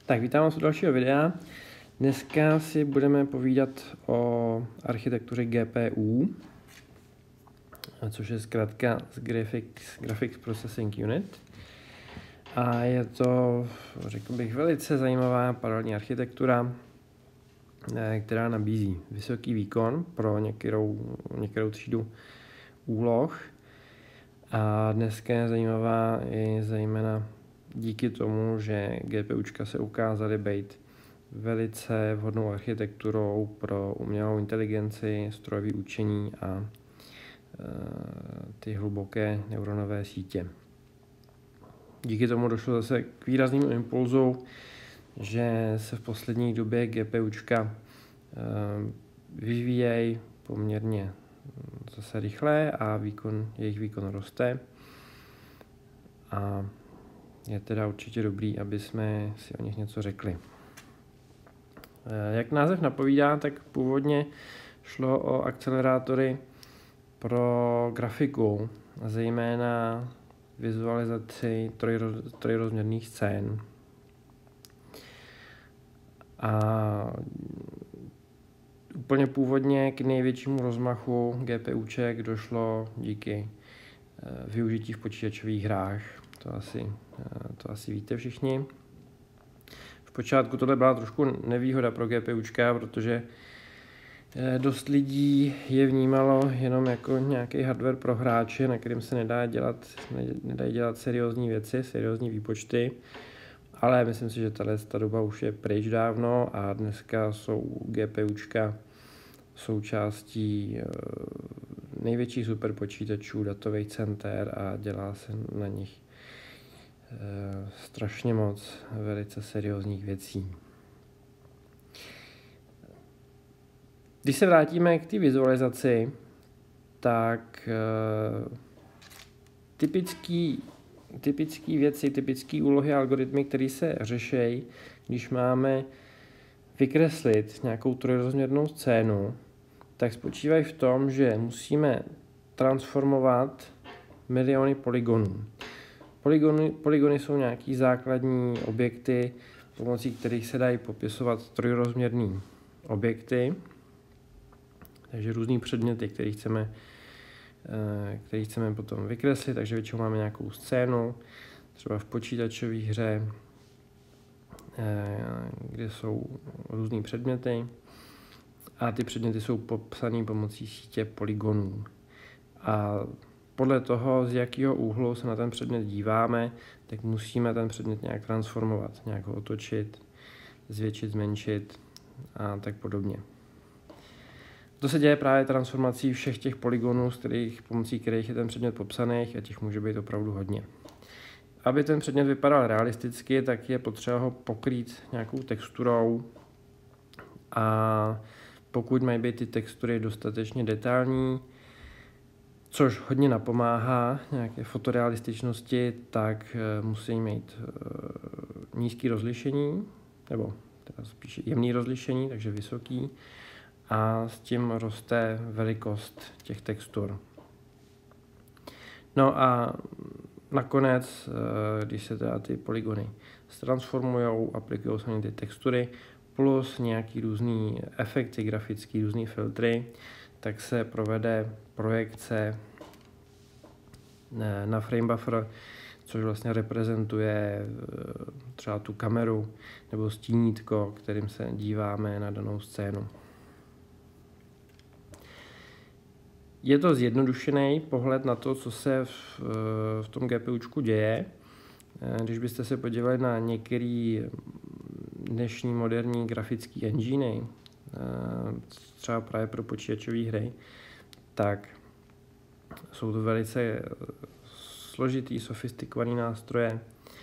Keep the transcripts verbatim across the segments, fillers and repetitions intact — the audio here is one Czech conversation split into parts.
Tak, vítám vás u dalšího videa. Dneska si budeme povídat o architektuře G P U, což je zkrátka z Graphics, Graphics Processing Unit. A je to, řekl bych, velice zajímavá paralelní architektura, která nabízí vysoký výkon pro některou, některou třídu úloh. A dneska je zajímavá i zejména díky tomu, že GPUčka se ukázaly být velice vhodnou architekturou pro umělou inteligenci, strojové učení a e, ty hluboké neuronové sítě. Díky tomu došlo zase k výraznému impulzu, že se v poslední době GPUčka e, vyvíjejí poměrně zase rychle a výkon, jejich výkon roste. A je teda určitě dobrý, aby jsme si o nich něco řekli. Jak název napovídá, tak původně šlo o akcelerátory pro grafiku, zejména vizualizaci trojroz, trojrozměrných scén. A úplně původně k největšímu rozmachu GPUček došlo díky využití v počítačových hrách. To asi, to asi víte všichni. V počátku tohle byla trošku nevýhoda pro GPUčka, protože dost lidí je vnímalo jenom jako nějaký hardware pro hráče, na kterým se nedá dělat, nedá dělat seriózní věci, seriózní výpočty. Ale myslím si, že tahle ta doba už je pryč dávno a dneska jsou GPUčka součástí největších superpočítačů, datových center a dělá se na nich strašně moc velice seriózních věcí. Když se vrátíme k té vizualizaci, tak typický, typický věci, typické úlohy a algoritmy, které se řeší, když máme vykreslit nějakou trojrozměrnou scénu, tak spočívají v tom, že musíme transformovat miliony polygonů. Polygony, polygony jsou nějaký základní objekty, pomocí kterých se dají popisovat trojrozměrné objekty. Takže různý předměty, které chceme, které chceme potom vykreslit. Takže většinou máme nějakou scénu, třeba v počítačové hře, kde jsou různý předměty. A ty předměty jsou popsané pomocí sítě polygonů. A podle toho, z jakého úhlu se na ten předmět díváme, tak musíme ten předmět nějak transformovat, nějak ho otočit, zvětšit, zmenšit a tak podobně. To se děje právě transformací všech těch polygonů, z kterých, pomocí kterých je ten předmět popsaný, a těch může být opravdu hodně. Aby ten předmět vypadal realisticky, tak je potřeba ho pokrýt nějakou texturou a pokud mají být ty textury dostatečně detailní, což hodně napomáhá nějaké fotorealističnosti, tak musí mít nízké rozlišení, nebo teda spíše jemné rozlišení, takže vysoký, a s tím roste velikost těch textur. No a nakonec, když se teda ty polygony transformují, aplikují se na ty textury, plus nějaký různý efekty grafický, různý filtry, tak se provede projekce na frame buffer, což vlastně reprezentuje třeba tu kameru nebo stínítko, kterým se díváme na danou scénu. Je to zjednodušený pohled na to, co se v, v tom GPUčku děje. Když byste se podívali na některé dnešní moderní grafické enginy, třeba právě pro počítačové hry, tak jsou to velice složitý, sofistikovaný nástroje,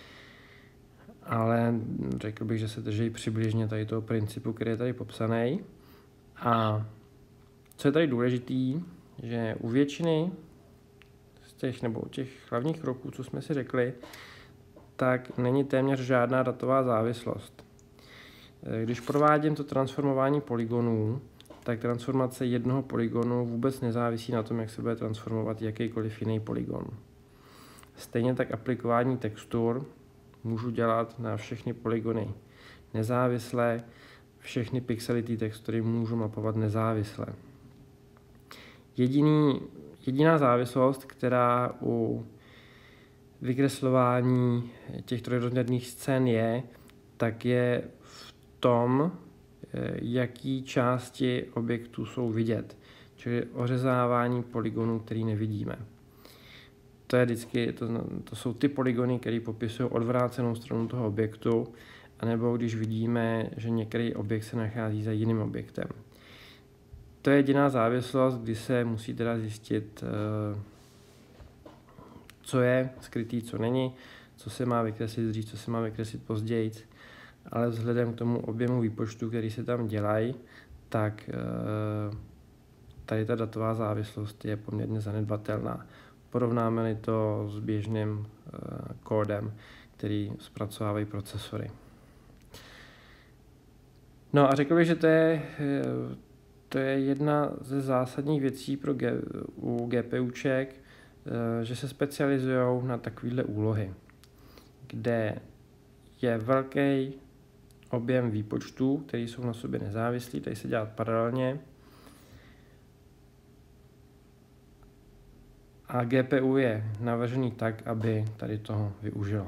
ale řekl bych, že se drží přibližně tady toho principu, který je tady popsaný. A co je tady důležitý, že u většiny z těch, nebo u těch hlavních kroků, co jsme si řekli, tak není téměř žádná datová závislost. Když provádím to transformování polygonů, tak transformace jednoho polygonu vůbec nezávisí na tom, jak se bude transformovat jakýkoliv jiný polygon. Stejně tak aplikování textur můžu dělat na všechny polygony nezávisle, všechny pixely té textury můžu mapovat nezávisle. Jediný, jediná závislost, která u vykreslování těch trojrozměrných scén je, tak je v tom, jaký části objektu jsou vidět, čili ořezávání polygonů, který nevidíme. To je vždycky, to, to jsou ty polygony, které popisují odvrácenou stranu toho objektu, anebo když vidíme, že některý objekt se nachází za jiným objektem. To je jediná závislost, kdy se musí teda zjistit, co je skrytý, co není, co se má vykreslit dřív, co se má vykreslit později, ale vzhledem k tomu objemu výpočtu, který se tam dělají, tak tady ta datová závislost je poměrně zanedbatelná. Porovnáme-li to s běžným kódem, který zpracovávají procesory. No a řekl bych, že to je, to je jedna ze zásadních věcí pro G, u GPUček, že se specializují na takovéhle úlohy, kde je velký objem výpočtů, které jsou na sobě nezávislí, tady se dělat paralelně. A G P U je navržený tak, aby tady toho využilo.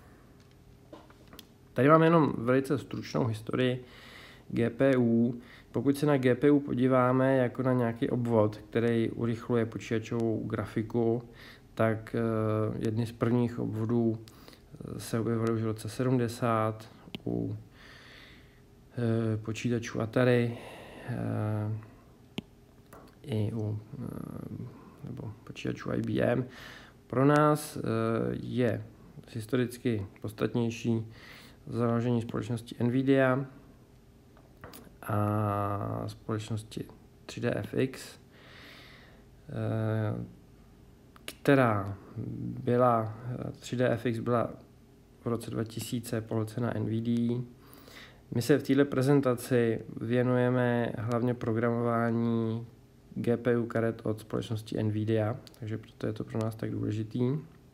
Tady mám jenom velice stručnou historii G P U. Pokud se na G P U podíváme jako na nějaký obvod, který urychluje počítačovou grafiku, tak uh, jedny z prvních obvodů se objevily už v roce sedmdesát u uh, počítačů Atari uh, i u uh, nebo počítačů I B M. Pro nás uh, je historicky podstatnější založení společnosti Nvidia a společnosti tři D F X, která byla, tři D F X byla v roce dva tisíce pohlcena Nvidií. My se v této prezentaci věnujeme hlavně programování G P U karet od společnosti Nvidia, takže proto je to pro nás tak důležitý.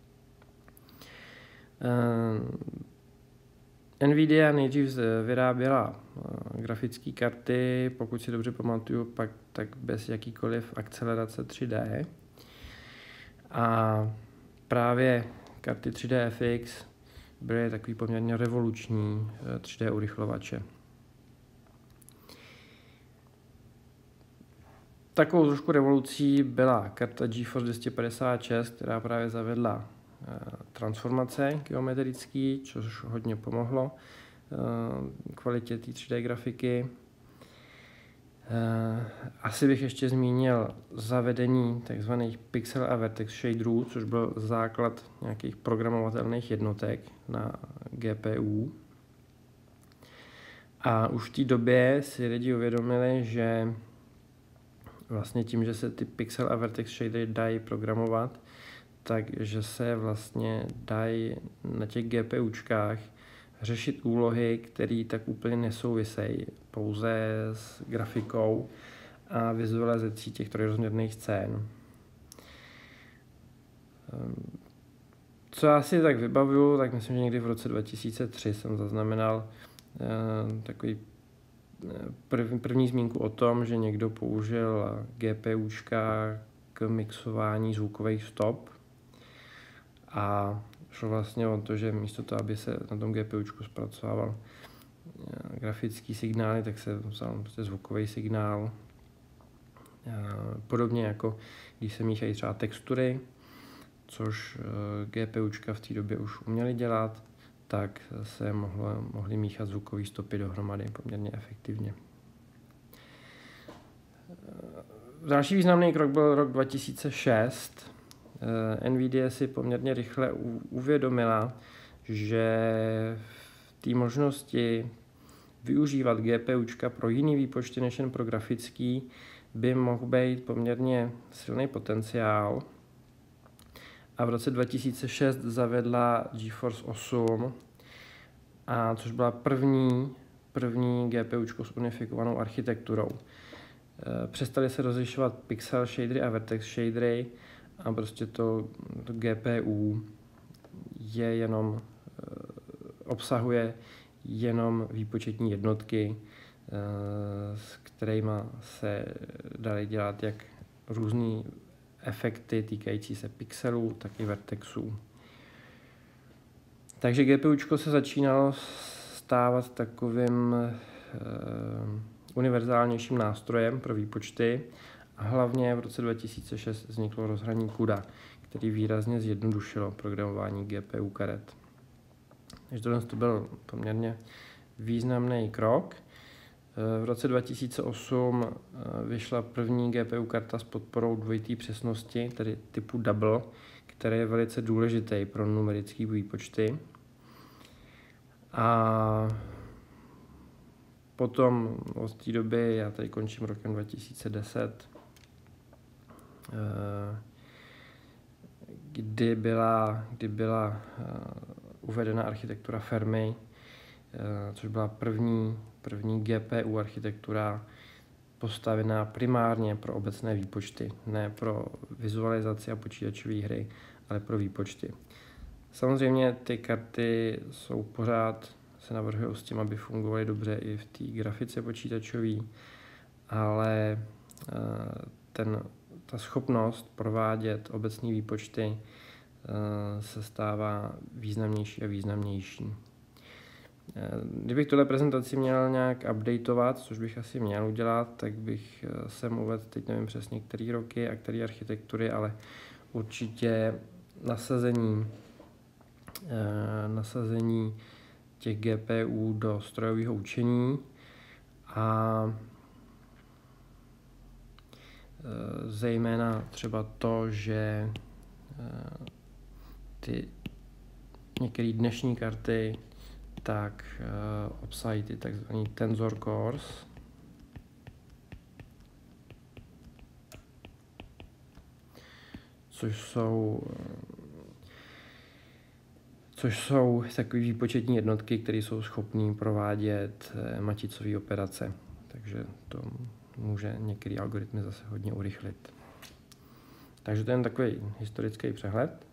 Nvidia nejdřív vyráběla grafické karty, pokud si dobře pamatuju, pak tak bez jakýkoliv akcelerace tři D. A právě karty tři D F X byly takový poměrně revoluční tři D urychlovače. Takovou trošku revolucí byla karta GeForce dvě stě padesát šest, která právě zavedla transformace geometrické, což hodně pomohlo kvalitě té tři D grafiky. Asi bych ještě zmínil zavedení tzv. Pixel a vertex shaderů, což byl základ nějakých programovatelných jednotek na G P U. A už v té době si lidi uvědomili, že vlastně tím, že se ty Pixel a vertex shadery dají programovat, takže se vlastně dají na těch GPUčkách řešit úlohy, které tak úplně nesouvisejí pouze s grafikou a vizualizací těch trojrozměrných scén. Co já si tak vybavuju, tak myslím, že někdy v roce dva tisíce tři jsem zaznamenal takový první, první zmínku o tom, že někdo použil GPUčka k mixování zvukových stop. A šlo vlastně o to, že místo toho, aby se na tom GPUčku zpracovával grafický signály, tak se vzal prostě zvukový signál. Podobně jako když se míchají třeba textury, což GPUčka v té době už uměly dělat, tak se mohlo, mohly míchat zvukové stopy dohromady poměrně efektivně. Další významný krok byl rok dva tisíce šest. Nvidia si poměrně rychle uvědomila, že v té možnosti využívat GPUčka pro jiný výpočty než jen pro grafický by mohl být poměrně silný potenciál. A v roce dva tisíce šest zavedla GeForce osm, a což byla první, první GPUčko s unifikovanou architekturou. Přestali se rozlišovat pixel shadery a vertex shadery, a prostě to, to G P U je jenom, obsahuje jenom výpočetní jednotky, s kterými se daly dělat jak různé efekty týkající se pixelů, tak i vertexů. Takže GPUčko se začínalo stávat takovým uh, univerzálnějším nástrojem pro výpočty a hlavně v roce dva tisíce šest vzniklo rozhraní CUDA, který výrazně zjednodušilo programování G P U karet. Takže tohle to byl poměrně významný krok. V roce dva tisíce osm vyšla první G P U karta s podporou dvojité přesnosti, tedy typu double, který je velice důležitý pro numerické výpočty. A potom od té doby, já tady končím rokem dva tisíce deset, kdy byla, kdy byla uvedena architektura Fermi, což byla první, první G P U architektura postavená primárně pro obecné výpočty, ne pro vizualizaci a počítačové hry, ale pro výpočty. Samozřejmě ty karty jsou pořád, se navrhují s tím, aby fungovaly dobře i v té grafice počítačové, ale ten, ta schopnost provádět obecné výpočty se stává významnější a významnější. Kdybych tuhle prezentaci měl nějak updateovat, což bych asi měl udělat, tak bych sem uvedl, teď nevím přesně, který roky a který architektury, ale určitě nasazení, nasazení těch G P U do strojového učení a zejména třeba to, že ty některé dnešní karty tak uh, obsahují ty tzv. Tensor cores, což jsou což jsou takové výpočetní jednotky, které jsou schopné provádět maticové operace. Takže to může některé algoritmy zase hodně urychlit. Takže to je jen takový historický přehled.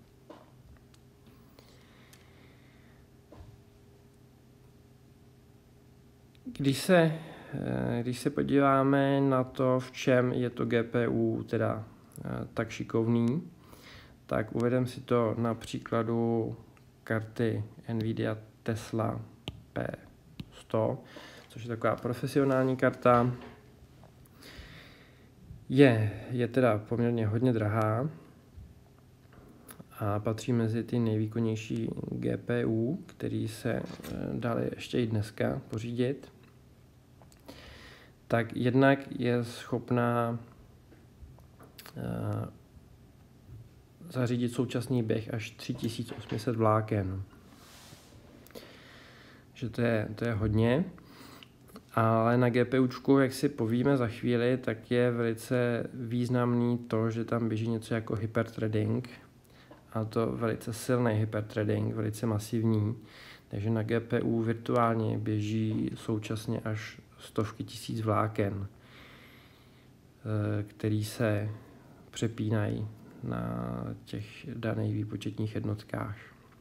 Když se, když se podíváme na to, v čem je to G P U teda tak šikovný, tak uvedeme si to na příkladu karty NVIDIA Tesla P sto, což je taková profesionální karta. Je, je teda poměrně hodně drahá a patří mezi ty nejvýkonnější G P U, který se daly ještě i dneska pořídit. Tak jednak je schopná uh, zařídit současný běh až tři tisíce osm set vláken. Že to je, to je hodně. Ale na GPUčku, jak si povíme za chvíli, tak je velice významný to, že tam běží něco jako hyperthreading. A to velice silný hyperthreading, velice masivní. Takže na G P U virtuálně běží současně až stovky tisíc vláken, který se přepínají na těch daných výpočetních jednotkách.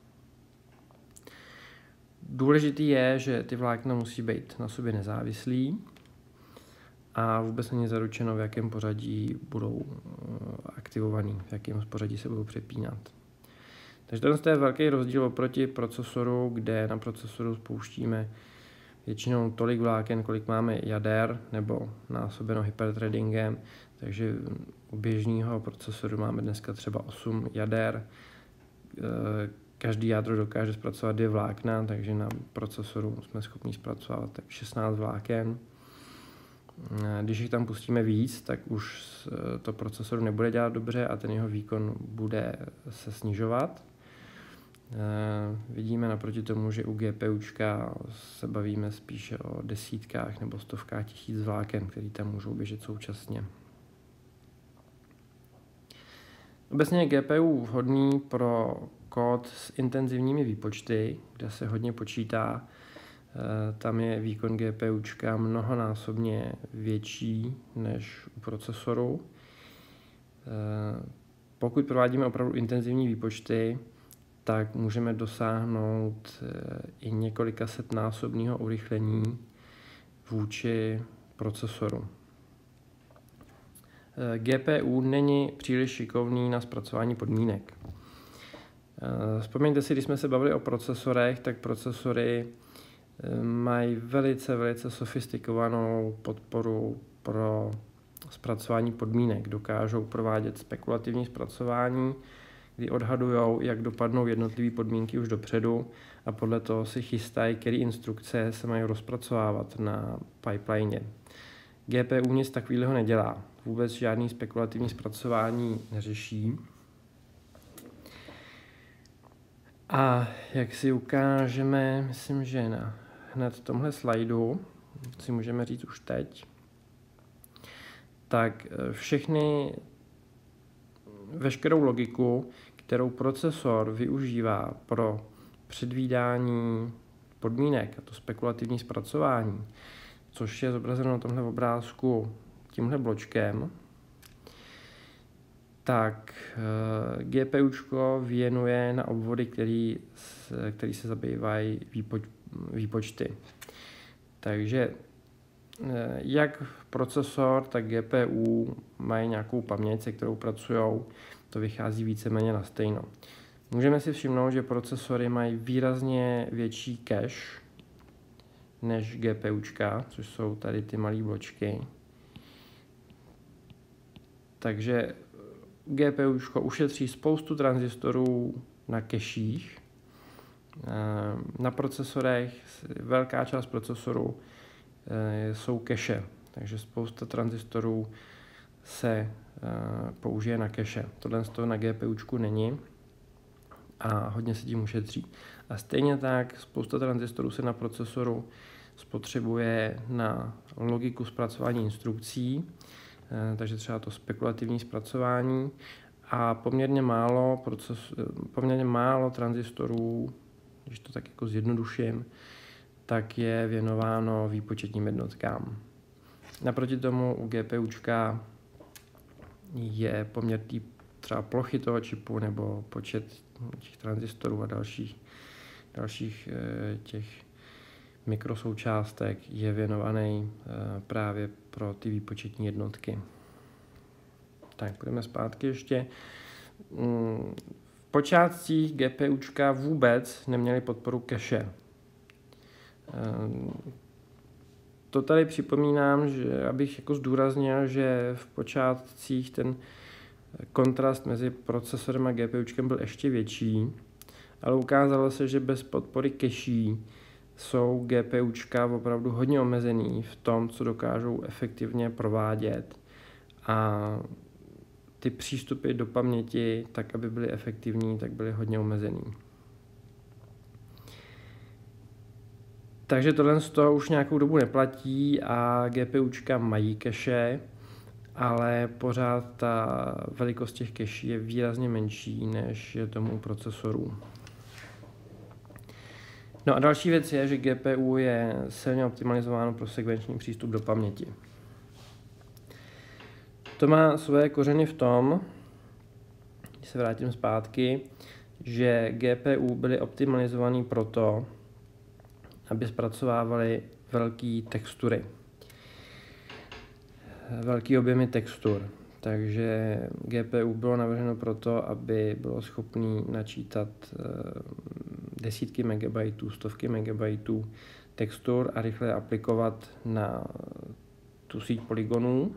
Důležitý je, že ty vlákna musí být na sobě nezávislí a vůbec není zaručeno, v jakém pořadí budou aktivovaný, v jakém pořadí se budou přepínat. Takže to je velký rozdíl oproti procesoru, kde na procesoru spouštíme většinou tolik vláken, kolik máme jader, nebo násobeno hyperthreadingem, takže u běžného procesoru máme dneska třeba osm jader. Každý jádro dokáže zpracovat dvě vlákna, takže na procesoru jsme schopni zpracovat tak šestnáct vláken. Když jich tam pustíme víc, tak už to procesoru nebude dělat dobře a ten jeho výkon bude se snižovat. Vidíme naproti tomu, že u GPUčka se bavíme spíše o desítkách nebo stovkách tisíc vláken, které tam můžou běžet současně. Obecně je G P U vhodný pro kód s intenzivními výpočty, kde se hodně počítá. Tam je výkon GPUčka mnohonásobně větší než u procesoru. Pokud provádíme opravdu intenzivní výpočty, tak můžeme dosáhnout i několika setnásobného urychlení vůči procesoru. G P U není příliš šikovný na zpracování podmínek. Vzpomeňte si, když jsme se bavili o procesorech, tak procesory mají velice, velice sofistikovanou podporu pro zpracování podmínek. Dokážou provádět spekulativní zpracování, kdy odhadují, jak dopadnou jednotlivé podmínky už dopředu a podle toho si chystají, které instrukce se mají rozpracovávat na pipeline. G P U nic takového nedělá. Vůbec žádný spekulativní zpracování neřeší. A jak si ukážeme, myslím, že na hned tomhle slajdu, si můžeme říct už teď, tak všechny, veškerou logiku, kterou procesor využívá pro předvídání podmínek, a to spekulativní zpracování, což je zobrazeno na tomhle obrázku tímhle bločkem, tak GPUčko věnuje na obvody, který, který se zabývají výpoč, výpočty. Takže jak procesor, tak G P U mají nějakou paměť, se kterou pracují, to vychází víceméně na stejno. Můžeme si všimnout, že procesory mají výrazně větší cache než GPUčka, což jsou tady ty malé bločky. Takže GPUčko ušetří spoustu tranzistorů na caších. Na procesorech velká část procesorů jsou cache, takže spousta tranzistorů se použije na cache. Tohle z toho na GPUčku není a hodně se tím ušetří. A stejně tak spousta tranzistorů se na procesoru spotřebuje na logiku zpracování instrukcí, takže třeba to spekulativní zpracování a poměrně málo, proces, poměrně málo tranzistorů, když to tak jako zjednoduším, tak je věnováno výpočetním jednotkám. Naproti tomu u GPUčka je poměr tý, třeba plochy toho čipu nebo počet těch tranzistorů a dalších, dalších těch mikrosoučástek je věnovaný právě pro ty výpočetní jednotky. Tak, půjdeme zpátky ještě. V počátcích GPUčka vůbec neměly podporu cache. To tady připomínám, že abych jako zdůraznil, že v počátcích ten kontrast mezi procesorem a GPUčkem byl ještě větší, ale ukázalo se, že bez podpory cache jsou GPUčka opravdu hodně omezený v tom, co dokážou efektivně provádět a ty přístupy do paměti, tak aby byly efektivní, tak byly hodně omezený. Takže tohle z toho už nějakou dobu neplatí a GPUčka mají cache, ale pořád ta velikost těch cache je výrazně menší, než je tomu u procesorů. No a další věc je, že G P U je silně optimalizováno pro sekvenční přístup do paměti. To má své kořeny v tom, když se vrátím zpátky, že G P U byly optimalizovaný proto, aby zpracovávaly velké textury. Velký objemy textur. Takže G P U bylo navrženo proto, aby bylo schopné načítat desítky megabajtů, stovky megabajtů textur a rychle aplikovat na tu síť polygonů.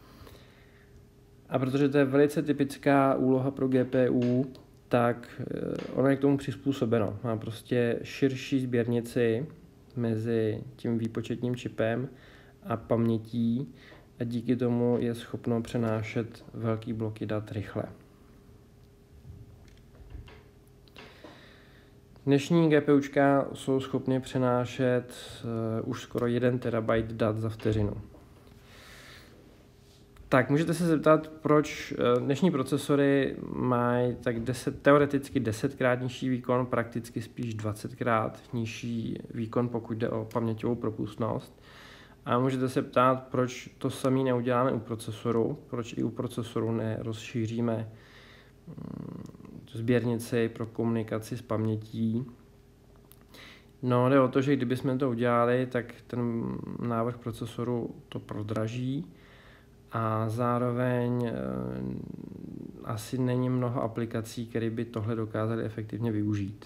A protože to je velice typická úloha pro G P U, tak ono je k tomu přizpůsobeno. Má prostě širší sběrnici mezi tím výpočetním čipem a pamětí a díky tomu je schopno přenášet velký bloky dat rychle. Dnešní GPUčka jsou schopny přenášet uh, už skoro jeden terabajt dat za vteřinu. Tak můžete se zeptat, proč dnešní procesory mají tak deset, teoreticky desetkrát nižší výkon, prakticky spíš dvacetkrát nižší výkon, pokud jde o paměťovou propustnost. A můžete se ptát, proč to samé neuděláme u procesoru, proč i u procesoru nerozšíříme sběrnici pro komunikaci s pamětí. No, jde o to, že kdybychom to udělali, tak ten návrh procesoru to prodraží a zároveň e, asi není mnoho aplikací, které by tohle dokázaly efektivně využít.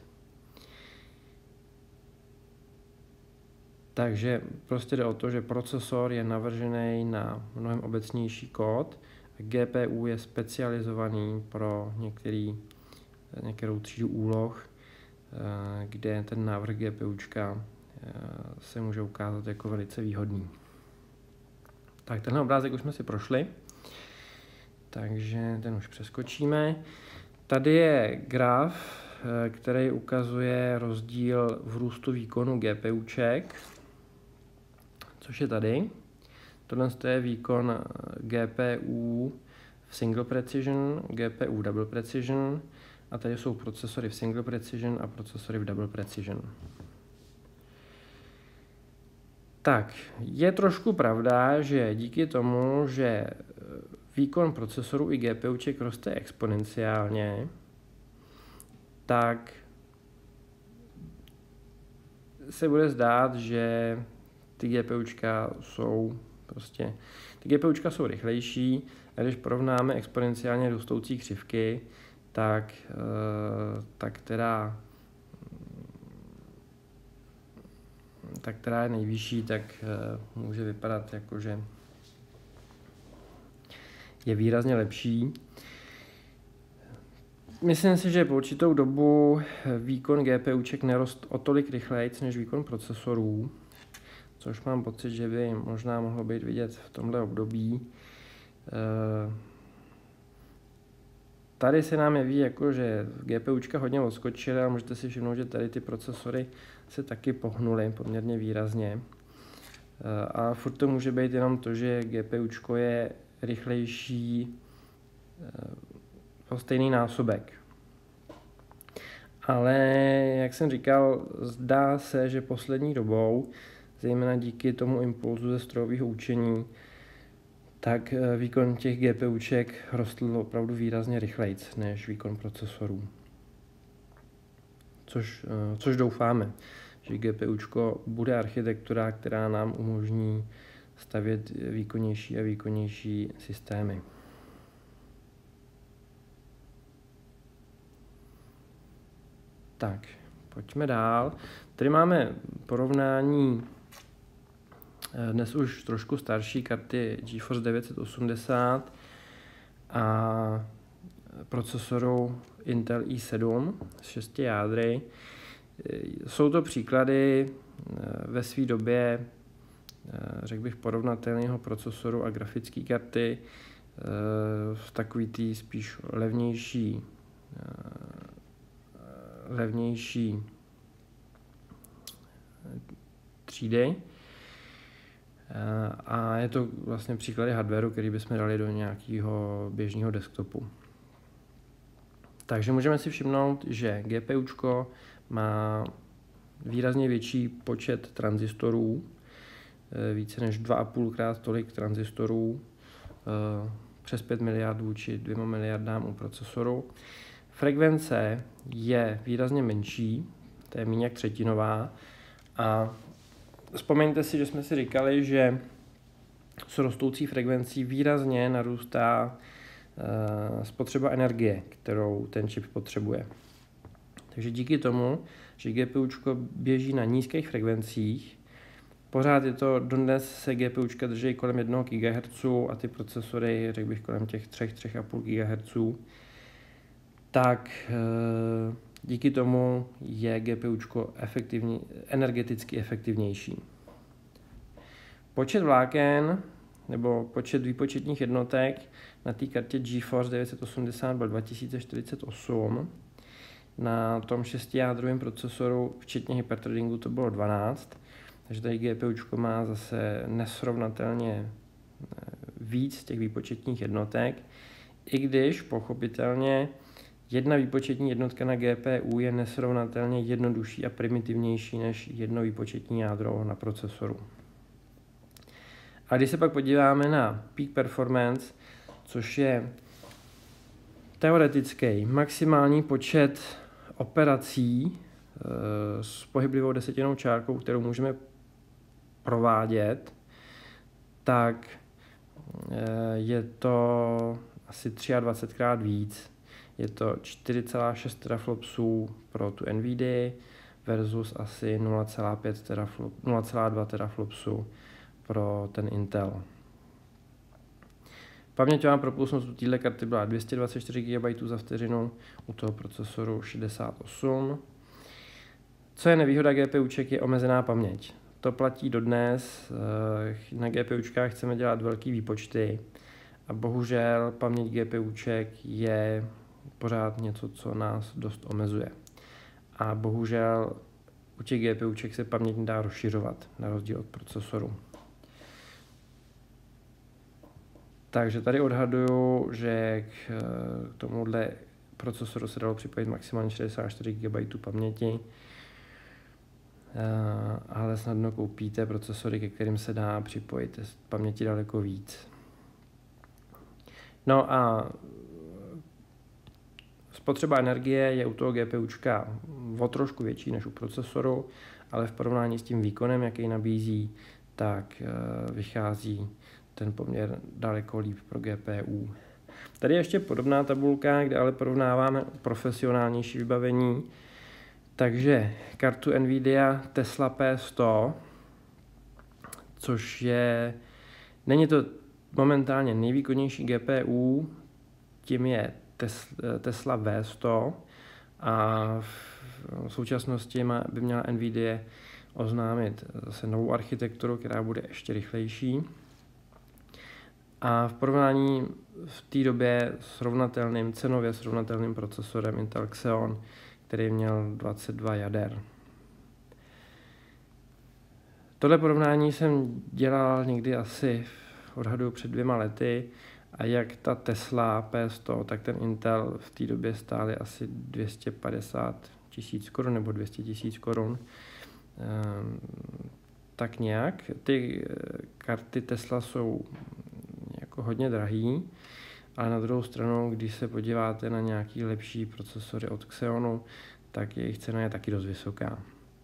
Takže prostě jde o to, že procesor je navržený na mnohem obecnější kód a G P U je specializovaný pro některý, některou třídu úloh, kde ten návrh GPUčka se může ukázat jako velice výhodný. Tak tenhle obrázek už jsme si prošli, takže ten už přeskočíme. Tady je graf, který ukazuje rozdíl v růstu výkonu GPUček, což je tady. Tohle je výkon G P U v Single Precision, G P U Double Precision a tady jsou procesory v Single Precision a procesory v Double Precision. Tak, je trošku pravda, že díky tomu, že výkon procesoru i GPUček roste exponenciálně, tak se bude zdát, že ty GPUčka jsou prostě, ty GPUčka jsou rychlejší a když porovnáme exponenciálně růstoucí křivky, tak, tak která tak která je nejvyšší, tak může vypadat jako, že je výrazně lepší. Myslím si, že po určitou dobu výkon GPUček nerost o tolik rychleji než výkon procesorů, což mám pocit, že by možná mohlo být vidět v tomhle období. Tady se nám jeví, jako, že GPUčka hodně odskočily, ale můžete si všimnout, že tady ty procesory se taky pohnuly poměrně výrazně. A furt to může být jenom to, že GPUčko je rychlejší o stejný násobek. Ale jak jsem říkal, zdá se, že poslední dobou, zejména díky tomu impulzu ze strojového učení, tak výkon těch GPUček rostl opravdu výrazně rychleji než výkon procesorů. Což, což doufáme, že GPUčko bude architektura, která nám umožní stavět výkonnější a výkonnější systémy. Tak, pojďme dál. Tady máme porovnání dnes už trošku starší karty GeForce devět set osmdesát a procesoru Intel i sedm s šesti jádry. Jsou to příklady ve své době, řekl bych, porovnatelného procesoru a grafické karty v takový tý spíš levnější levnější třídy. A je to vlastně příklady hardwareu, který bychom dali do nějakého běžného desktopu. Takže můžeme si všimnout, že GPUčko má výrazně větší počet tranzistorů, více než dva a půl krát tolik tranzistorů, přes pět miliard vůči dvěma miliardám u procesoru. Frekvence je výrazně menší, to je méně jak třetinová. A vzpomeňte si, že jsme si říkali, že s rostoucí frekvencí výrazně narůstá uh, spotřeba energie, kterou ten čip potřebuje. Takže díky tomu, že GPUčko běží na nízkých frekvencích, pořád je to, dodnes se GPUčka drží kolem jednoho gigahertzu a ty procesory, řekl bych, kolem těch tři až tři a půl gigahertzu, tak uh, díky tomu je GPUčko efektivní, energeticky efektivnější. Počet vláken nebo počet výpočetních jednotek na té kartě GeForce devět set osmdesát byl dva tisíce čtyřicet osm. Na tom šestijádrovém procesoru, včetně hyperthreadingu, to bylo dvanáct. Takže tady GPUčko má zase nesrovnatelně víc těch výpočetních jednotek, i když pochopitelně jedna výpočetní jednotka na G P U je nesrovnatelně jednodušší a primitivnější než jedno výpočetní jádro na procesoru. A když se pak podíváme na peak performance, což je teoretický maximální počet operací s pohyblivou desetinou čárkou, kterou můžeme provádět, tak je to asi třiadvacet krát víc. Je to čtyři celá šest teraflopsů pro tu NVIDIA versus asi nula celá pět teraflop, nula celá dva teraflopsů pro ten Intel. Paměťová propustnost u této karty byla dvě stě dvacet čtyři gigabajtů za vteřinu, u toho procesoru šedesát osm. Co je nevýhoda GPUček, je omezená paměť. To platí dodnes, na GPUčkách chceme dělat velké výpočty a bohužel paměť GPUček je pořád něco, co nás dost omezuje. A bohužel u těch GPUček se paměť nedá rozšiřovat, na rozdíl od procesoru. Takže tady odhaduju, že k tomuhle procesoru se dalo připojit maximálně šedesát čtyři gigabajtů paměti, ale snadno koupíte procesory, ke kterým se dá připojit paměti daleko víc. No a spotřeba energie je u toho GPUčka o trošku větší než u procesoru, ale v porovnání s tím výkonem, jaký nabízí, tak vychází ten poměr daleko líp pro G P U. Tady je ještě podobná tabulka, kde ale porovnáváme profesionálnější vybavení. Takže kartu NVIDIA Tesla P sto, což je, není to momentálně nejvýkonnější G P U, tím je Tesla V sto a v současnosti by měla NVIDIA oznámit zase novou architekturu, která bude ještě rychlejší. A v porovnání v té době srovnatelným, cenově srovnatelným procesorem Intel Xeon, který měl dvacet dva jader. Tohle porovnání jsem dělal někdy asi odhaduji před dvěma lety a jak ta Tesla P sto, tak ten Intel v té době stály asi dvě stě padesát tisíc korun nebo dvě stě tisíc korun. Ehm, tak nějak. Ty karty Tesla jsou jako hodně drahý, ale na druhou stranu, když se podíváte na nějaký lepší procesory od Xeonu, tak jejich cena je taky dost vysoká.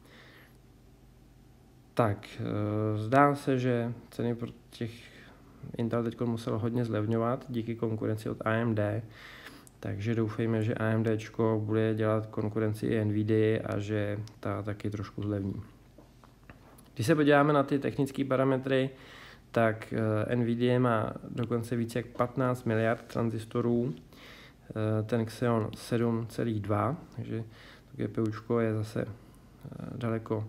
Tak, zdá se, že ceny pro těch Intel teď musel hodně zlevňovat díky konkurenci od A M D, takže doufejme, že AMDčko bude dělat konkurenci i NVIDIA a že ta taky trošku zlevní. Když se podíváme na ty technické parametry, tak NVIDIA má dokonce více jak patnáct miliard tranzistorů, ten Xeon sedm celá dva, takže to GPUčko je zase daleko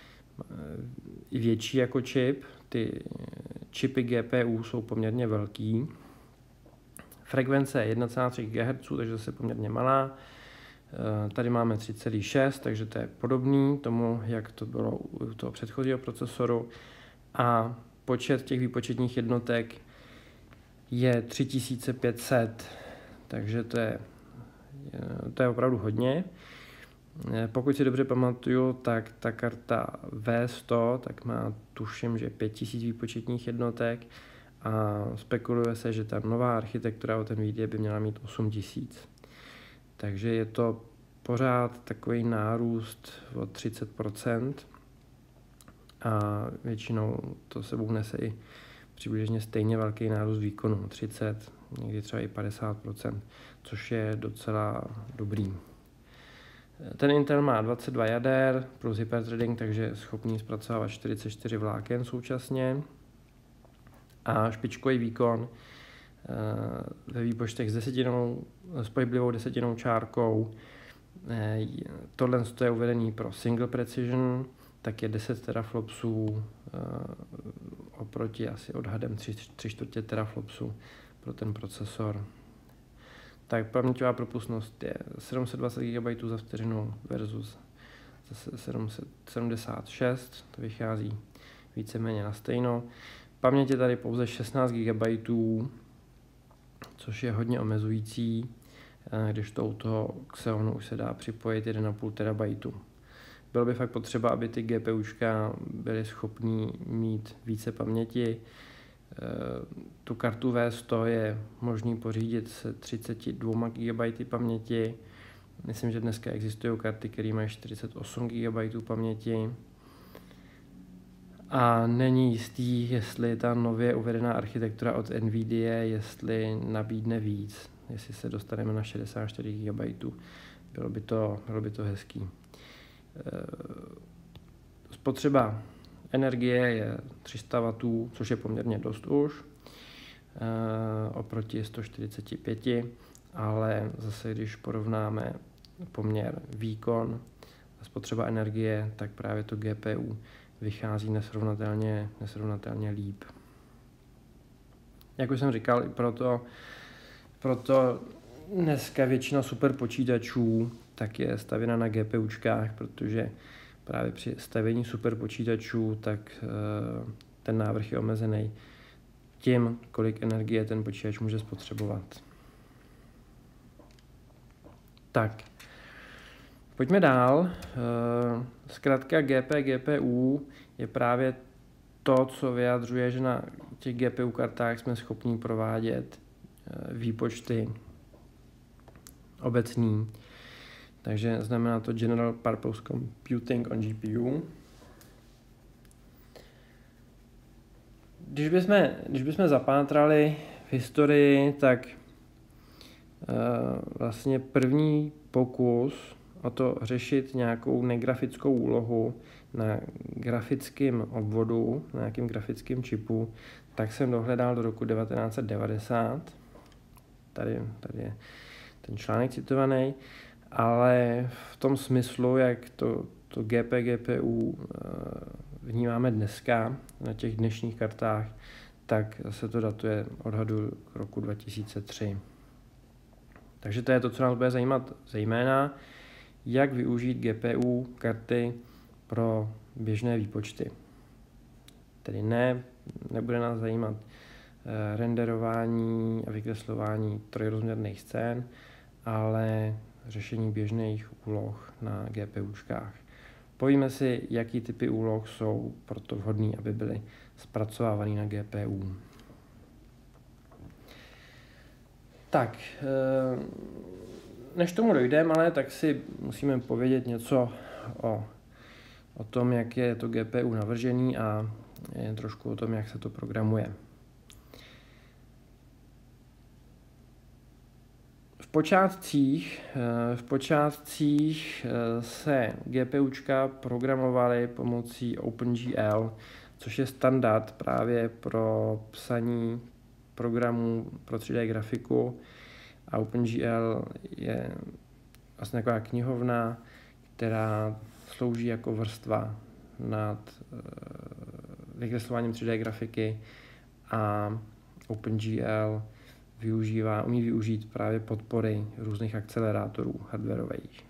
i větší jako čip. Ty čipy G P U jsou poměrně velký. Frekvence jedna celá tři gigahertzů, takže zase poměrně malá. Tady máme tři celá šest, takže to je podobný tomu, jak to bylo u toho předchozího procesoru. A počet těch výpočetních jednotek je tři tisíce pět set, takže to je, to je opravdu hodně. Pokud si dobře pamatuju, tak ta karta V sto tak má tuším, že pět tisíc výpočetních jednotek a spekuluje se, že ta nová architektura od NVIDIA by měla mít osm tisíc. Takže je to pořád takový nárůst o třicet procent a většinou to sebou nese i přibližně stejně velký nárůst výkonu, třicet, někdy třeba i padesát procent, což je docela dobrý. Ten Intel má dvacet dva jader plus hyperthreading, takže je schopný zpracovávat čtyřicet čtyři vláken současně. A špičkový výkon ve výpočtech s, desetinou, s pohyblivou desetinou čárkou. Tohle je uvedený pro single precision, tak je deset teraflopsů oproti asi odhadem tři čtvrtě teraflopsů pro ten procesor. Tak paměťová propustnost je sedm set dvacet gigabajtů za vteřinu versus sedm set sedmdesát šest, to vychází víceméně na stejno. Paměť je tady pouze šestnáct gigabajtů, což je hodně omezující, když to u toho Xeonu už se dá připojit jedna celá pět terabajtu. Bylo by fakt potřeba, aby ty GPUčka byly schopný mít více paměti. Tu kartu V sto je možný pořídit s třicet dva gigabajty paměti. Myslím, že dneska existují karty, které mají čtyřicet osm gigabajtů paměti. A není jistý, jestli ta nově uvedená architektura od NVIDIA, jestli nabídne víc, jestli se dostaneme na šedesát čtyři gigabajtů. Bylo by to, bylo by to hezký. Spotřeba energie je tři sta wattů, což je poměrně dost už, oproti sto čtyřicet pět, ale zase, když porovnáme poměr výkon a spotřeba energie, tak právě to G P U vychází nesrovnatelně, nesrovnatelně líp. Jak už jsem říkal, proto, proto dneska většina superpočítačů tak je stavěna na GPUčkách, protože právě při stavění superpočítačů tak ten návrh je omezený tím, kolik energie ten počítač může spotřebovat. Tak, pojďme dál. Zkrátka G P G P U je právě to, co vyjadřuje, že na těch G P U kartách jsme schopni provádět výpočty obecný. Takže znamená to General Purpose Computing on G P U. Když bychom, když bychom zapátrali v historii, tak uh, vlastně první pokus o to řešit nějakou negrafickou úlohu na grafickém obvodu, na nějakém grafickém čipu, tak jsem dohledal do roku devatenáct set devadesát. Tady, tady je ten článek citovaný, ale v tom smyslu, jak to, to G P G P U vnímáme dneska na těch dnešních kartách, tak se to datuje odhadu k roku dva tisíce tři. Takže to je to, co nás bude zajímat zejména, jak využít G P U karty pro běžné výpočty. Tedy ne, nebude nás zajímat renderování a vykreslování trojrozměrných scén, ale řešení běžných úloh na GPUčkách. Povíme si, jaký typy úloh jsou proto vhodné, aby byly zpracovávány na G P U. Tak, než tomu dojdeme, ale tak si musíme povědět něco o, o tom, jak je to G P U navržený a jen trošku o tom, jak se to programuje. V počátcích, v počátcích se GPUčka programovaly pomocí OpenGL, což je standard právě pro psaní programů pro tři dé grafiku. A OpenGL je vlastně taková knihovna, která slouží jako vrstva nad vykreslováním tři dé grafiky a OpenGL využívá, umí využít právě podpory různých akcelerátorů hardwarových.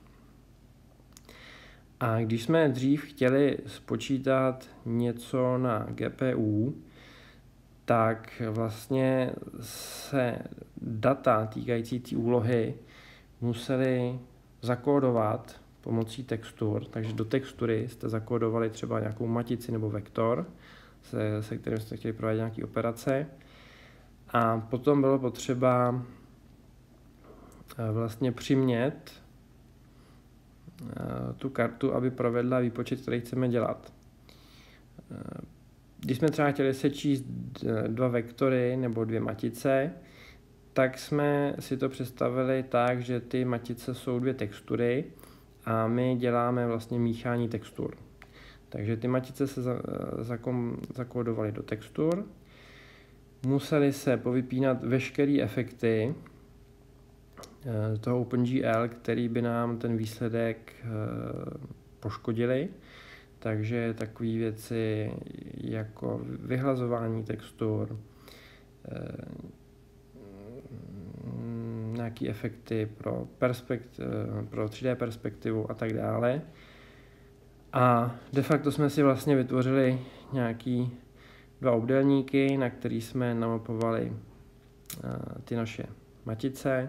A když jsme dřív chtěli spočítat něco na G P U, tak vlastně se data týkající té úlohy museli zakódovat pomocí textur. Takže do textury jste zakódovali třeba nějakou matici nebo vektor, se, se kterým jste chtěli provádět nějaké operace. A potom bylo potřeba vlastně přimět tu kartu, aby provedla výpočet, který chceme dělat. Když jsme třeba chtěli sečíst dva vektory nebo dvě matice, tak jsme si to představili tak, že ty matice jsou dvě textury a my děláme vlastně míchání textur. Takže ty matice se zakódovaly do textur, museli se povypínat veškeré efekty toho OpenGL, který by nám ten výsledek poškodili. Takže takové věci jako vyhlazování textur, nějaké efekty pro, perspekt, pro tři dé perspektivu a tak dále. A de facto jsme si vlastně vytvořili nějaký dva obdélníky, na který jsme namapovali ty naše matice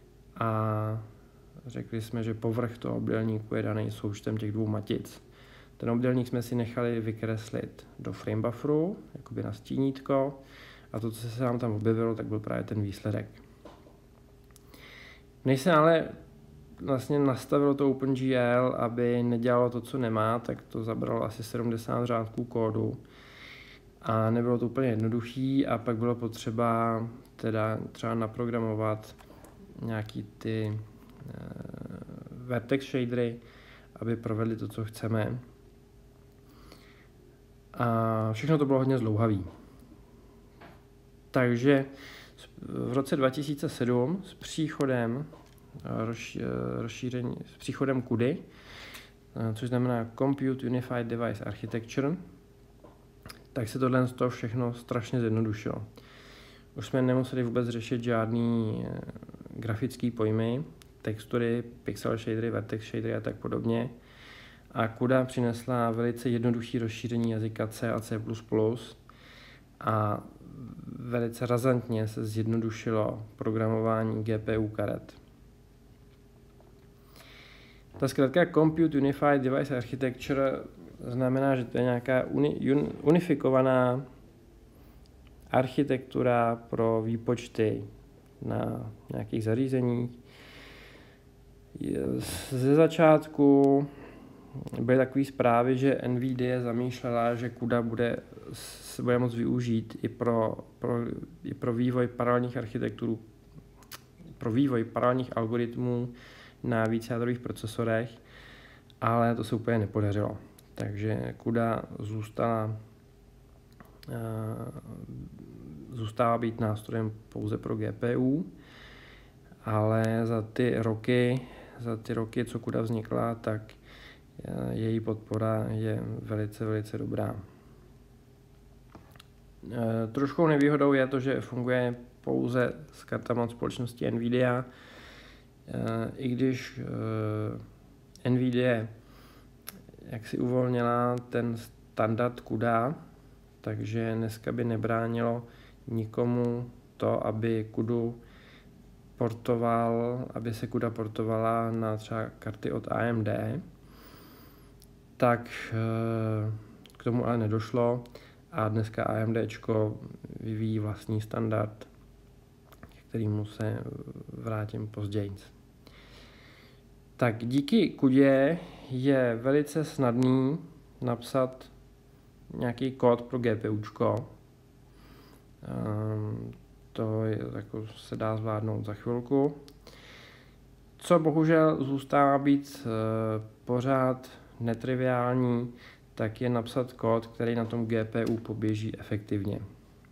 a řekli jsme, že povrch toho obdélníku je daný součtem těch dvou matic. Ten obdélník jsme si nechali vykreslit do frame bufferu, jakoby na stínítko, a to, co se nám tam objevilo, tak byl právě ten výsledek. Než se ale vlastně nastavilo to OpenGL, aby nedělalo to, co nemá, tak to zabralo asi sedmdesát řádků kódu a nebylo to úplně jednoduchý a pak bylo potřeba teda třeba naprogramovat nějaký ty uh, vertex shadery, aby provedli to, co chceme. A všechno to bylo hodně zdlouhavý. Takže v roce dva tisíce sedm s příchodem rozšíření, s příchodem CUDY, což znamená Compute Unified Device Architecture, tak se tohle z toho všechno strašně zjednodušilo. Už jsme nemuseli vůbec řešit žádný grafický pojmy, textury, pixel shadery, vertex shadery a tak podobně. A CUDA přinesla velice jednoduché rozšíření jazyka C a C plus plus a velice razantně se zjednodušilo programování G P U karet. Ta zkrátka Compute Unified Device Architecture znamená, že to je nějaká uni, un, unifikovaná architektura pro výpočty na nějakých zařízeních. Ze začátku byly takové zprávy, že NVIDIA zamýšlela, že CUDA bude, se bude moct využít i pro, pro, i pro vývoj paralelních architektur, pro vývoj paralelních algoritmů na vícejádrových procesorech, ale to se úplně nepodařilo. Takže CUDA zůstala, zůstává být nástrojem pouze pro G P U, ale za ty roky, za ty roky, co CUDA vznikla, tak její podpora je velice, velice dobrá. Trošku nevýhodou je to, že funguje pouze s kartami od společnosti NVIDIA, i když NVIDIA jak si uvolnila ten standard CUDA, takže dneska by nebránilo nikomu to, aby CUDu portoval, aby se CUDA portovala na třeba karty od A M D, tak k tomu ale nedošlo a dneska AMDčko vyvíjí vlastní standard, k kterému se vrátím později. Tak díky CUDě je velice snadný napsat nějaký kód pro GPUčko. To je, jako se dá zvládnout za chvilku. Co bohužel zůstává být pořád netriviální, tak je napsat kód, který na tom G P U poběží efektivně.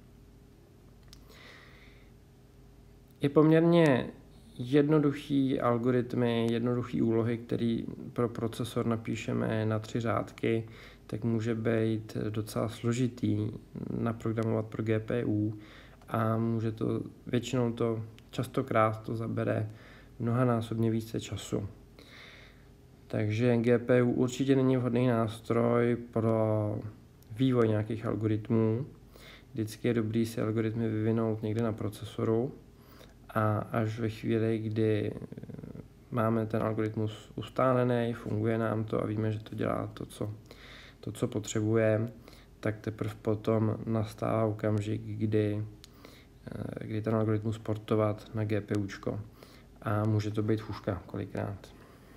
Je poměrně jednoduchý algoritmy, jednoduchý úlohy, který pro procesor napíšeme na tři řádky, tak může být docela složitý naprogramovat pro G P U a může to, většinou to, častokrát to zabere mnohanásobně více času. Takže G P U určitě není vhodný nástroj pro vývoj nějakých algoritmů. Vždycky je dobrý si algoritmy vyvinout někde na procesoru a až ve chvíli, kdy máme ten algoritmus ustálený, funguje nám to a víme, že to dělá to, co, to, co potřebujeme, tak teprve potom nastává okamžik, kdy, kdy ten algoritmus portovat na GPUčko. A může to být fuška kolikrát.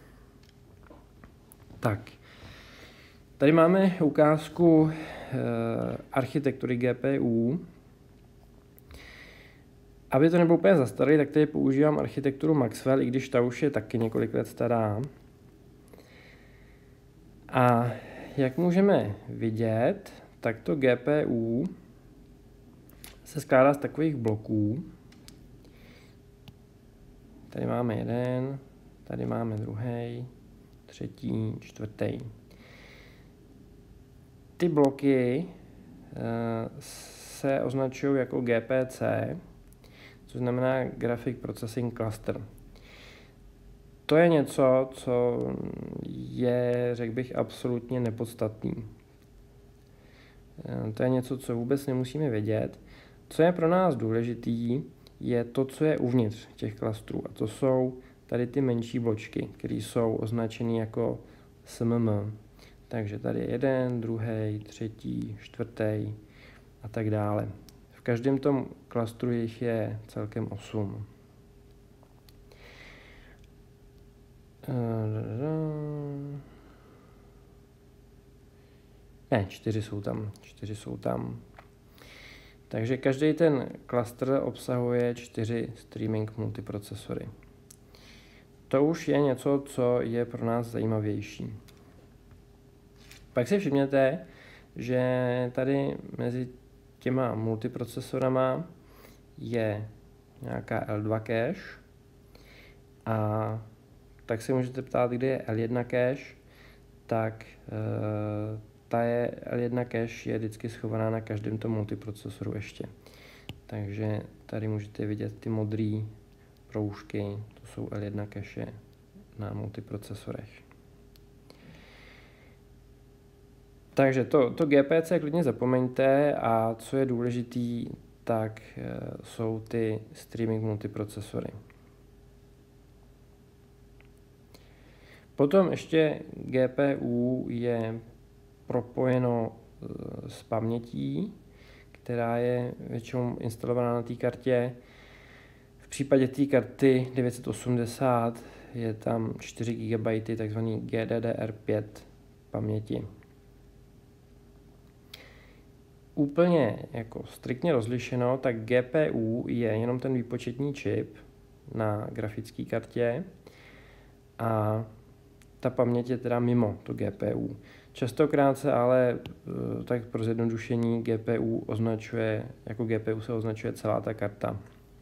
Tak, tady máme ukázku e, architektury G P U. Aby to nebylo úplně zastaralý, tak tady používám architekturu Maxwell, i když ta už je taky několik let stará. A jak můžeme vidět, tak to G P U se skládá z takových bloků. Tady máme jeden, tady máme druhý, třetí, čtvrtý. Ty bloky se označují jako G P C, což znamená Graphic Processing Cluster. To je něco, co je, řekl bych, absolutně nepodstatný. To je něco, co vůbec nemusíme vědět. Co je pro nás důležitý, je to, co je uvnitř těch klastrů. A to jsou tady ty menší bločky, které jsou označeny jako S M M. Takže tady je jeden, druhý, třetí, čtvrtý a tak dále. V každém tom klastru jich je celkem osm. Ne, čtyři jsou tam, čtyři jsou tam. Takže každý ten klastr obsahuje čtyři streaming multiprocesory. To už je něco, co je pro nás zajímavější. Pak si všimněte, že tady mezi těma multiprocesorama je nějaká L dva cache a tak se můžete ptát, kde je L jedna cache, tak e, ta je L jedna cache je vždycky schovaná na každém tom multiprocesoru ještě. Takže tady můžete vidět ty modré proužky, to jsou L jedna cache na multiprocesorech. Takže to, to G P C klidně zapomeňte a co je důležitý, tak e, jsou ty streaming multiprocesory. Potom ještě G P U je propojeno e, s pamětí, která je většinou instalovaná na té kartě. V případě té karty devět set osmdesát je tam čtyři gigabajty takzvaný G D D R pět paměti. Úplně jako striktně rozlišeno, tak G P U je jenom ten výpočetní čip na grafické kartě a ta paměť je teda mimo to G P U. Častokrát se ale tak pro zjednodušení G P U označuje, jako G P U se označuje celá ta karta.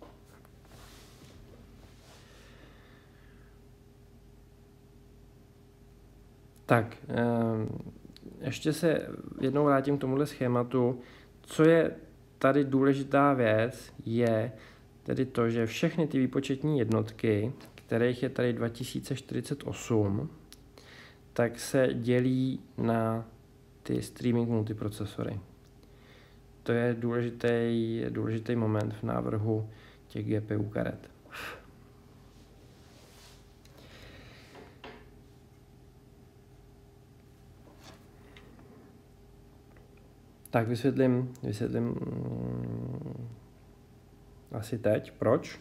Tak, ještě se jednou vrátím k tomuhle schématu. Co je tady důležitá věc, je tedy to, že všechny ty výpočetní jednotky, kterých je tady dva tisíce čtyřicet osm, tak se dělí na ty streaming multiprocesory. To je důležitý, důležitý moment v návrhu těch G P U karet. Tak vysvětlím, vysvětlím um, asi teď, proč.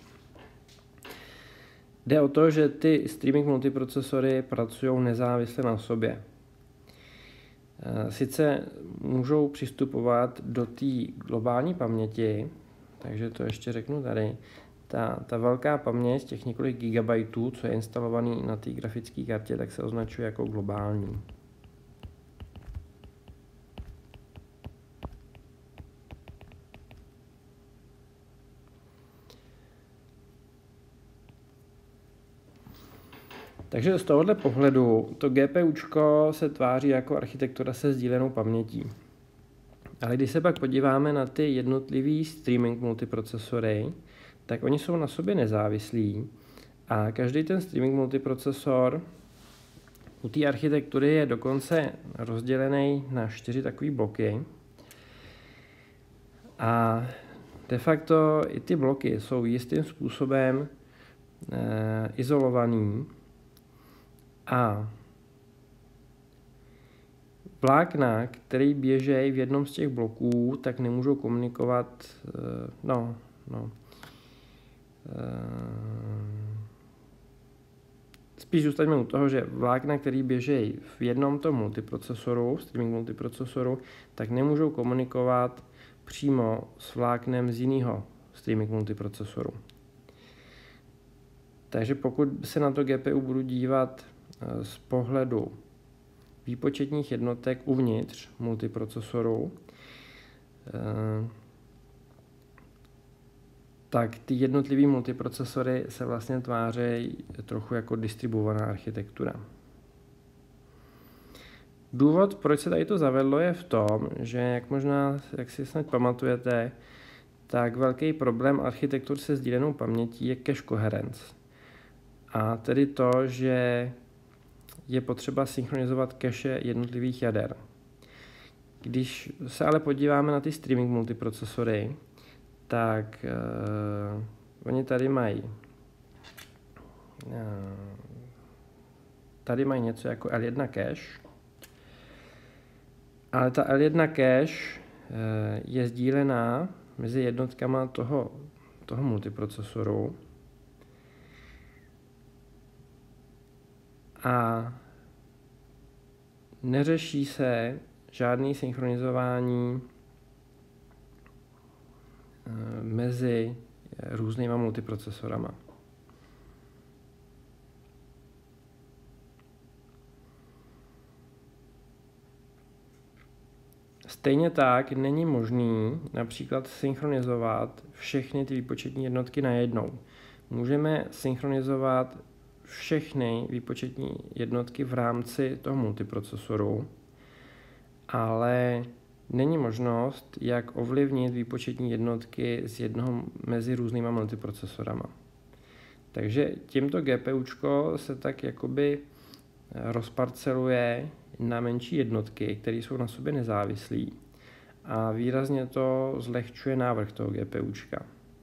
Jde o to, že ty streaming multiprocesory pracují nezávisle na sobě. Sice můžou přistupovat do té globální paměti, takže to ještě řeknu tady, ta, ta velká paměť, těch několik gigabajtů, co je instalovaný na té grafické kartě, tak se označuje jako globální. Takže z tohohle pohledu to GPUčko se tváří jako architektura se sdílenou pamětí. Ale když se pak podíváme na ty jednotlivý streaming multiprocesory, tak oni jsou na sobě nezávislí a každý ten streaming multiprocesor u té architektury je dokonce rozdělený na čtyři takové bloky. A de facto i ty bloky jsou jistým způsobem e, izolovaný. A vlákna, které běžejí v jednom z těch bloků, tak nemůžou komunikovat, no, no, spíš zůstaňme u toho, že vlákna, které běžejí v jednom tom multiprocesoru, streaming multiprocesoru, tak nemůžou komunikovat přímo s vláknem z jiného streaming multiprocesoru. Takže pokud se na to G P U budu dívat z pohledu výpočetních jednotek uvnitř multiprocesoru, tak ty jednotlivé multiprocesory se vlastně tváří trochu jako distribuovaná architektura. Důvod, proč se tady to zavedlo, je v tom, že jak možná, jak si snad pamatujete, tak velký problém architektur se sdílenou pamětí je cache coherence. A tedy to, že je potřeba synchronizovat cache jednotlivých jader. Když se ale podíváme na ty streaming multiprocesory, tak uh, oni tady mají uh, tady mají něco jako L jedna cache Ale ta L jedna cache je sdílená mezi jednotkama toho, toho multiprocesoru a neřeší se žádný synchronizování mezi různýma multiprocesorama. Stejně tak není možný například synchronizovat všechny ty výpočetní jednotky najednou. Můžeme synchronizovat všechny výpočetní jednotky v rámci toho multiprocesoru, ale není možnost, jak ovlivnit výpočetní jednotky z jednoho mezi různýma multiprocesorama. Takže tímto GPUčko se tak jakoby rozparceluje na menší jednotky, které jsou na sobě nezávislé a výrazně to zlehčuje návrh toho GPUčka.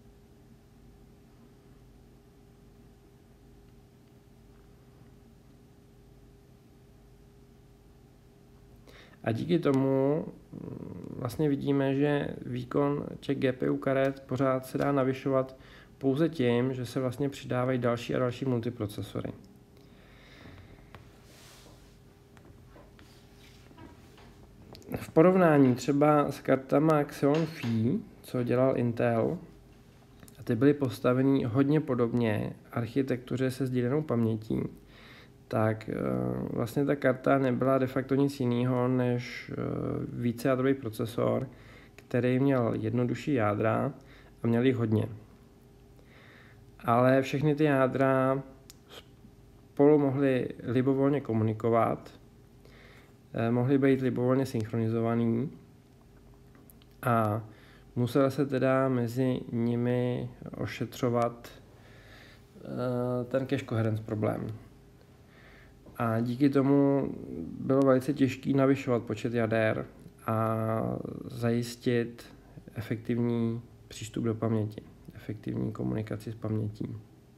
A díky tomu vlastně vidíme, že výkon těch G P U karet pořád se dá navyšovat pouze tím, že se vlastně přidávají další a další multiprocesory. V porovnání třeba s kartama Xeon Phi, co dělal Intel, a ty byly postaveny hodně podobně architektuře se sdílenou pamětí, tak vlastně ta karta nebyla de facto nic jiného než vícejádrový procesor, který měl jednodušší jádra a měl jich hodně. Ale všechny ty jádra spolu mohly libovolně komunikovat, mohly být libovolně synchronizovaný a musel se teda mezi nimi ošetřovat ten cache coherence problém. A díky tomu bylo velice těžké navyšovat počet jader a zajistit efektivní přístup do paměti, efektivní komunikaci s pamětí.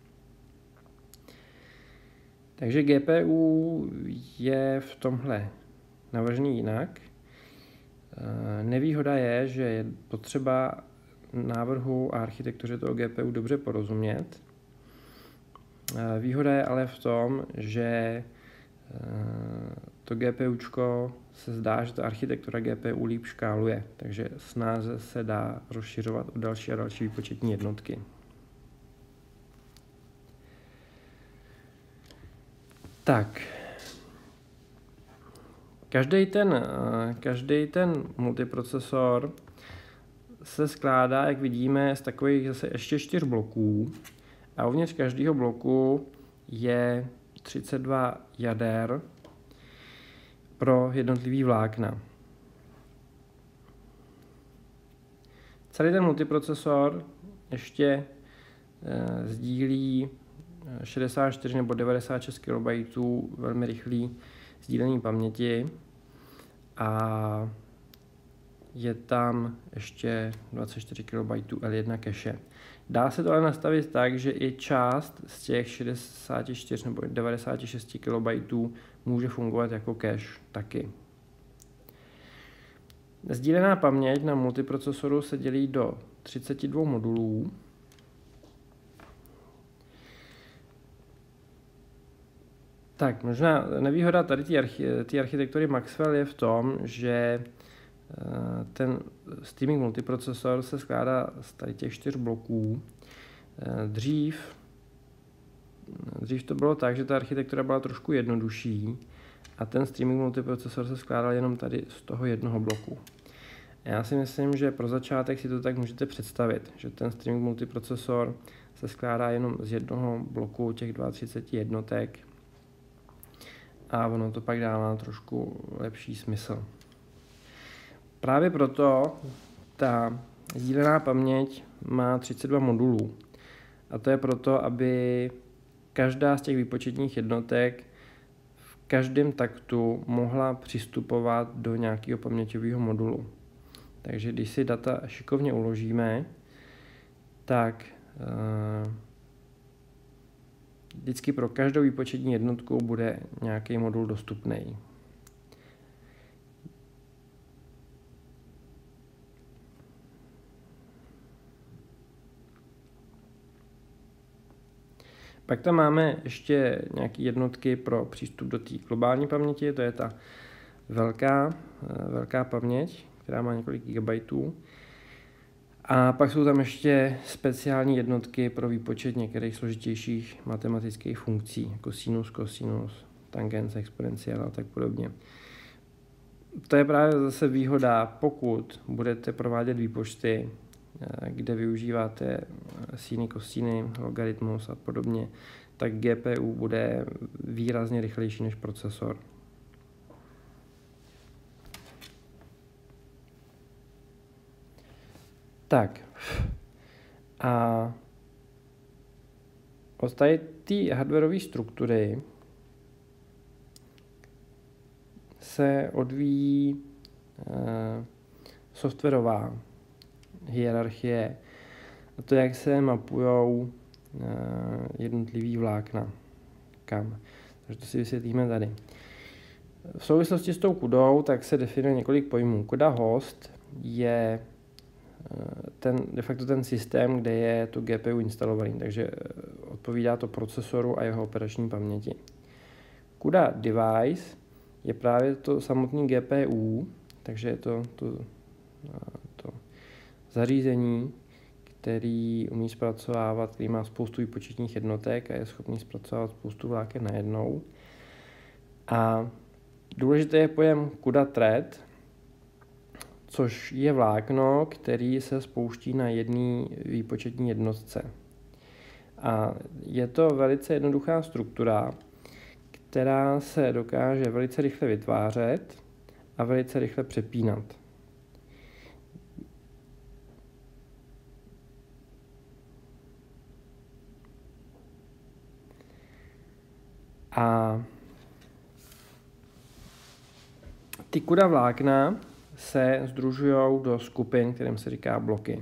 Takže G P U je v tomhle navržený jinak. Nevýhoda je, že je potřeba návrhu a architektuře toho G P U dobře porozumět. Výhoda je ale v tom, že to GPUčko se zdá, že ta architektura G P U líp škáluje, takže snáze se dá rozšiřovat o další a další výpočetní jednotky. Tak, každý ten, každý ten multiprocesor se skládá, jak vidíme, z takových zase ještě čtyř bloků a uvnitř každého bloku je třicet dva jader pro jednotlivý vlákna. Celý ten multiprocesor ještě e, sdílí šedesát čtyři nebo devadesát šest kilobajtů velmi rychlý sdílení paměti a je tam ještě dvacet čtyři kilobajtů L jedna cache. Dá se to ale nastavit tak, že i část z těch šedesát čtyři nebo devadesát šest kilobajtů může fungovat jako cache taky. Sdílená paměť na multiprocesoru se dělí do třiceti dvou modulů. Tak, možná nevýhoda tady té archi- architektury Maxwell je v tom, že ten streaming multiprocesor se skládá z tady těch čtyř bloků. Dřív, dřív to bylo tak, že ta architektura byla trošku jednodušší a ten streaming multiprocesor se skládal jenom tady z toho jednoho bloku. Já si myslím, že pro začátek si to tak můžete představit, že ten streaming multiprocesor se skládá jenom z jednoho bloku těch třicet dva jednotek a ono to pak dává trošku lepší smysl. Právě proto ta sdílená paměť má třicet dva modulů. A to je proto, aby každá z těch výpočetních jednotek v každém taktu mohla přistupovat do nějakého paměťového modulu. Takže když si data šikovně uložíme, tak uh, vždycky pro každou výpočetní jednotku bude nějaký modul dostupný. Pak tam máme ještě nějaké jednotky pro přístup do té globální paměti, to je ta velká, velká paměť, která má několik gigabajtů. A pak jsou tam ještě speciální jednotky pro výpočet některých složitějších matematických funkcí, jako sinus, cosinus, tangens, exponenciál a tak podobně. To je právě zase výhoda, pokud budete provádět výpočty, kde využíváte siny, kosiny, logaritmus a podobně, tak G P U bude výrazně rychlejší než procesor. Tak. A od tady ty hardwareové struktury se odvíjí e, softwarová hierarchie a to, jak se mapujou e, jednotlivý vlákna kam. Takže to si vysvětlíme tady. V souvislosti s tou kudou tak se definuje několik pojmů. Kuda host je ten, de facto ten systém, kde je to G P U instalovaný, takže odpovídá to procesoru a jeho operační paměti. Kuda device je právě to samotný G P U, takže je to, to, to zařízení, který umí zpracovávat, který má spoustu výpočetních jednotek a je schopný zpracovávat spoustu vláken najednou. A důležité je pojem CUDA thread, což je vlákno, který se spouští na jedné výpočetní jednotce. A je to velice jednoduchá struktura, která se dokáže velice rychle vytvářet a velice rychle přepínat. A ty CUDA vlákna se sdružují do skupin, kterým se říká bloky.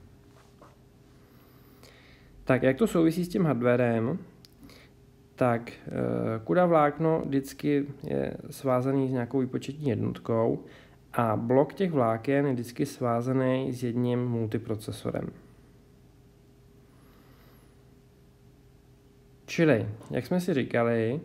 Tak jak to souvisí s tím hardwarem, tak CUDA vlákno vždycky je svázaný s nějakou výpočetní jednotkou a blok těch vláken je vždycky svázaný s jedním multiprocesorem. Čili, jak jsme si říkali,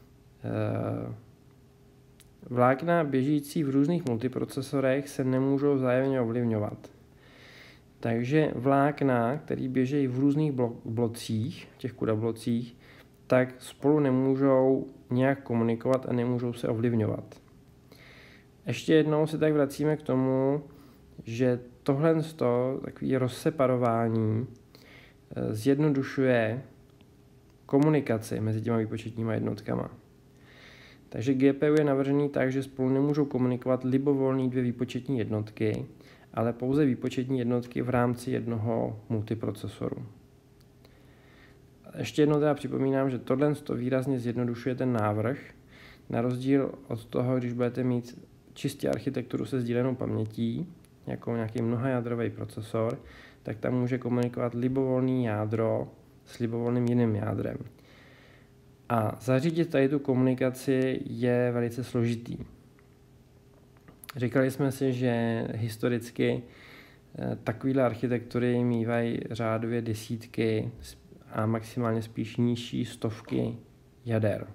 vlákna běžící v různých multiprocesorech se nemůžou vzájemně ovlivňovat. Takže vlákna, které běží v různých blo- blocích, těch CUDA blocích, tak spolu nemůžou nějak komunikovat a nemůžou se ovlivňovat. Ještě jednou se tak vracíme k tomu, že tohle takové rozseparování zjednodušuje komunikaci mezi těma výpočetníma jednotkama. Takže G P U je navržený tak, že spolu nemůžou komunikovat libovolné dvě výpočetní jednotky, ale pouze výpočetní jednotky v rámci jednoho multiprocesoru. Ještě jednou teda připomínám, že tohle to výrazně zjednodušuje ten návrh, na rozdíl od toho, když budete mít čistě architekturu se sdílenou pamětí, jako nějaký mnohajádrový procesor, tak tam může komunikovat libovolný jádro s libovolným jiným jádrem. A zařídit tady tu komunikaci je velice složitý. Říkali jsme si, že historicky takovéhle architektury mívají řádově desítky a maximálně spíš nižší stovky jader.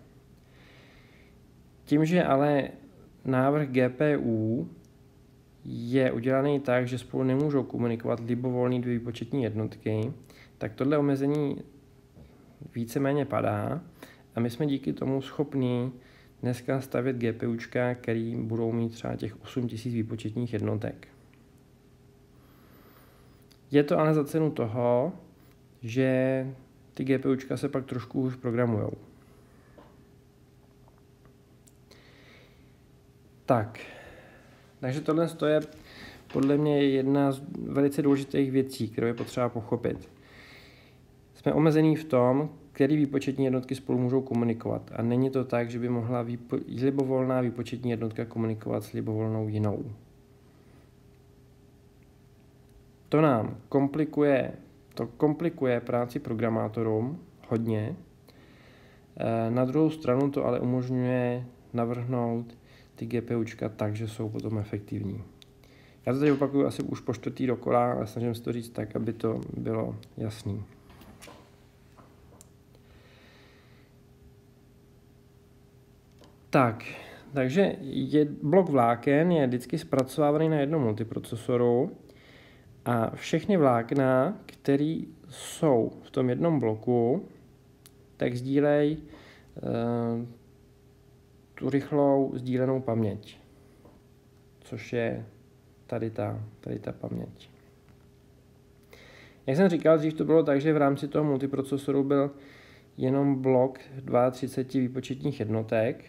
Tím, že ale návrh G P U je udělaný tak, že spolu nemůžou komunikovat libovolné dvě výpočetní jednotky, tak tohle omezení víceméně padá a my jsme díky tomu schopni dneska stavět GPUčka, který budou mít třeba těch osm tisíc výpočetních jednotek. Je to ale za cenu toho, že ty GPUčka se pak trošku už programujou. Tak, takže tohle je podle mě jedna z velice důležitých věcí, kterou je potřeba pochopit. Jsme omezení v tom, který výpočetní jednotky spolu můžou komunikovat. A není to tak, že by mohla výpo- libovolná výpočetní jednotka komunikovat s libovolnou jinou. To nám komplikuje, to komplikuje práci programátorům hodně. Na druhou stranu to ale umožňuje navrhnout ty GPUčka tak, že jsou potom efektivní. Já to tady opakuju asi už po čtvrtý dokola, ale snažím se to říct tak, aby to bylo jasný. Tak, takže je, blok vláken je vždycky zpracovávaný na jednom multiprocesoru a všechny vlákna, které jsou v tom jednom bloku, tak sdílej e, tu rychlou sdílenou paměť, což je tady ta, tady ta paměť. Jak jsem říkal, dřív to bylo tak, že v rámci toho multiprocesoru byl jenom blok třicet dva výpočetních jednotek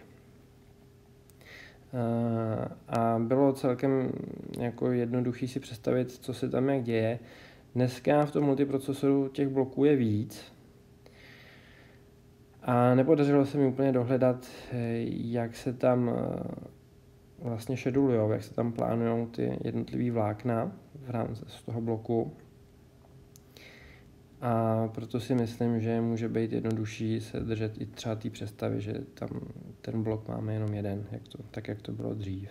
a bylo celkem jako jednoduchý si představit, co se tam jak děje. Dneska v tom multiprocesoru těch bloků je víc a nepodařilo se mi úplně dohledat, jak se tam vlastně šedulujou, jak se tam plánujou ty jednotlivý vlákna v rámci z toho bloku. A proto si myslím, že může být jednodušší se držet i třeba té představy, že tam ten blok máme jenom jeden, jak to, tak jak to bylo dřív.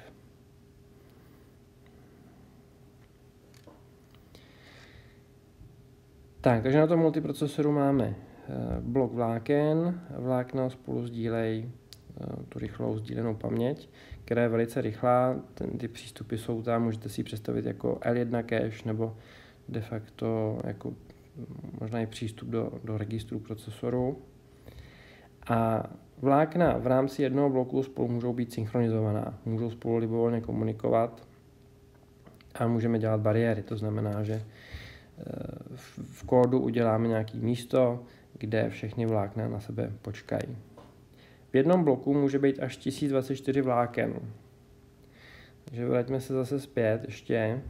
Tak, takže na tom multiprocesoru máme blok vláken, vlákna spolu sdílejí tu rychlou sdílenou paměť, která je velice rychlá, ten, ty přístupy jsou tam, můžete si ji představit jako L jedna cache nebo de facto jako možná i přístup do, do registru procesoru. A vlákna v rámci jednoho bloku spolu můžou být synchronizovaná, můžou spolu libovolně komunikovat a můžeme dělat bariéry. To znamená, že v kódu uděláme nějaké místo, kde všechny vlákna na sebe počkají. V jednom bloku může být až tisíc dvacet čtyři vláken. Takže vraťme se zase zpět ještě.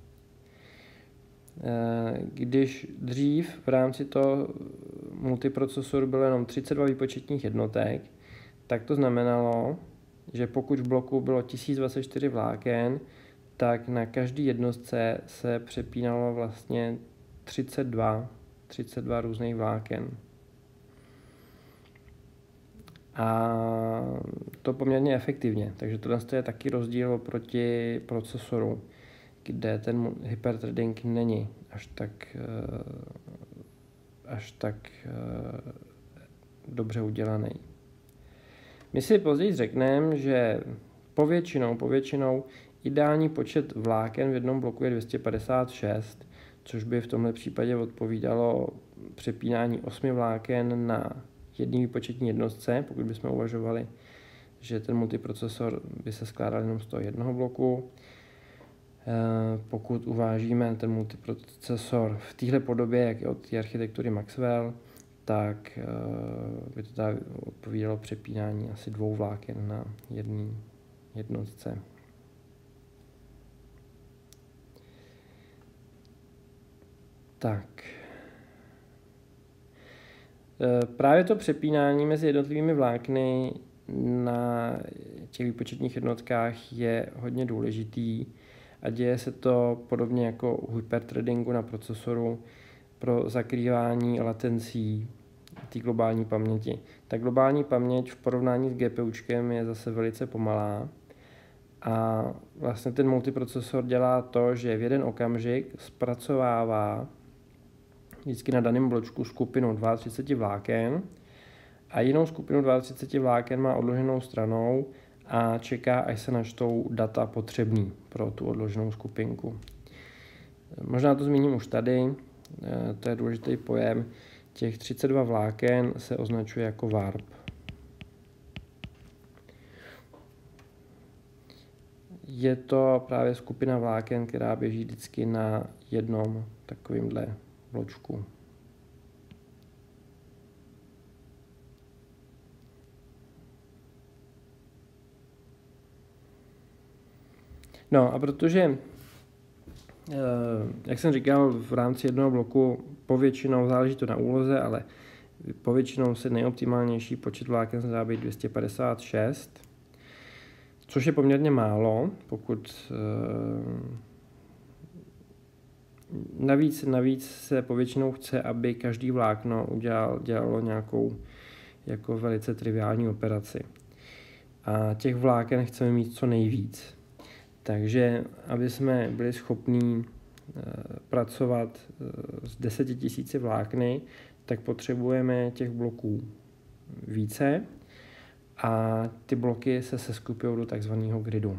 Když dřív v rámci toho multiprocesoru bylo jenom třicet dva výpočetních jednotek, tak to znamenalo, že pokud v bloku bylo tisíc dvacet čtyři vláken, tak na každý jednotce se přepínalo vlastně třicet dva, třicet dva různých vláken. A to poměrně efektivně, takže tohle je taky rozdíl oproti procesoru, kde ten hyperthreading není až tak, až tak dobře udělaný. My si později řekneme, že povětšinou, povětšinou ideální počet vláken v jednom bloku je dvě stě padesát šest, což by v tomhle případě odpovídalo přepínání osmi vláken na jedné výpočetní jednotce, pokud bychom uvažovali, že ten multiprocesor by se skládal jenom z toho jednoho bloku. Pokud uvážíme ten multiprocesor v téhle podobě, jak je od té architektury Maxwell, tak by to tady odpovídalo přepínání asi dvou vláken na jedné jednotce. Tak. Právě to přepínání mezi jednotlivými vlákny na těch výpočetních jednotkách je hodně důležitý a děje se to podobně jako u hyperthreadingu na procesoru pro zakrývání latencí té globální paměti. Ta globální paměť v porovnání s GPUčkem je zase velice pomalá a vlastně ten multiprocesor dělá to, že v jeden okamžik zpracovává vždycky na daném bločku skupinu třicet dva vláken a jinou skupinu třicet dva vláken má odloženou stranou a čeká, až se načtou data potřebný pro tu odloženou skupinku. Možná to zmíním už tady, to je důležitý pojem, těch třicet dva vláken se označuje jako warp. Je to právě skupina vláken, která běží vždycky na jednom takovýmhle bločku. No a protože, jak jsem říkal, v rámci jednoho bloku povětšinou, záleží to na úloze, ale povětšinou se nejoptimálnější počet vláken zdá být dvě stě padesát šest, což je poměrně málo, pokud navíc, navíc se povětšinou chce, aby každý vlákno udělal, dělalo nějakou jako velice triviální operaci. A těch vláken chceme mít co nejvíc. Takže aby jsme byli schopní pracovat s deseti tisíci vlákny, tak potřebujeme těch bloků více a ty bloky se seskupují do takzvaného gridu.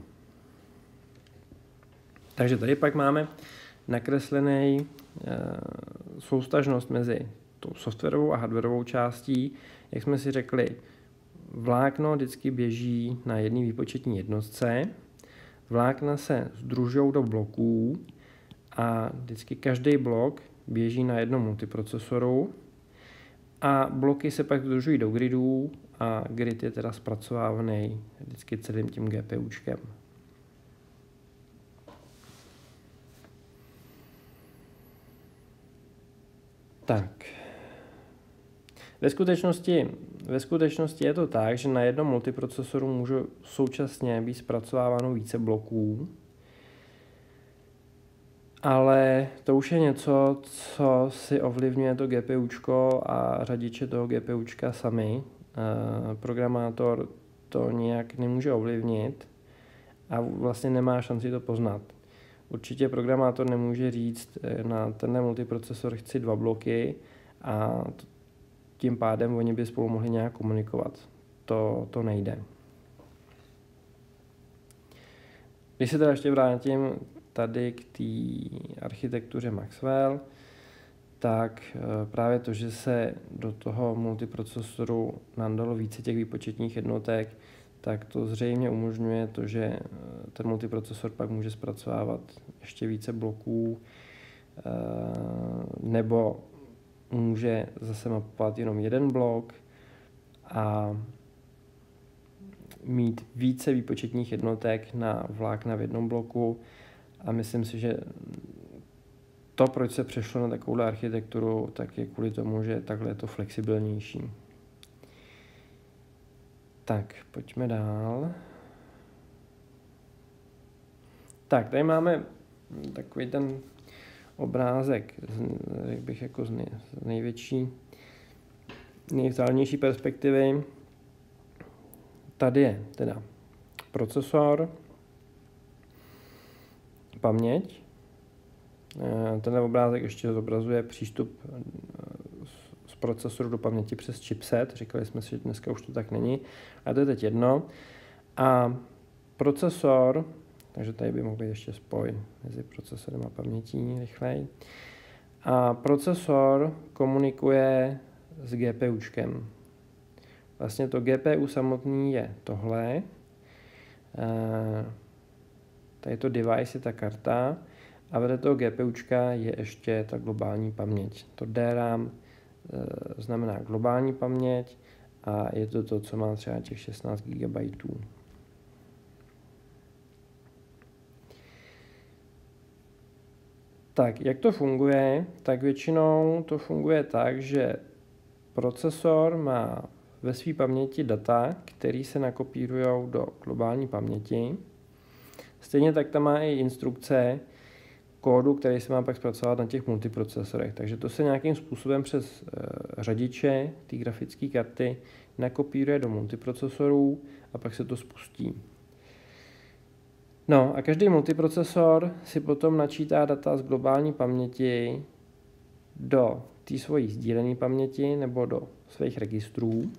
Takže tady pak máme nakreslený e, soustažnost mezi tou softwarovou a hardwarovou částí. Jak jsme si řekli, vlákno vždycky běží na jedné výpočetní jednotce, vlákna se sdružují do bloků a vždycky každý blok běží na jednom multiprocesoru a bloky se pak sdružují do gridů a grid je teda zpracovávaný vždycky celým tím GPUčkem. Tak. Ve skutečnosti, ve skutečnosti je to tak, že na jednom multiprocesoru může současně být zpracováváno více bloků, ale to už je něco, co si ovlivňuje to GPUčko a řadiče toho GPUčka sami. Programátor to nějak nemůže ovlivnit a vlastně nemá šanci to poznat. Určitě programátor nemůže říct, na tenhle multiprocesor chci dva bloky a tím pádem oni by spolu mohli nějak komunikovat. To, to nejde. Když se teda ještě vrátím tady k té architektuře Maxwell, tak právě to, že se do toho multiprocesoru nadalo více těch výpočetních jednotek, tak to zřejmě umožňuje to, že ten multiprocesor pak může zpracovávat ještě více bloků, nebo může zase mapovat jenom jeden blok a mít více výpočetních jednotek na vlákna v jednom bloku. A myslím si, že to, proč se přešlo na takovou architekturu, tak je kvůli tomu, že takhle je to flexibilnější. Tak, pojďme dál. Tak, tady máme takový ten obrázek, jak bych jako z, nej, z největší, nejvzdálenější perspektivy. Tady je teda procesor, paměť. Tenhle obrázek ještě zobrazuje přístup z procesoru do paměti přes chipset. Říkali jsme si, že dneska už to tak není, ale to je teď jedno. A procesor, takže tady by mohl být ještě spoj mezi procesorem a pamětí rychlej. A procesor komunikuje s GPUčkem. Vlastně to G P U samotný je tohle. Tady to device je ta karta a vedle toho GPUčka je ještě ta globální paměť. To D RAM e, znamená globální paměť a je to to, co má třeba těch šestnáct gigabajtů. Tak, jak to funguje? Tak většinou to funguje tak, že procesor má ve své paměti data, které se nakopírují do globální paměti. Stejně tak tam má i instrukce kódu, který se má pak zpracovat na těch multiprocesorech. Takže to se nějakým způsobem přes e, řadiče té grafické karty nakopíruje do multiprocesorů a pak se to spustí. No a každý multiprocesor si potom načítá data z globální paměti do té svojí sdílené paměti nebo do svých registrů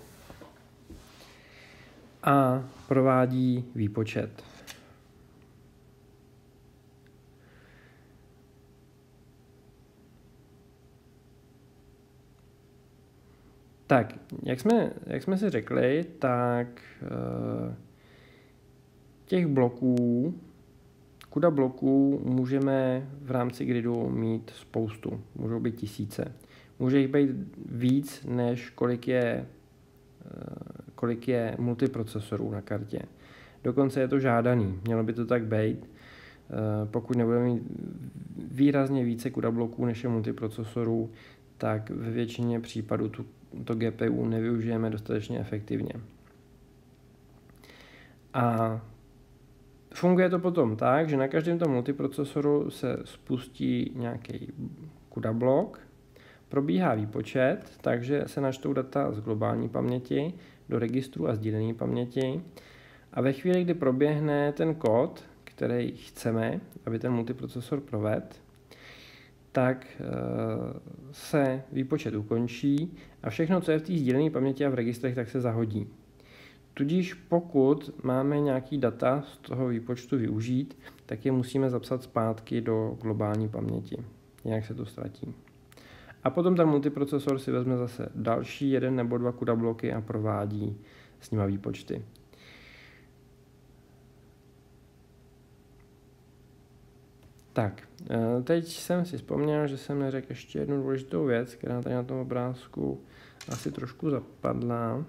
a provádí výpočet. Tak, jak jsme, jak jsme si řekli, tak e, těch bloků, kuda bloků můžeme v rámci gridu mít spoustu. Můžou být tisíce. Může jich být víc, než kolik je, kolik je multiprocesorů na kartě. Dokonce je to žádaný. Mělo by to tak být. Pokud nebudeme mít výrazně více kuda bloků, než je multiprocesorů, tak ve většině případů tu, to G P U nevyužijeme dostatečně efektivně. A funguje to potom tak, že na každém tom multiprocesoru se spustí nějaký kuda blok, probíhá výpočet, takže se načtou data z globální paměti do registru a sdílené paměti a ve chvíli, kdy proběhne ten kód, který chceme, aby ten multiprocesor provedl, tak se výpočet ukončí a všechno, co je v té sdílené paměti a v registrech, tak se zahodí. Tudíž pokud máme nějaký data z toho výpočtu využít, tak je musíme zapsat zpátky do globální paměti. Jinak se to ztratí. A potom ten multiprocesor si vezme zase další jeden nebo dva CUDA bloky a provádí s nima výpočty. Tak, teď jsem si vzpomněl, že jsem neřekl ještě jednu důležitou věc, která tady na tom obrázku asi trošku zapadla.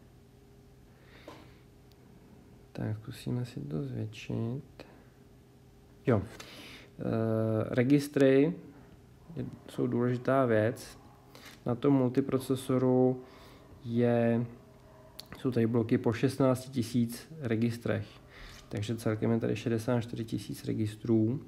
Tak, zkusíme si to zvětšit. Jo, e, registry jsou důležitá věc. Na tom multiprocesoru je, jsou tady bloky po šestnácti tisíc registrech, takže celkem je tady šedesát čtyři tisíc registrů.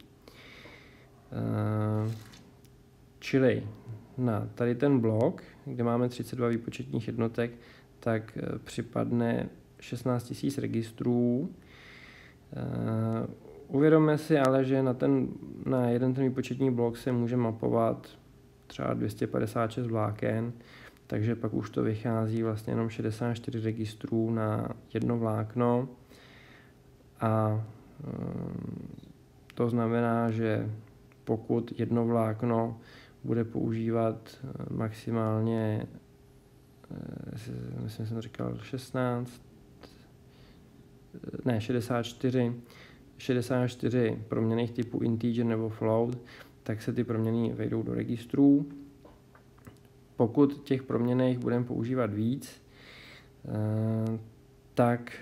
E, čili na tady ten blok, kde máme třicet dva výpočetních jednotek, tak připadne šestnáct tisíc registrů. Uh, uvědomme si ale, že na, ten, na jeden ten výpočetní blok se může mapovat třeba dvě stě padesát šest vláken, takže pak už to vychází vlastně jenom šedesát čtyři registrů na jedno vlákno. A um, to znamená, že pokud jedno vlákno bude používat maximálně, myslím, jsem říkal šestnáct, ne, šedesát čtyři, šedesát čtyři proměnných typů integer nebo float, tak se ty proměny vejdou do registrů. Pokud těch proměnných budeme používat víc, tak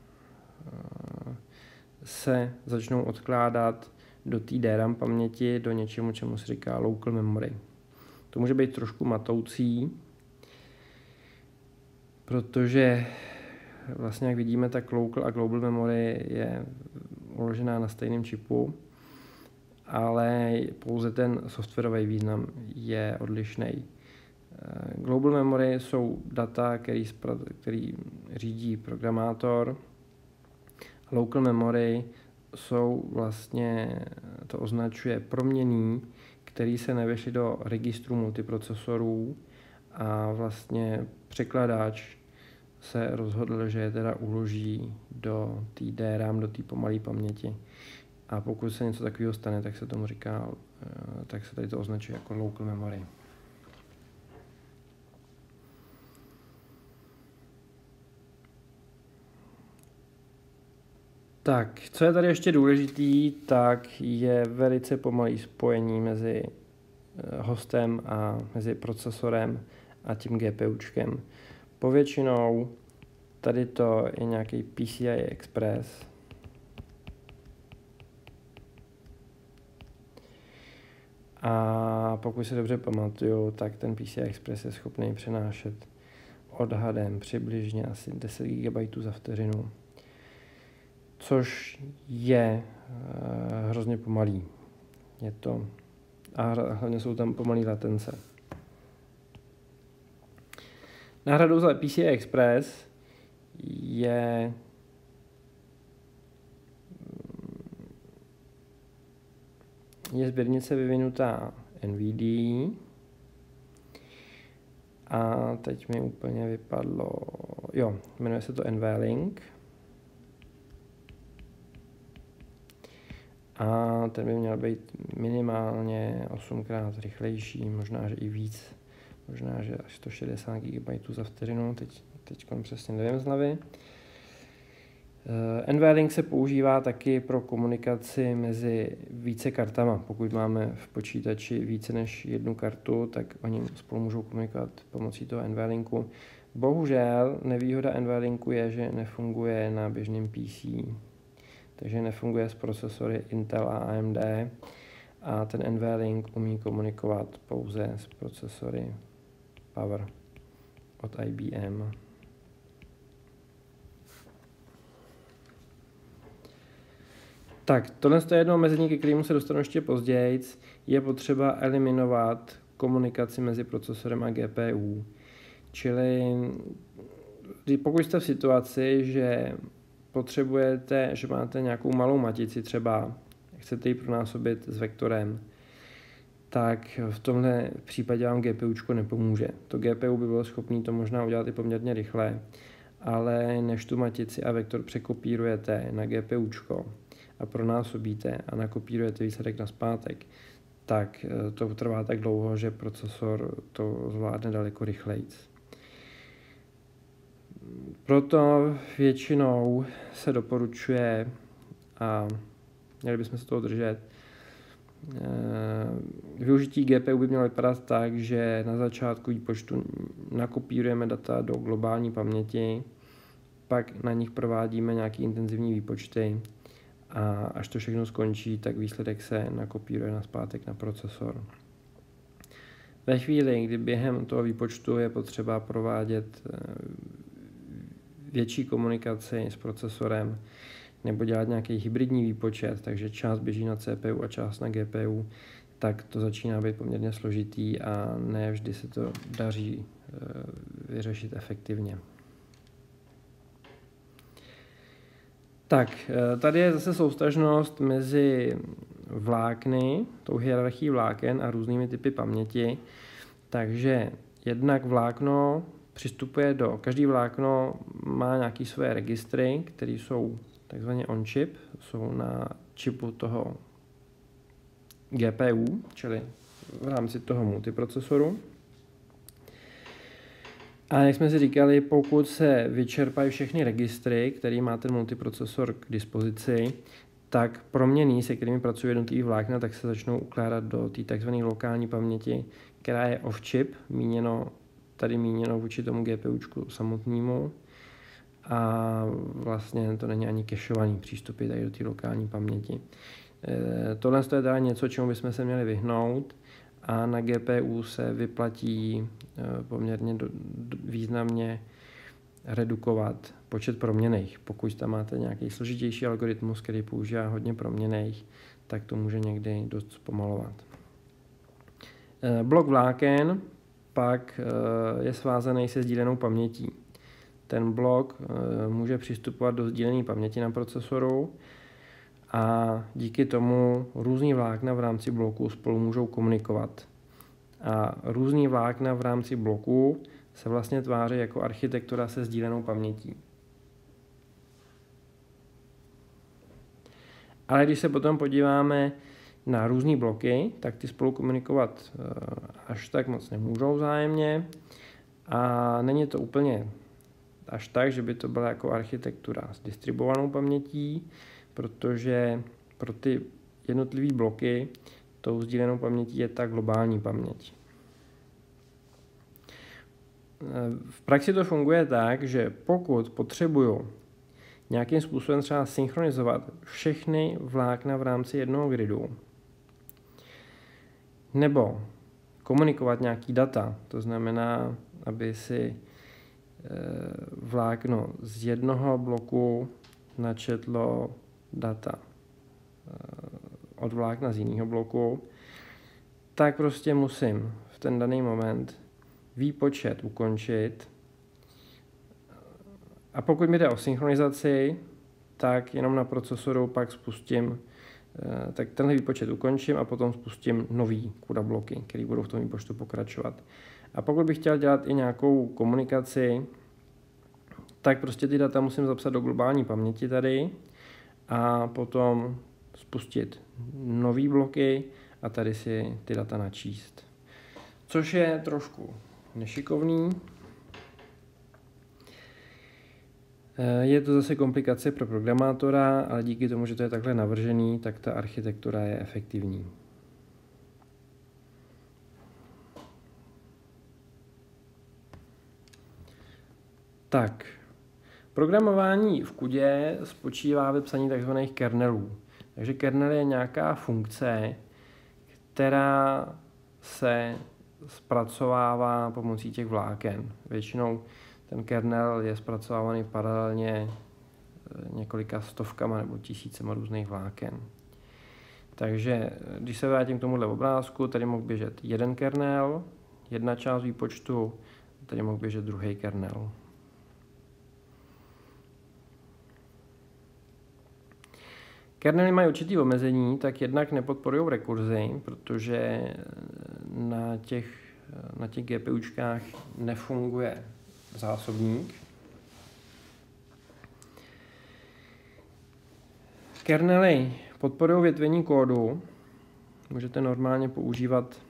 se začnou odkládat do té D RAM paměti, do něčemu, čemu se říká local memory. To může být trošku matoucí, protože vlastně, jak vidíme, tak local a global memory je uložená na stejném čipu, ale pouze ten softwarový význam je odlišný. Global memory jsou data, který, který řídí programátor. Local memory jsou vlastně, to označuje proměnný, který se nevešly do registru multiprocesorů a vlastně překladač se rozhodl, že je teda uloží do té D RAM, do té pomalé paměti. A pokud se něco takového stane, tak se tomu říká, tak se tady to označuje jako local memory. Tak, co je tady ještě důležitý, tak je velice pomalý spojení mezi hostem a mezi procesorem a tím GPUčkem. Povětšinou tady to je nějaký P C I Express. A pokud se dobře pamatuju, tak ten P C I Express je schopný přenášet odhadem přibližně asi deset gigabajtů za vteřinu, což je uh, hrozně pomalý. Je to, a hlavně jsou tam pomalý latence. Náhradou za P C I Express je je sběrnice vyvinutá N V D a teď mi úplně vypadlo, jo, jmenuje se to NVLink a ten by měl být minimálně osmkrát rychlejší, možná, že i víc. Možná, že až sto šedesát gigabajtů za vteřinu, teď, teď přesně nevím z hlavy. Uh, NVLink se používá taky pro komunikaci mezi více kartama. Pokud máme v počítači více než jednu kartu, tak oni spolu můžou komunikovat pomocí toho NVLinku. Bohužel nevýhoda NVLinku je, že nefunguje na běžném P C. Takže nefunguje s procesory Intel a A M D a ten NVLink umí komunikovat pouze s procesory Power od I B M. Tak, tohle je jedno omezení, ke kterému se dostanu ještě později. Je potřeba eliminovat komunikaci mezi procesorem a G P U. Čili pokud jste v situaci, že potřebujete, že máte nějakou malou matici třeba, chcete ji pronásobit s vektorem, tak v tomhle případě vám GPUčko nepomůže. To G P U by bylo schopné to možná udělat i poměrně rychle, ale než tu matici a vektor překopírujete na GPUčko a pronásobíte a nakopírujete výsledek nazpátek, tak to trvá tak dlouho, že procesor to zvládne daleko rychleji. Proto většinou se doporučuje, a měli bychom se toho držet, využití G P U by mělo vypadat tak, že na začátku výpočtu nakopírujeme data do globální paměti, pak na nich provádíme nějaké intenzivní výpočty a až to všechno skončí, tak výsledek se nakopíruje nazpátek na procesor. Ve chvíli, kdy během toho výpočtu je potřeba provádět větší komunikaci s procesorem nebo dělat nějaký hybridní výpočet, takže část běží na C P U a část na G P U, tak to začíná být poměrně složitý a ne vždy se to daří vyřešit efektivně. Tak, tady je zase souvztažnost mezi vlákny, tou hierarchií vláken a různými typy paměti. Takže jednak vlákno přistupuje do, každý vlákno má nějaké své registry, které jsou takzvaně on-chip, jsou na čipu toho G P U, čili v rámci toho multiprocesoru. A jak jsme si říkali, pokud se vyčerpají všechny registry, který má ten multiprocesor k dispozici, tak proměnný, se kterými pracují jednotlivý vlákna, tak se začnou ukládat do té tzv. Lokální paměti, která je off-chip, míněno, tady míněno vůči tomu GPUčku samotnému. A vlastně to není ani kešovaný přístupy tady do té lokální paměti. E, tohle je teda něco, čemu bychom se měli vyhnout, a na G P U se vyplatí e, poměrně do, do, významně redukovat počet proměnných. Pokud tam máte nějaký složitější algoritmus, který používá hodně proměnných, tak to může někdy dost zpomalovat. E, blok vláken pak e, je svázaný se sdílenou pamětí. Ten blok e, může přistupovat do sdílené paměti na procesoru a díky tomu různý vlákna v rámci bloku spolu můžou komunikovat. A různý vlákna v rámci bloku se vlastně tváří jako architektura se sdílenou pamětí. Ale když se potom podíváme na různé bloky, tak ty spolu komunikovat e, až tak moc nemůžou vzájemně a není to úplně až tak, že by to byla jako architektura s distribuovanou pamětí, protože pro ty jednotlivé bloky tou sdílenou pamětí je ta globální paměť. V praxi to funguje tak, že pokud potřebuju nějakým způsobem třeba synchronizovat všechny vlákna v rámci jednoho gridu, nebo komunikovat nějaký data, to znamená, aby si vlákno z jednoho bloku načetlo data od vlákna z jiného bloku, tak prostě musím v ten daný moment výpočet ukončit. A pokud mi jde o synchronizaci, tak jenom na procesoru pak spustím, tak tenhle výpočet ukončím a potom spustím nový CUDA bloky, které budou v tom výpočtu pokračovat. A pokud bych chtěl dělat i nějakou komunikaci, tak prostě ty data musím zapsat do globální paměti tady a potom spustit nový bloky a tady si ty data načíst. Což je trošku nešikovný. Je to zase komplikace pro programátora, ale díky tomu, že to je takhle navržený, tak ta architektura je efektivní. Tak, programování v CUDě spočívá ve psaní tzv. Kernelů. Takže kernel je nějaká funkce, která se zpracovává pomocí těch vláken. Většinou ten kernel je zpracovávaný paralelně několika stovkama nebo tisícema různých vláken. Takže když se vrátím k tomuhle obrázku, tady mohl běžet jeden kernel, jedna část výpočtu, tady mohl běžet druhý kernel. Kernely mají určitý omezení, tak jednak nepodporují rekurzi, protože na těch, na těch GPUčkách nefunguje zásobník. Kernely podporují větvení kódu. Můžete normálně používat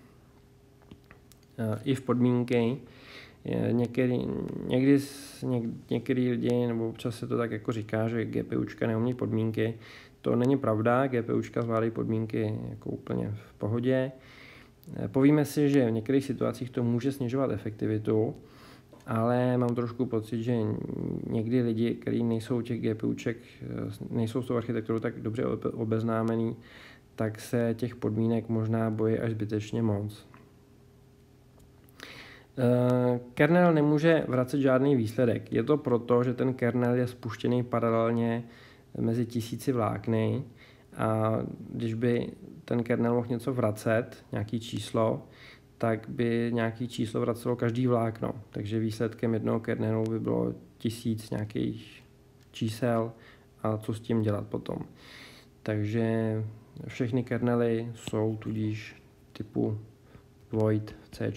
i v podmínky. Některý, někdy něk, některý lidi, nebo občas se to tak jako říká, že GPUčka neumí podmínky. To není pravda, GPUčka zvládají podmínky jako úplně v pohodě. Povíme si, že v některých situacích to může snižovat efektivitu, ale mám trošku pocit, že někdy lidi, kteří nejsou těch GPUček, nejsou s tou architekturou tak dobře obeznámení, tak se těch podmínek možná bojí až zbytečně moc. Kernel nemůže vracet žádný výsledek. Je to proto, že ten kernel je spuštěný paralelně mezi tisíci vlákny a když by ten kernel mohl něco vracet, nějaký číslo, tak by nějaký číslo vracelo každý vlákno. Takže výsledkem jednoho kernelu by bylo tisíc nějakých čísel a co s tím dělat potom. Takže všechny kernely jsou tudíž typu void v C.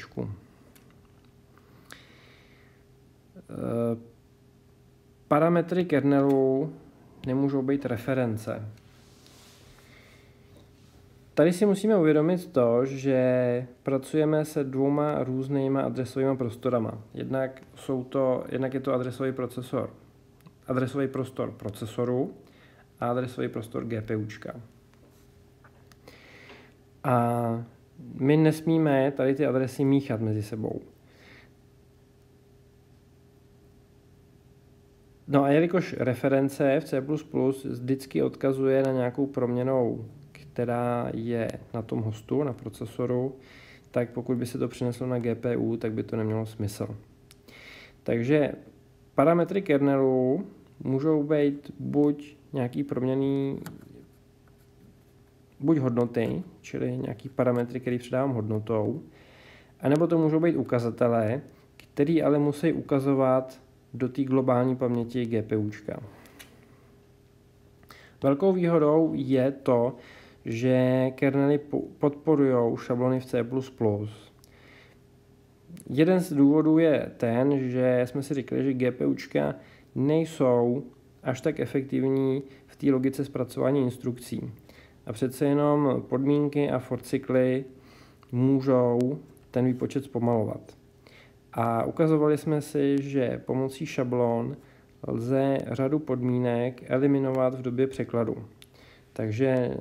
Parametry kernelu nemůžou být reference. Tady si musíme uvědomit to, že pracujeme se dvouma různýma adresovými prostorama. Jednak, jsou to, jednak je to adresový procesor, adresový prostor procesoru a adresový prostor GPUčka. A my nesmíme tady ty adresy míchat mezi sebou. No a jelikož reference v C plus plus vždycky odkazuje na nějakou proměnnou, která je na tom hostu, na procesoru, tak pokud by se to přineslo na G P U, tak by to nemělo smysl. Takže parametry kernelu můžou být buď nějaký proměnný, buď hodnoty, čili nějaký parametry, který předávám hodnotou, anebo to můžou být ukazatele, který ale musí ukazovat do té globální paměti GPUčka. Velkou výhodou je to, že kernely podporují šablony v C plus plus. Jeden z důvodů je ten, že jsme si říkali, že GPUčka nejsou až tak efektivní v té logice zpracování instrukcí. A přece jenom podmínky a for cykly můžou ten výpočet zpomalovat. A ukazovali jsme si, že pomocí šablon lze řadu podmínek eliminovat v době překladu. Takže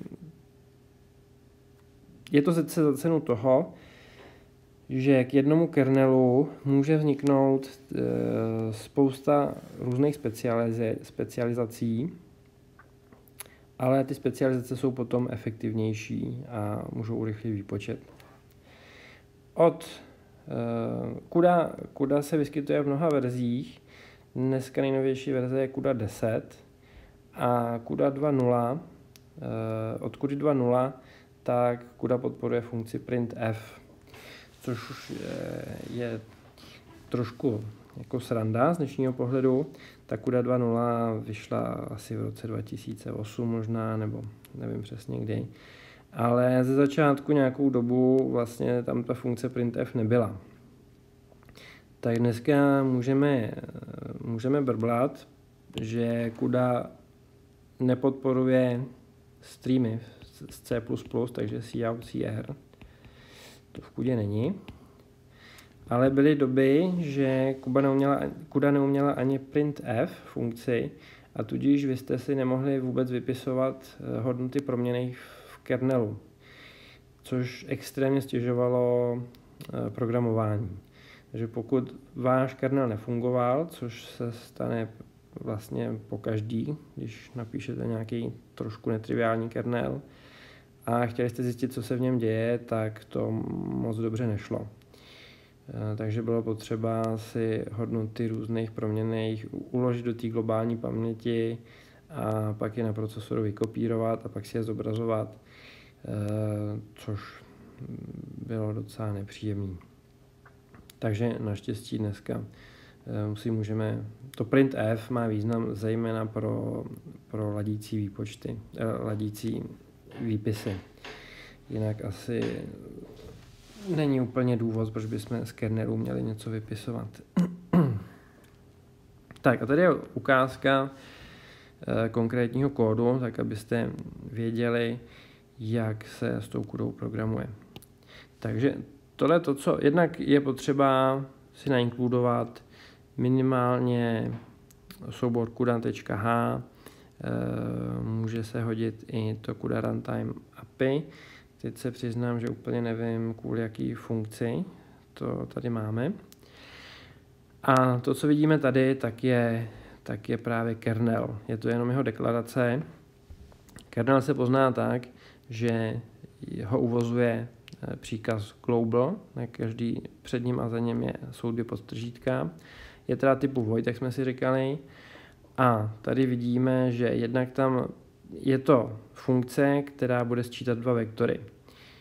je to zase za cenu toho, že k jednomu kernelu může vzniknout spousta různých specializací, ale ty specializace jsou potom efektivnější a můžou urychlit výpočet. Od CUDA, CUDA se vyskytuje v mnoha verzích. Dneska nejnovější verze je CUDA deset a CUDA dva tečka nula. Od CUDA dva tečka nula tak CUDA podporuje funkci printf, což už je, je trošku jako sranda z dnešního pohledu. Ta CUDA dva tečka nula vyšla asi v roce dva tisíce osm možná, nebo nevím přesně kdy. Ale ze začátku nějakou dobu vlastně tam ta funkce printf nebyla. Tak dneska můžeme, můžeme brblat, že CUDA nepodporuje streamy z C plus plus, takže cout, cr. To v CUDě není. Ale byly doby, že CUDA neuměla, CUDA neuměla ani printf funkci a tudíž vy jste si nemohli vůbec vypisovat hodnoty proměnných v kernelu, což extrémně stěžovalo programování. Takže pokud váš kernel nefungoval, což se stane vlastně po každý, když napíšete nějaký trošku netriviální kernel a chtěli jste zjistit, co se v něm děje, tak to moc dobře nešlo. Takže bylo potřeba si hodnoty různých proměnných uložit do té globální paměti a pak je na procesoru vykopírovat a pak si je zobrazovat, což bylo docela nepříjemné. Takže naštěstí dneska si můžeme, to printf má význam zejména pro, pro ladící výpočty, ladící výpisy. Jinak asi není úplně důvod, proč bychom z kernerů měli něco vypisovat. Tak a tady je ukázka konkrétního kódu, tak abyste věděli, jak se s tou kudou programuje. Takže tohle je to, co jednak je potřeba si nainkludovat minimálně soubor kuda.h, může se hodit i to kuda runtime A P I. Teď se přiznám, že úplně nevím, kvůli jaký funkci to tady máme. A to, co vidíme tady, tak je, tak je právě kernel. Je to jenom jeho deklarace. Kernel se pozná tak, že ho uvozuje příkaz global, na každý před ním a za něm je, jsou dvě podtržítka. Je teda typu void, jak jsme si říkali. A tady vidíme, že jednak tam je to funkce, která bude sčítat dva vektory. E,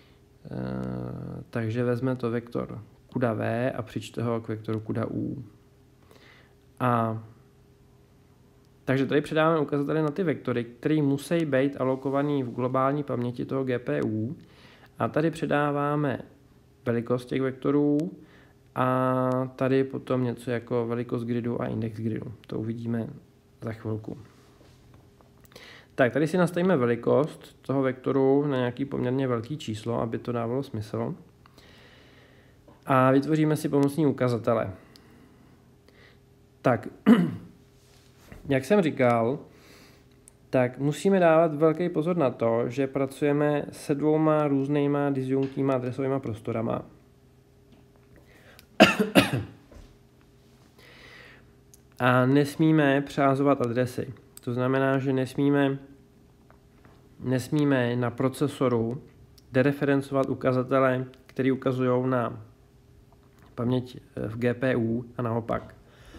takže vezme to vektor kuda v a přičte ho k vektoru kuda u. A takže tady předáváme ukazatele na ty vektory, které musí být alokovaný v globální paměti toho G P U. A tady předáváme velikost těch vektorů a tady potom něco jako velikost gridu a index gridu. To uvidíme za chvilku. Tak, tady si nastavíme velikost toho vektoru na nějaký poměrně velký číslo, aby to dávalo smysl. A vytvoříme si pomocný ukazatele. Tak, jak jsem říkal, tak musíme dávat velký pozor na to, že pracujeme se dvouma různýma disjunktníma adresovými prostorama. A nesmíme přehazovat adresy. To znamená, že nesmíme, nesmíme na procesoru dereferencovat ukazatele, které ukazují na paměť v G P U a naopak.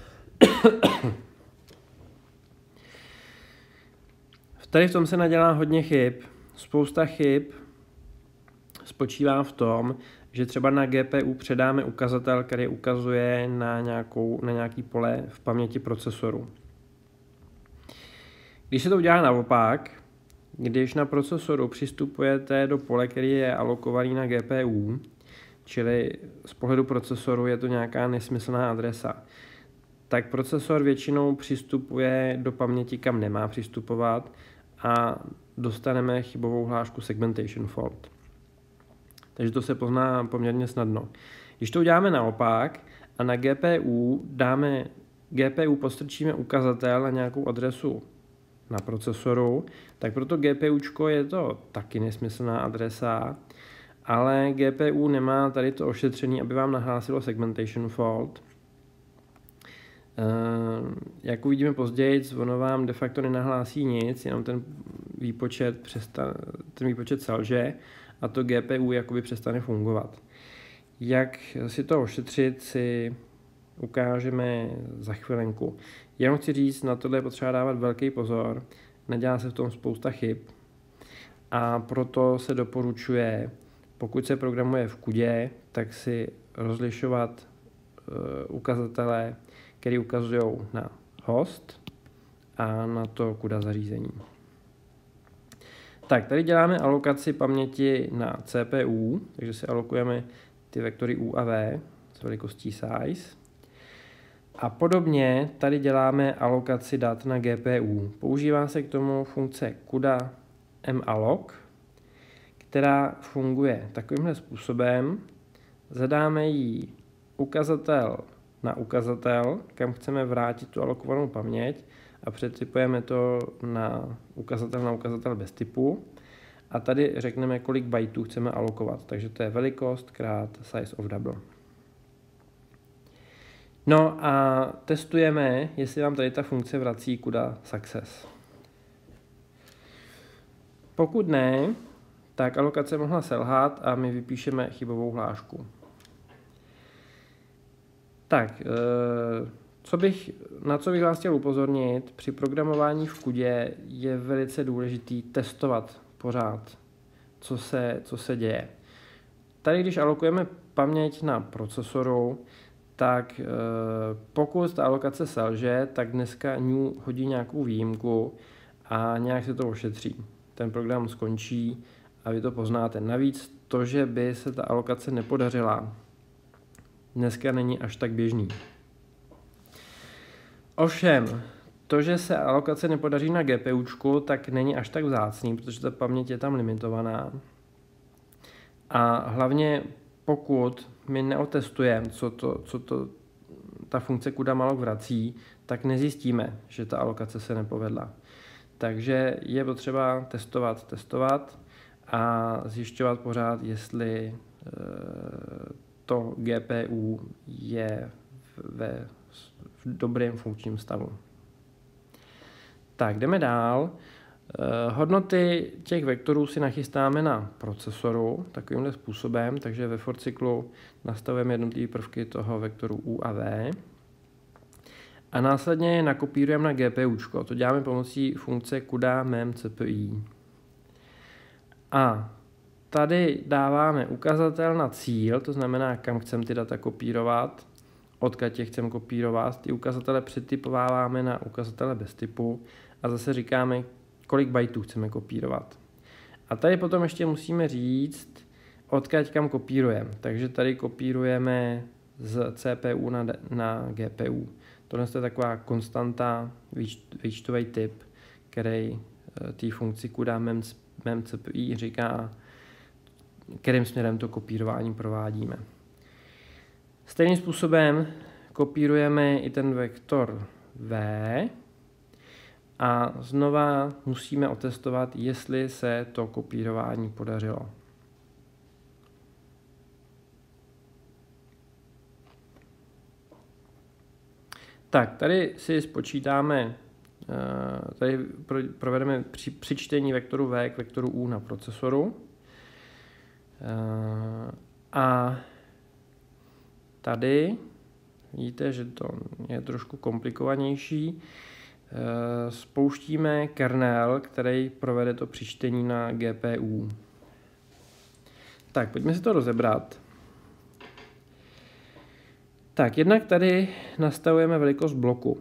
Tady v tom se nadělá hodně chyb. Spousta chyb spočívá v tom, že třeba na G P U předáme ukazatel, který ukazuje na, nějakou, na nějaký pole v paměti procesoru. Když se to udělá naopak, když na procesoru přistupujete do pole, který je alokovaný na G P U, čili z pohledu procesoru je to nějaká nesmyslná adresa, tak procesor většinou přistupuje do paměti, kam nemá přistupovat a dostaneme chybovou hlášku segmentation fault. Takže to se pozná poměrně snadno. Když to uděláme naopak a na G P U dáme, G P U postrčíme ukazatel na nějakou adresu na procesoru, tak pro to GPUčko je to taky nesmyslná adresa, ale G P U nemá tady to ošetření, aby vám nahlásilo segmentation fault. Uh, jak uvidíme později, ono vám de facto nenahlásí nic, jenom ten výpočet, přestane, ten výpočet selže a to G P U jakoby přestane fungovat. Jak si to ošetřit, si ukážeme za chvilenku. Jenom chci říct, na tohle je potřeba dávat velký pozor, nedělá se v tom spousta chyb a proto se doporučuje, pokud se programuje v kudě, tak si rozlišovat uh, ukazatele, které ukazují na host a na to kuda zařízení. Tak, tady děláme alokaci paměti na C P U, takže si alokujeme ty vektory U a V s velikostí size. A podobně tady děláme alokaci dat na G P U. Používá se k tomu funkce kuda malloc, která funguje takovýmhle způsobem. Zadáme jí ukazatel na ukazatel, kam chceme vrátit tu alokovanou paměť a přetypujeme to na ukazatel na ukazatel bez typu. A tady řekneme, kolik bajtů chceme alokovat. Takže to je velikost krát size of double. No a testujeme, jestli nám tady ta funkce vrací kuda success. Pokud ne, tak alokace mohla selhat a my vypíšeme chybovou hlášku. Tak, co bych, na co bych vás chtěl upozornit, při programování v kudě je velice důležitý testovat pořád, co se, co se děje. Tady, když alokujeme paměť na procesoru, tak pokud ta alokace selže, tak dneska new hodí nějakou výjimku a nějak se to ošetří. Ten program skončí a vy to poznáte. Navíc to, že by se ta alokace nepodařila, dneska není až tak běžný. Ovšem, To, že se alokace nepodaří na GPUčku, tak není až tak vzácný, protože ta paměť je tam limitovaná. A hlavně pokud my neotestujeme, co to, co to ta funkce CUDA-malloc vrací, tak nezjistíme, že ta alokace se nepovedla. Takže je potřeba testovat, testovat a zjišťovat pořád, jestli to G P U je ve v dobrém funkčním stavu. Tak, jdeme dál. Hodnoty těch vektorů si nachystáme na procesoru takovýmhle způsobem, takže ve for cyklu nastavujeme jednotlivé prvky toho vektoru U a V a následně je nakopírujeme na GPUčko. To děláme pomocí funkce CUDA mem cpi. A tady dáváme ukazatel na cíl, to znamená, kam chceme ty data kopírovat, odkud je chceme kopírovat. Ty ukazatele přetypováváme na ukazatele bez typu a zase říkáme, kolik bajtů chceme kopírovat. A tady potom ještě musíme říct, odkud kam kopírujeme. Takže tady kopírujeme z C P U na, na G P U. Tohle je taková konstanta, výčtový typ, který té funkci CUDA mem, mem cpi říká, kterým směrem to kopírování provádíme. Stejným způsobem kopírujeme i ten vektor V a znova musíme otestovat, jestli se to kopírování podařilo. Tak, tady si spočítáme, tady provedeme přičtení vektoru V k vektoru U na procesoru. A tady vidíte, že to je trošku komplikovanější. Spouštíme kernel, který provede to přičtení na G P U. Tak, pojďme si to rozebrat. Tak, jednak tady nastavujeme velikost bloku.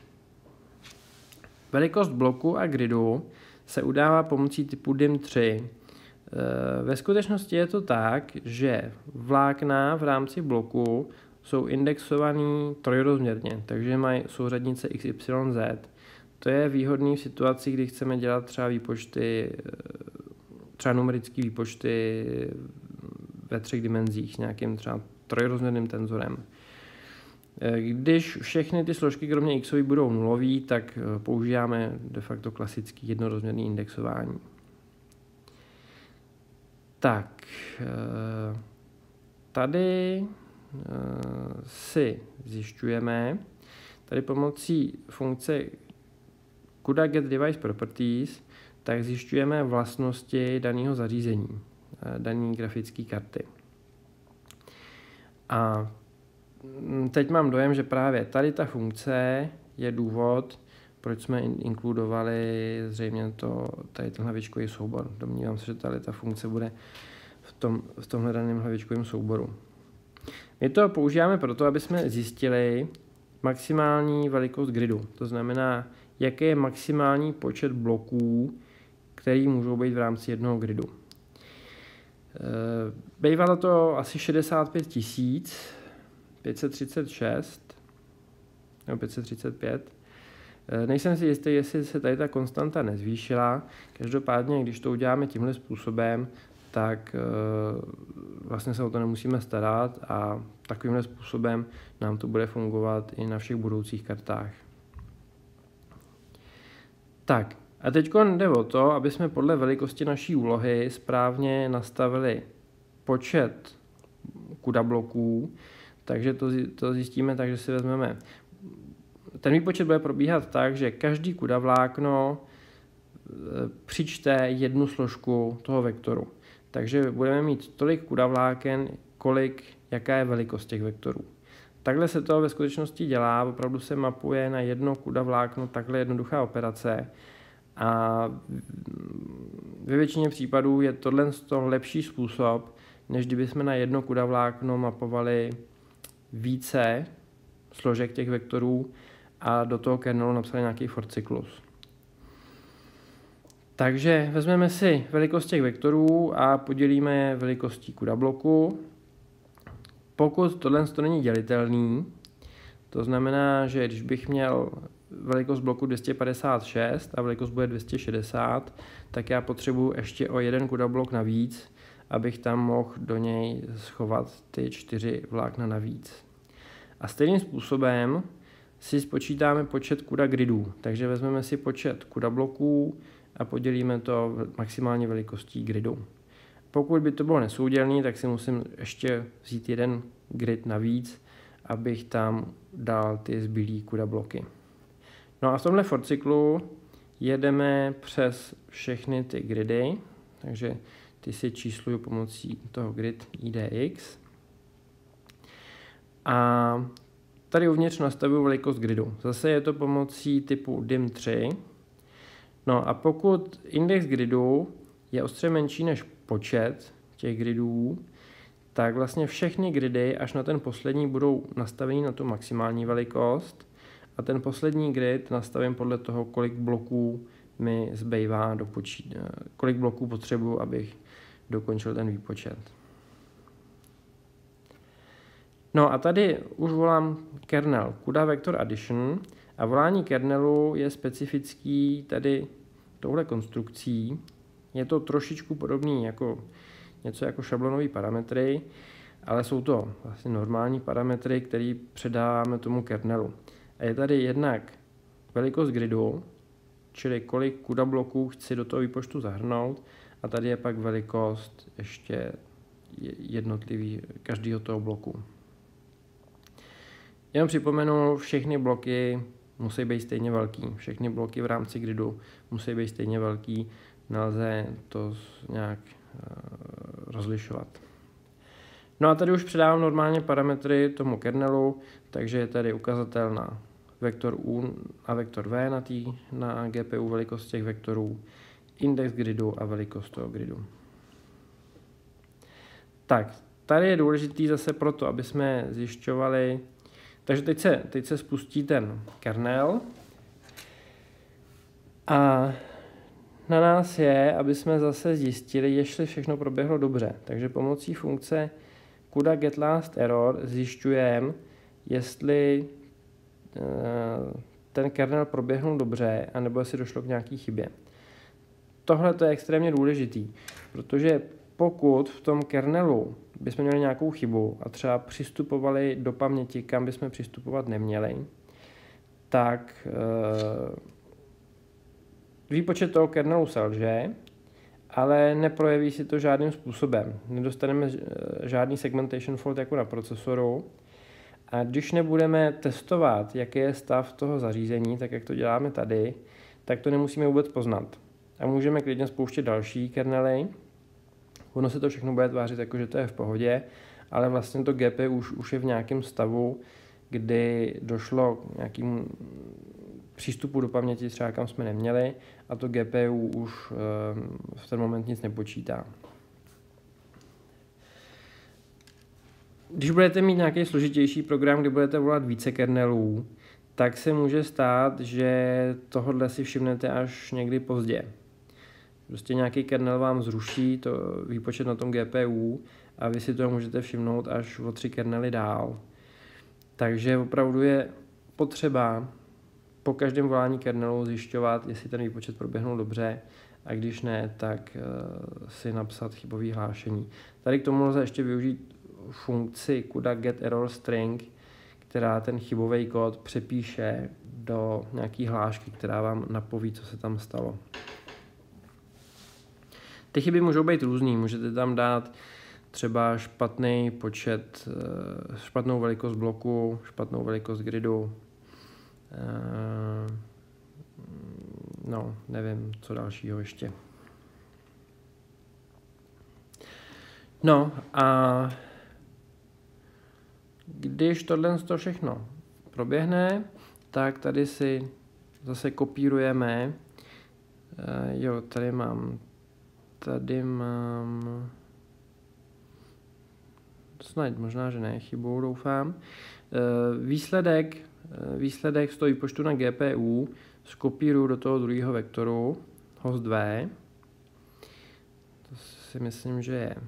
Velikost bloku a gridu se udává pomocí typu D I M tři. Ve skutečnosti je to tak, že vlákna v rámci bloku jsou indexovaný trojrozměrně, takže mají souřadnice X Y Z. To je výhodný v situaci, kdy chceme dělat třeba výpočty, třeba numerické výpočty ve třech dimenzích s nějakým třeba trojrozměrným tenzorem. Když všechny ty složky kromě x budou nulový, tak používáme de facto klasický jednorozměrný indexování. Tak, tady si zjišťujeme, tady pomocí funkce CUDA get device properties, tak zjišťujeme vlastnosti daného zařízení, dané grafické karty. A teď mám dojem, že právě tady ta funkce je důvod, proč jsme inkludovali zřejmě to, tady ten hlavičkový soubor. Domnívám se, že tady ta funkce bude v tom, v tom hledaném hlavičkovém souboru. My to používáme proto, aby jsme zjistili maximální velikost gridu. To znamená, jaký je maximální počet bloků, který můžou být v rámci jednoho gridu. Bývalo to asi šedesát pět tisíc pět set třicet šest nebo pět set třicet pět. Nejsem si jistý, jestli se tady ta konstanta nezvýšila. Každopádně, když to uděláme tímhle způsobem, tak vlastně se o to nemusíme starat a takovýmhle způsobem nám to bude fungovat i na všech budoucích kartách. Tak, a teď jde o to, aby jsme podle velikosti naší úlohy správně nastavili počet CUDA bloků, takže to, to zjistíme tak, že si vezmeme. Ten výpočet bude probíhat tak, že každý CUDA vlákno přičte jednu složku toho vektoru. Takže budeme mít tolik CUDA vláken, kolik, jaká je velikost těch vektorů. Takhle se to ve skutečnosti dělá, opravdu se mapuje na jedno CUDA vlákno takhle jednoduchá operace. A ve většině případů je tohle lepší způsob, než kdybychom na jedno CUDA vlákno mapovali více složek těch vektorů a do toho kernelu napsali nějaký for cyklus. Takže vezmeme si velikost těch vektorů a podělíme je velikostí CUDA bloku. Pokud tohle to není dělitelný, to znamená, že když bych měl velikost bloku dvě stě padesát šest a velikost bude dvě stě šedesát, tak já potřebuji ještě o jeden CUDA blok navíc, abych tam mohl do něj schovat ty čtyři vlákna navíc. A stejným způsobem si spočítáme počet CUDA gridů, takže vezmeme si počet CUDA bloků a podělíme to maximální velikostí gridu. Pokud by to bylo nesoudělné, tak si musím ještě vzít jeden grid navíc, abych tam dal ty zbylý CUDA bloky. No a v tomhle for cyklu jedeme přes všechny ty gridy, takže ty si čísluju pomocí toho grid I D X. A tady uvnitř nastavuju velikost gridu. Zase je to pomocí typu D I M tři. No a pokud index gridu je ostře menší než počet těch gridů, tak vlastně všechny gridy až na ten poslední budou nastaveny na tu maximální velikost a ten poslední grid nastavím podle toho, kolik bloků mi zbývá do počít, kolik bloků potřebuji, abych dokončil ten výpočet. No a tady už volám kernel CUDA Vector Addition a volání kernelu je specifický tady touhle konstrukcí. Je to trošičku podobný jako něco jako šablonové parametry, ale jsou to vlastně normální parametry, které předáváme tomu kernelu. A je tady jednak velikost gridu, čili kolik CUDA bloků chci do toho výpočtu zahrnout, a tady je pak velikost ještě jednotlivý každého toho bloku. Jenom připomenu, všechny bloky musí být stejně velký. Všechny bloky v rámci gridu musí být stejně velký, nelze to nějak rozlišovat. No a tady už předávám normálně parametry tomu kernelu, takže je tady ukazatel na vektor U a vektor V na, tý, na G P U velikost těch vektorů, index gridu a velikost toho gridu. Tak, tady je důležitý zase proto, aby jsme zjišťovali, takže teď se, teď se spustí ten kernel a na nás je, aby jsme zase zjistili, jestli všechno proběhlo dobře. Takže pomocí funkce CUDA getLastError zjišťujeme, jestli ten kernel proběhnul dobře, anebo jestli došlo k nějaké chybě. Tohle to je extrémně důležitý, protože pokud v tom kernelu bychom měli nějakou chybu a třeba přistupovali do paměti, kam bychom přistupovat neměli, tak výpočet toho kernelu selže, ale neprojeví si to žádným způsobem. Nedostaneme žádný segmentation fault jako na procesoru. A když nebudeme testovat, jaký je stav toho zařízení, tak jak to děláme tady, tak to nemusíme vůbec poznat. A můžeme klidně spouštět další kernely. Ono se to všechno bude tvářit jako, že to je v pohodě, ale vlastně to G P U už, už je v nějakém stavu, kdy došlo k nějakému přístupu do paměti, třeba kam jsme neměli, a to G P U už v ten moment nic nepočítá. Když budete mít nějaký složitější program, kdy budete volat více kernelů, tak se může stát, že tohle si všimnete až někdy pozdě. Prostě nějaký kernel vám zruší to výpočet na tom G P U a vy si to můžete všimnout až o tři kernely dál. Takže opravdu je potřeba po každém volání kernelu zjišťovat, jestli ten výpočet proběhnul dobře, a když ne, tak si napsat chybové hlášení. Tady k tomu lze ještě využít funkci CUDA getErrorString, která ten chybový kód přepíše do nějaký hlášky, která vám napoví, co se tam stalo. Ty chyby můžou být různý. Můžete tam dát třeba špatný počet, špatnou velikost bloku, špatnou velikost gridu. No, nevím, co dalšího ještě. No a když tohle to všechno proběhne, tak tady si zase kopírujeme. Jo, tady mám, tady mám, snad možná, že ne, chybou doufám. Výsledek, výsledek z toho výpočtu na G P U skopíruju do toho druhého vektoru, host dva. To si myslím, že je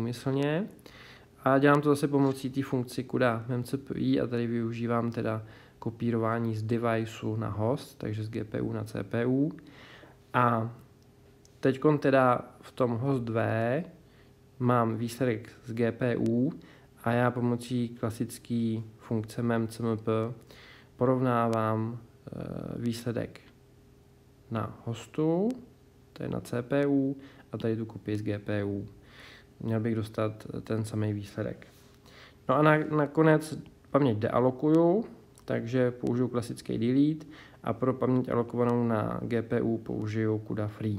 úmyslně. A dělám to zase pomocí té funkci CUDA memcpy a tady využívám teda kopírování z deviceu na host, takže z G P U na C P U. A teď teda v tom host dva mám výsledek z G P U a já pomocí klasické funkce memcmp porovnávám výsledek na hostu, to je na C P U, a tady tu kopii z G P U. Měl bych dostat ten samý výsledek. No a na, nakonec paměť dealokuju, takže použiju klasický delete a pro paměť alokovanou na G P U použiju CUDA free.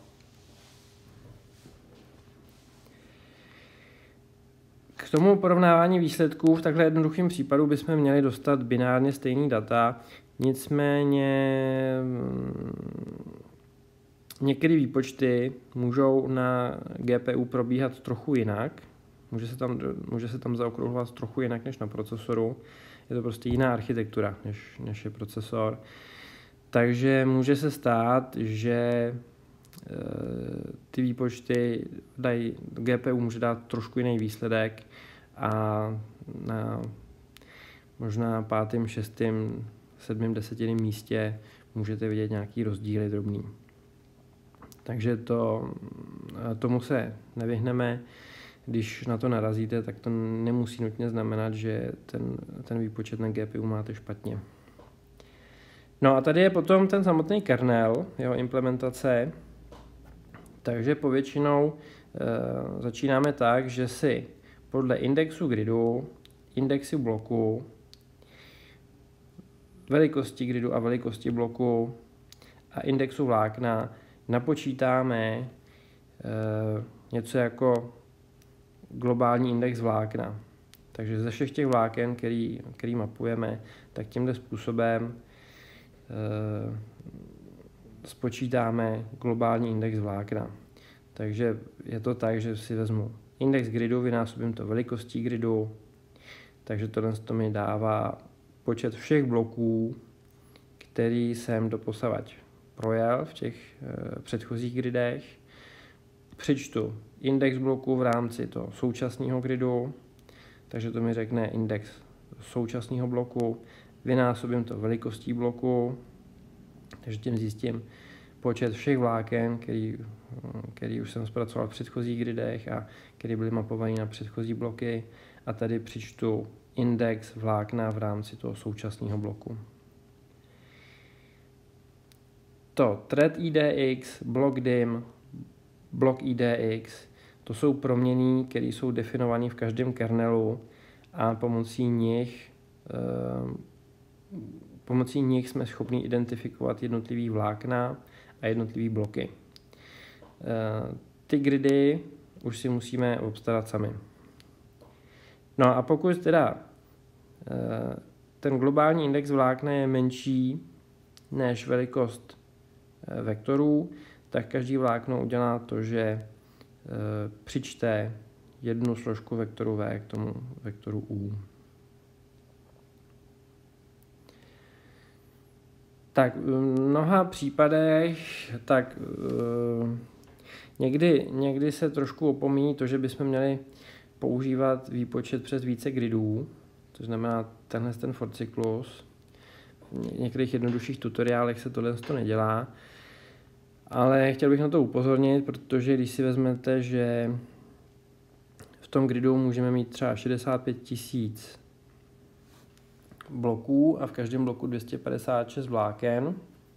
K tomu porovnávání výsledků v takhle jednoduchém případu bychom měli dostat binárně stejný data, nicméně některé výpočty můžou na G P U probíhat trochu jinak. Může se tam, může se tam zaokrouhlovat trochu jinak než na procesoru. Je to prostě jiná architektura než, než je procesor. Takže může se stát, že e, ty výpočty dají, G P U může dát trošku jiný výsledek a na možná pátém, šestém, sedmém, desetiném místě můžete vidět nějaký rozdíly drobný. Takže to, tomu se nevyhneme. Když na to narazíte, tak to nemusí nutně znamenat, že ten, ten výpočet na G P U máte špatně. No a tady je potom ten samotný kernel, jeho implementace. Takže povětšinou e, začínáme tak, že si podle indexu gridu, indexu bloku, velikosti gridu a velikosti bloku a indexu vlákna napočítáme e, něco jako globální index vlákna. Takže ze všech těch vláken, který, který mapujeme, tak tímhle způsobem e, spočítáme globální index vlákna. Takže je to tak, že si vezmu index gridu, vynásobím to velikostí gridu, takže tohle to mi dává počet všech bloků, který jsem doposavad projel v těch e, předchozích gridech. Přečtu index bloku v rámci toho současného gridu, takže to mi řekne index současného bloku, vynásobím to velikostí bloku, takže tím zjistím počet všech vláken, který, který už jsem zpracoval v předchozích gridech a který byly mapovaný na předchozí bloky, a tady přečtu index vlákna v rámci toho současného bloku. To thread I D X, block dim, blok I D X, to jsou proměnný, které jsou definované v každém kernelu a pomocí nich, eh, pomocí nich jsme schopni identifikovat jednotlivý vlákna a jednotlivý bloky. Eh, ty gridy už si musíme obstarat sami. No a pokud teda eh, ten globální index vlákna je menší než velikost eh, vektorů, tak každý vlákno udělá to, že e, přičte jednu složku vektoru V k tomu vektoru U. Tak v mnoha případech tak e, někdy, někdy se trošku opomíjí to, že bychom měli používat výpočet přes více gridů, to znamená tenhle ten for cyklus. V některých jednodušších tutoriálech se tohle nedělá. Ale chtěl bych na to upozornit, protože když si vezmete, že v tom gridu můžeme mít třeba šedesát pět tisíc bloků a v každém bloku dvě stě padesát šest vláken,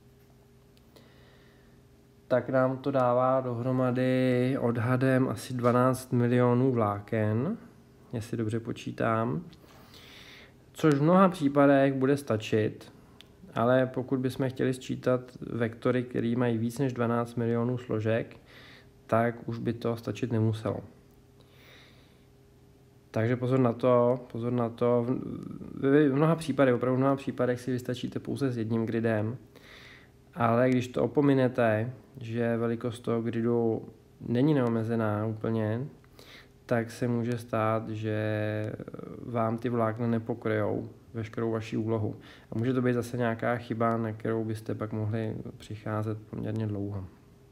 tak nám to dává dohromady odhadem asi dvanáct milionů vláken, jestli dobře počítám, což v mnoha případech bude stačit. Ale pokud bychom chtěli sčítat vektory, které mají víc než dvanáct milionů složek, tak už by to stačit nemuselo. Takže pozor na to, pozor na to. V mnoha případech, opravdu v mnoha případech si vystačíte pouze s jedním gridem, ale když to opominete, že velikost toho gridu není neomezená úplně, tak se může stát, že vám ty vlákna nepokryjou veškerou vaši úlohu. A může to být zase nějaká chyba, na kterou byste pak mohli přicházet poměrně dlouho.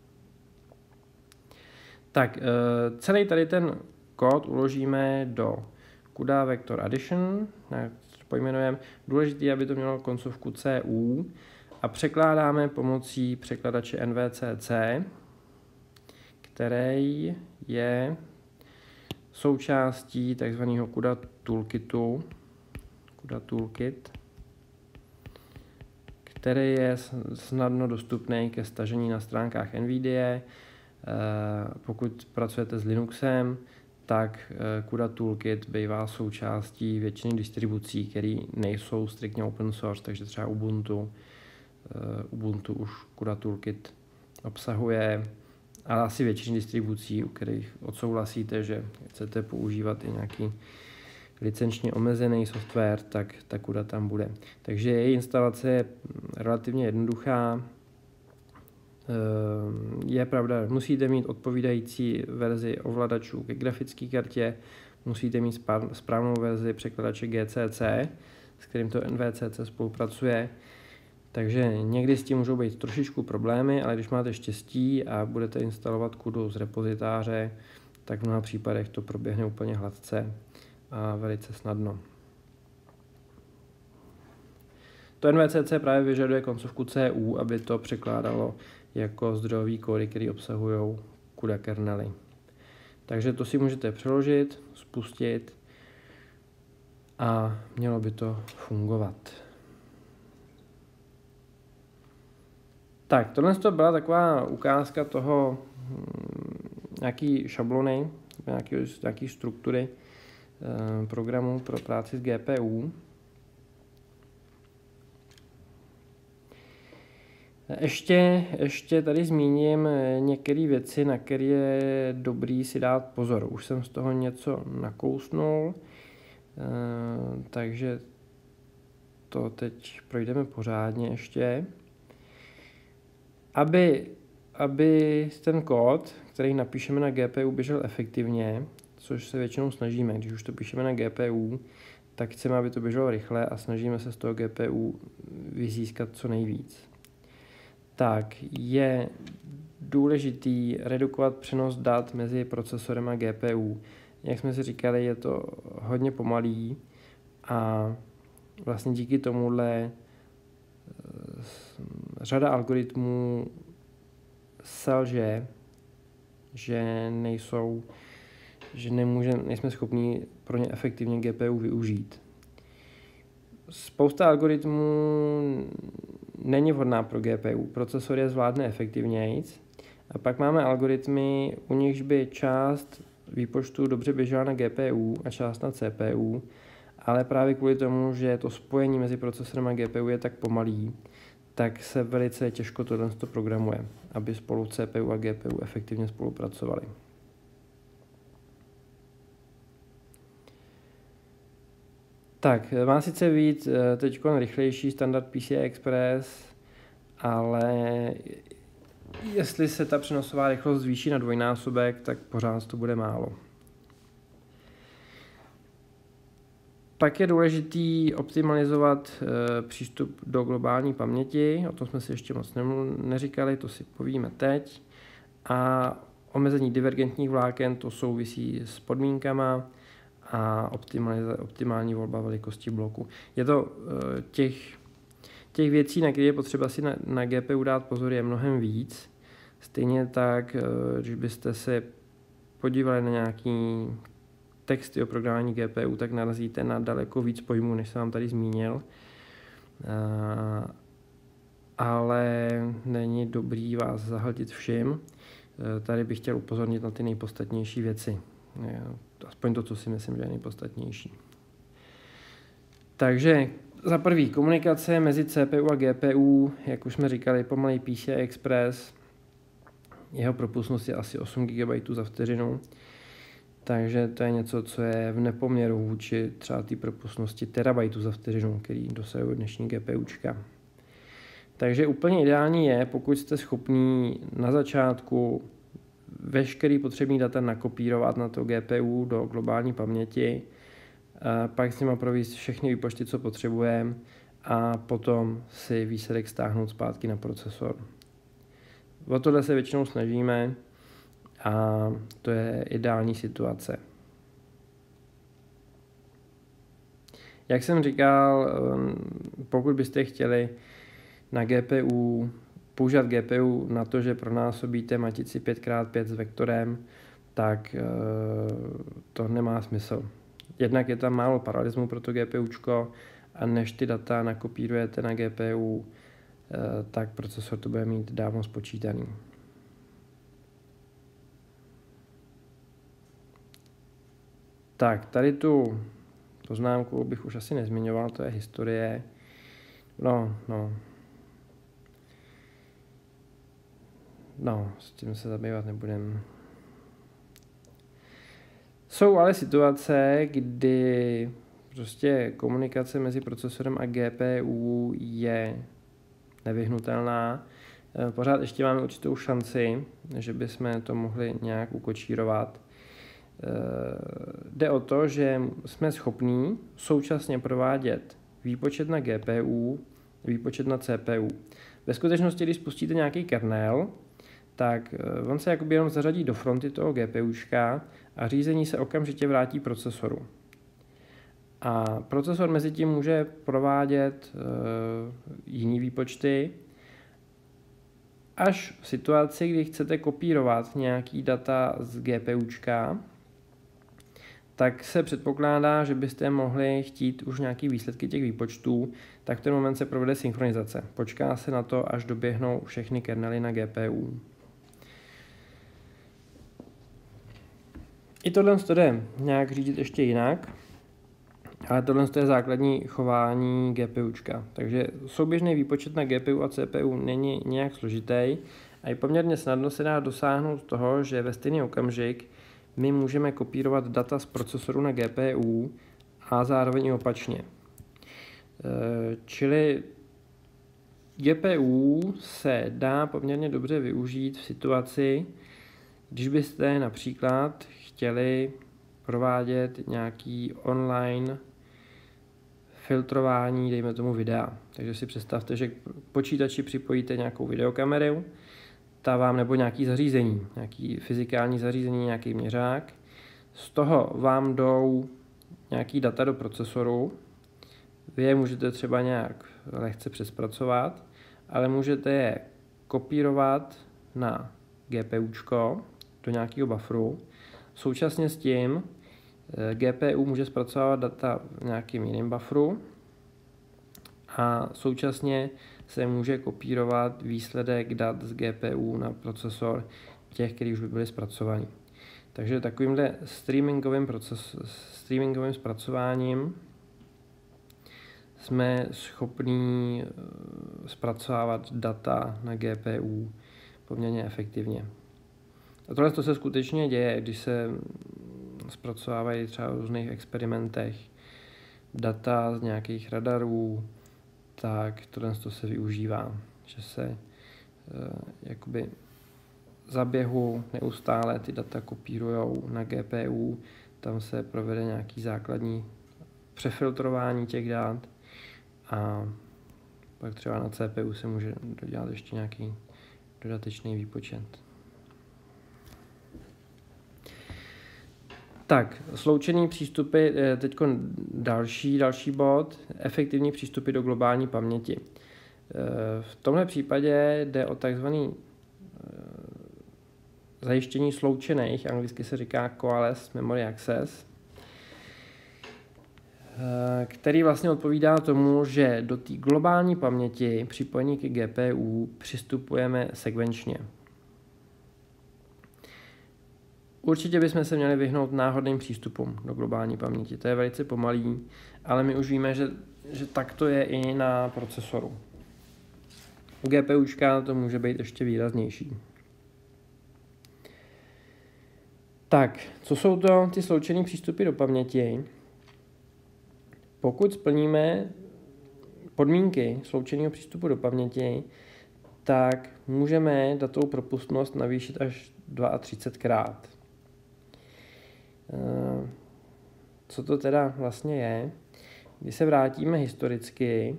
Tak, celý tady ten kód uložíme do CUDA Vector Addition. pojmenujeme. Důležité je, aby to mělo koncovku C U a překládáme pomocí překladače N V C C, který je součástí takzvaného CUDA toolkitu, CUDA toolkit, který je snadno dostupný ke stažení na stránkách NVIDIA. Pokud pracujete s Linuxem, tak CUDA toolkit bývá součástí většiny distribucí, které nejsou striktně open source, takže třeba Ubuntu, Ubuntu už CUDA toolkit obsahuje, ale asi většiny distribucí, u kterých odsouhlasíte, že chcete používat i nějaký licenčně omezený software, tak ta CUDA tam bude. Takže její instalace je relativně jednoduchá. Je pravda, musíte mít odpovídající verzi ovladačů ke grafické kartě, musíte mít správnou verzi překladače G C C, s kterým to N V C C spolupracuje. Takže někdy s tím můžou být trošičku problémy, ale když máte štěstí a budete instalovat CUDu z repozitáře, tak v mnoha případech to proběhne úplně hladce a velice snadno. To N V C C právě vyžaduje koncovku C U, aby to překládalo jako zdrojový kódy, které obsahují CUDA kernely. Takže to si můžete přeložit, spustit a mělo by to fungovat. Tak, tohle to byla taková ukázka toho, nějaký šablony, nějaký, nějaký struktury eh, programu pro práci s G P U. Ještě, ještě tady zmíním některé věci, na které je dobrý si dát pozor. Už jsem z toho něco nakousnul, eh, takže to teď projdeme pořádně ještě. Aby, aby ten kód, který napíšeme na G P U, běžel efektivně, což se většinou snažíme, když už to píšeme na G P U, tak chceme, aby to běželo rychle a snažíme se z toho G P U vyzískat co nejvíc. Tak je důležitý redukovat přenos dat mezi procesorem a G P U. Jak jsme si říkali, je to hodně pomalý a vlastně díky tomuhle řada algoritmů selže, že nejsou, že nemůže, nejsme schopni pro ně efektivně G P U využít. Spousta algoritmů není vhodná pro G P U, procesor je zvládne efektivnějc a pak máme algoritmy, u nichž by část výpočtu dobře běžela na G P U a část na C P U, ale právě kvůli tomu, že to spojení mezi procesorem a G P U je tak pomalý, tak se velice těžko tohle programuje, aby spolu C P U a G P U efektivně spolupracovali. Tak, má sice být teď rychlejší standard P C I Express, ale jestli se ta přenosová rychlost zvýší na dvojnásobek, tak pořád to bude málo. Pak je důležitý optimalizovat e, přístup do globální paměti, o tom jsme si ještě moc neříkali, to si povíme teď. A omezení divergentních vláken, to souvisí s podmínkama a optimální volba velikosti bloku. Je to e, těch, těch věcí, na které je potřeba si na, na G P U dát pozor, je mnohem víc. Stejně tak, e, když byste se podívali na nějaký texty o programování G P U, tak narazíte na daleko víc pojmů, než jsem vám tady zmínil. A, ale není dobrý vás zahltit všim. Tady bych chtěl upozornit na ty nejpodstatnější věci. Aspoň to, co si myslím, že je nejpodstatnější. Takže za prvý komunikace mezi C P U a G P U, jak už jsme říkali, pomalý P C I Express. Jeho propustnost je asi osm gigabajtů za vteřinu. Takže to je něco, co je v nepoměru vůči třeba té propustnosti terabajtů za vteřinu, který dosahují dnešní GPUčka. Takže úplně ideální je, pokud jste schopní na začátku veškerý potřebný data nakopírovat na to G P U do globální paměti, a pak s nima provést všechny výpočty, co potřebujeme a potom si výsledek stáhnout zpátky na procesor. O tohle se většinou snažíme a to je ideální situace. Jak jsem říkal, pokud byste chtěli na G P U používat G P U na to, že pronásobíte matici pět krát pět s vektorem, tak to nemá smysl. Jednak je tam málo paralelismu pro to GPUčko a než ty data nakopírujete na G P U, tak procesor to bude mít dávno spočítaný. Tak, tady tu poznámku bych už asi nezmiňoval, to je historie. No, no. No, s tím se zabývat nebudem. Jsou ale situace, kdy prostě komunikace mezi procesorem a G P U je nevyhnutelná. Pořád ještě máme určitou šanci, že bychom to mohli nějak ukočírovat. Jde o to, že jsme schopní současně provádět výpočet na G P U, výpočet na C P U. Ve skutečnosti, když spustíte nějaký kernel, tak on se jakoby jenom zařadí do fronty toho GPUčka a řízení se okamžitě vrátí procesoru. A procesor mezi tím může provádět e, jiný výpočty, až v situaci, kdy chcete kopírovat nějaký data z GPUčka, tak se předpokládá, že byste mohli chtít už nějaký výsledky těch výpočtů, tak v ten moment se provede synchronizace. Počká se na to, až doběhnou všechny kernely na G P U. I tohle to jde nějak řídit ještě jinak, ale tohle je základní chování GPUčka. Takže souběžný výpočet na G P U a C P U není nějak složitý a i poměrně snadno se dá dosáhnout toho, že ve stejný okamžik my můžeme kopírovat data z procesoru na G P U a zároveň i opačně. Čili G P U se dá poměrně dobře využít v situaci, když byste například chtěli provádět nějaký online filtrování, dejme tomu videa. Takže si představte, že k počítači připojíte nějakou videokameru, ta vám nebo nějaký zařízení, nějaký fyzikální zařízení, nějaký měřák. Z toho vám jdou nějaký data do procesoru. Vy je můžete třeba nějak lehce přespracovat, ale můžete je kopírovat na GPUčko do nějakého bufferu. Současně s tím G P U může zpracovávat data v nějakým jiném bufferu a současně se může kopírovat výsledek dat z G P U na procesor těch, který už by byly zpracovaný. Takže takovýmhle streamingovým, proces, streamingovým zpracováním jsme schopní zpracovávat data na G P U poměrně efektivně. A tohle to se skutečně děje, když se zpracovávají třeba v různých experimentech data z nějakých radarů, tak tohle to se využívá, že se e, jakoby za běhu neustále ty data kopírujou na G P U, tam se provede nějaký základní přefiltrování těch dat a pak třeba na C P U se může dodělat ještě nějaký dodatečný výpočet. Tak, sloučený přístupy, teď další, další bod, efektivní přístupy do globální paměti. V tomhle případě jde o takzvaný zajištění sloučených, anglicky se říká Coalesced Memory Access, který vlastně odpovídá tomu, že do té globální paměti připojení k G P U přistupujeme sekvenčně. Určitě bychom se měli vyhnout náhodným přístupům do globální paměti. To je velice pomalý, ale my už víme, že, že tak to je i na procesoru. U GPUčka to může být ještě výraznější. Tak, co jsou to ty sloučené přístupy do paměti? Pokud splníme podmínky sloučeného přístupu do paměti, tak můžeme datovou propustnost navýšit až třicet dva krát. Co to teda vlastně je? Když se vrátíme historicky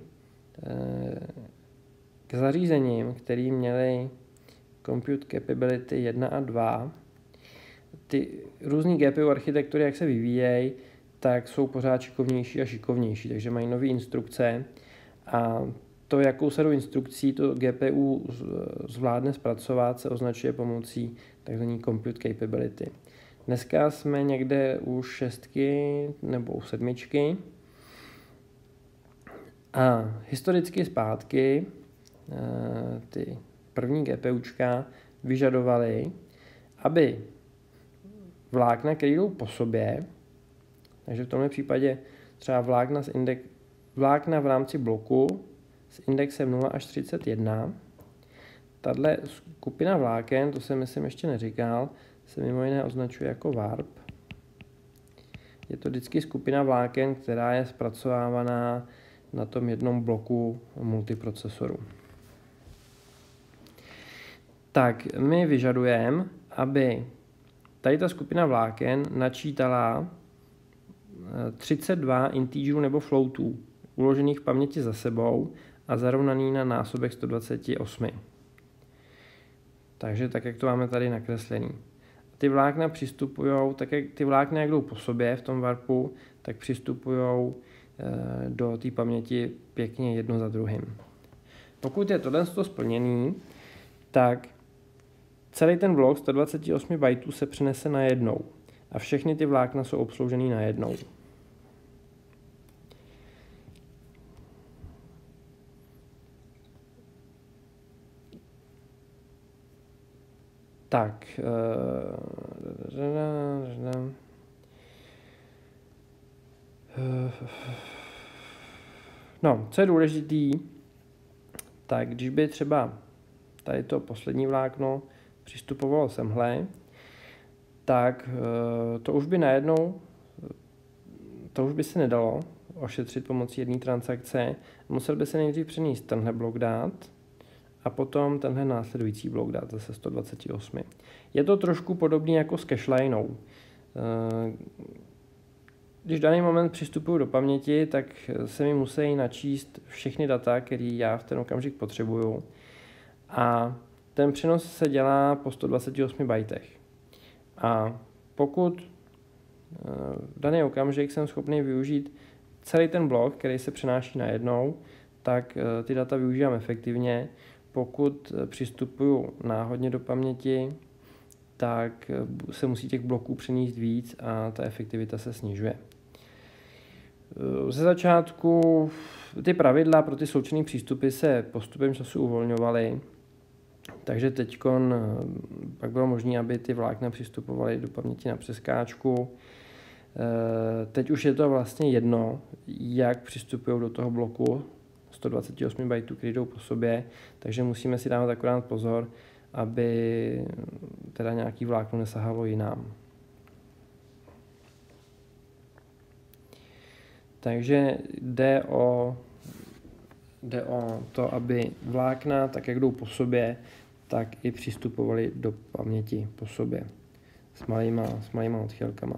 k zařízením, které měly compute capability jedna a dva, ty různý G P U architektury, jak se vyvíjejí, tak jsou pořád šikovnější a šikovnější, takže mají nové instrukce a to, jakou sadu instrukcí to G P U zvládne zpracovat, se označuje pomocí tzv. Compute Capability. Dneska jsme někde u šestky nebo u sedmičky a historicky zpátky ty první GPUčka vyžadovaly, aby vlákna, které jdou po sobě, takže v tomhle případě třeba vlákna, z index, vlákna v rámci bloku s indexem nula až třicet jedna. Tahle skupina vláken, to jsem myslím ještě neříkal, se mimo jiné označuje jako warp. Je to vždycky skupina vláken, která je zpracovávaná na tom jednom bloku multiprocesoru. Tak my vyžadujeme, aby tady ta skupina vláken načítala třicet dva integerů nebo floatů uložených v paměti za sebou a zarovnaný na násobek sto dvacet osm. Takže tak, jak to máme tady nakreslený. Ty vlákna přistupují, tak jak ty vlákna jak jdou po sobě v tom warpu, tak přistupují do té paměti pěkně jedno za druhým. Pokud je tohle splněný, tak celý ten blok sto dvacet osm bajtů se přenese najednou a všechny ty vlákna jsou obsloužený najednou. Tak, no, co je důležitý, tak když by třeba tady to poslední vlákno přistupovalo semhle, tak to už by najednou, to už by se nedalo ošetřit pomocí jedné transakce. Musel by se nejdřív přenést tenhle blok dát a potom tenhle následující blok dát zase sto dvacet osm. Je to trošku podobné jako s cashelineou. Když v daný moment přistupuju do paměti, tak se mi musí načíst všechny data, které já v ten okamžik potřebuju. A ten přenos se dělá po sto dvacet osm bajtech. A pokud v daný okamžik jsem schopný využít celý ten blok, který se přenáší najednou, tak ty data využívám efektivně. Pokud přistupuju náhodně do paměti, tak se musí těch bloků přenést víc a ta efektivita se snižuje. Ze začátku ty pravidla pro ty sloučené přístupy se postupem času uvolňovaly, takže teď pak bylo možné, aby ty vlákna přistupovaly do paměti na přeskáčku. Teď už je to vlastně jedno, jak přistupují do toho bloku sto dvacet osm bajtů, které jdou po sobě, takže musíme si dávat akorát pozor, aby teda nějaký vlákno nesahalo jinam. Takže jde o, jde o to, aby vlákna, tak jak jdou po sobě, tak i přistupovaly do paměti po sobě s malýma, s malýma odchylkama.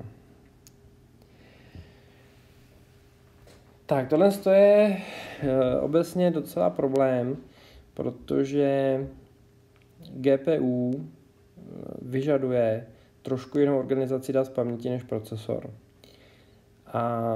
Tak, tohle je obecně docela problém, protože G P U vyžaduje trošku jinou organizaci dat v paměti než procesor. A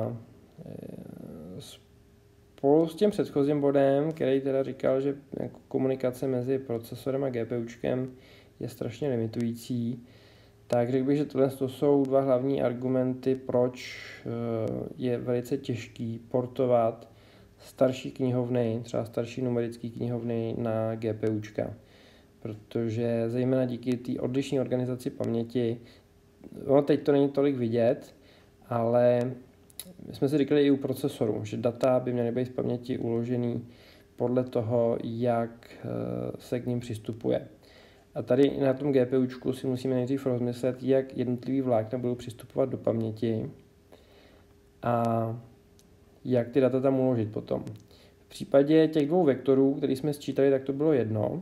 spolu s tím předchozím bodem, který teda říkal, že jako komunikace mezi procesorem a GPUčkem je strašně limitující, tak řekl bych, že tohle jsou dva hlavní argumenty, proč je velice těžký portovat starší knihovny, třeba starší numerické knihovny na GPUčka. Protože zejména díky té odlišné organizaci paměti, no teď to není tolik vidět, ale my jsme si říkali i u procesoru, že data by měly být v paměti uložený podle toho, jak se k ním přistupuje. A tady na tom GPUčku si musíme nejdřív rozmyslet, jak jednotlivý vlákna budou přistupovat do paměti a jak ty data tam uložit potom. V případě těch dvou vektorů, který jsme sčítali, tak to bylo jedno,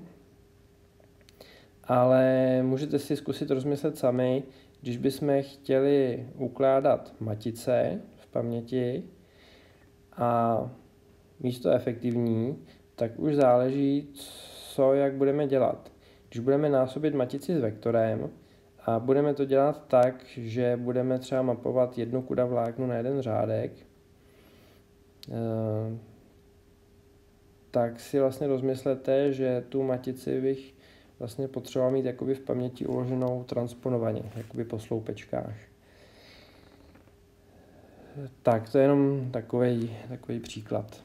ale můžete si zkusit rozmyslet sami, když bychom chtěli ukládat matice v paměti a místo efektivní, tak už záleží, co jak budeme dělat. Když budeme násobit matici s vektorem A budeme to dělat tak, že budeme třeba mapovat jedno kuda vlákno na jeden řádek. Tak si vlastně rozmyslete, že tu matici bych vlastně potřeboval mít jakoby v paměti uloženou transponovaně, jakoby po sloupečkách. Tak, to je jenom takový, takový příklad.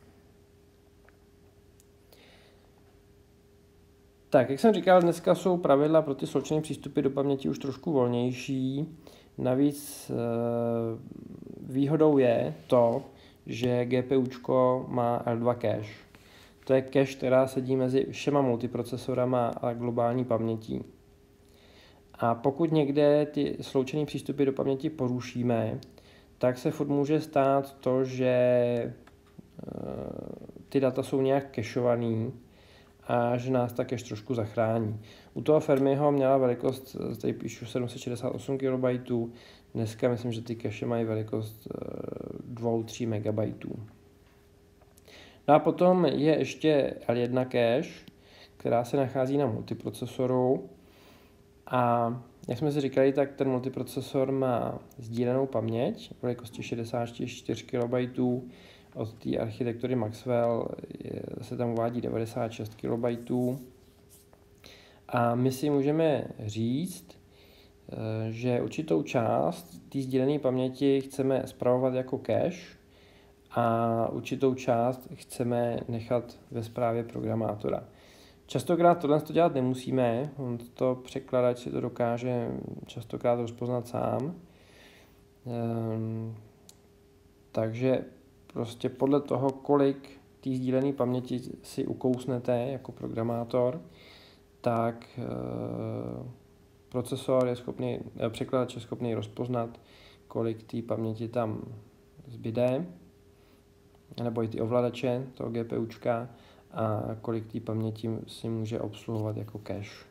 Tak, jak jsem říkal, dneska jsou pravidla pro ty sloučené přístupy do paměti už trošku volnější. Navíc výhodou je to, že GPUčko má L dva cache. To je cache, která sedí mezi všema multiprocesorama a globální pamětí. A pokud někde ty sloučené přístupy do paměti porušíme, tak se furt může stát to, že ty data jsou nějak cacheovaný a že nás ta cache trošku zachrání. U toho Fermiho měla velikost, tady píšu sedm set šedesát osm kilobajtů, dneska myslím, že ty cache mají velikost dva až tři megabajtů. No a potom je ještě L jedna cache, která se nachází na multiprocesoru. A jak jsme si říkali, tak ten multiprocesor má sdílenou paměť velikosti šedesát čtyři kilobajtů. Od té architektury Maxwell se tam uvádí devadesát šest kilobajtů. A my si můžeme říct, že určitou část té sdílené paměti chceme spravovat jako cache a určitou část chceme nechat ve správě programátora. Častokrát tohle to dělat nemusíme, on to překladač si to dokáže častokrát rozpoznat sám. Ehm, takže prostě podle toho, kolik té sdílené paměti si ukousnete jako programátor, tak e, procesor je schopný, e, překladač je schopný rozpoznat, kolik té paměti tam zbyde, nebo i ty ovladače toho GPUčka, a kolik té paměti si může obsluhovat jako cache.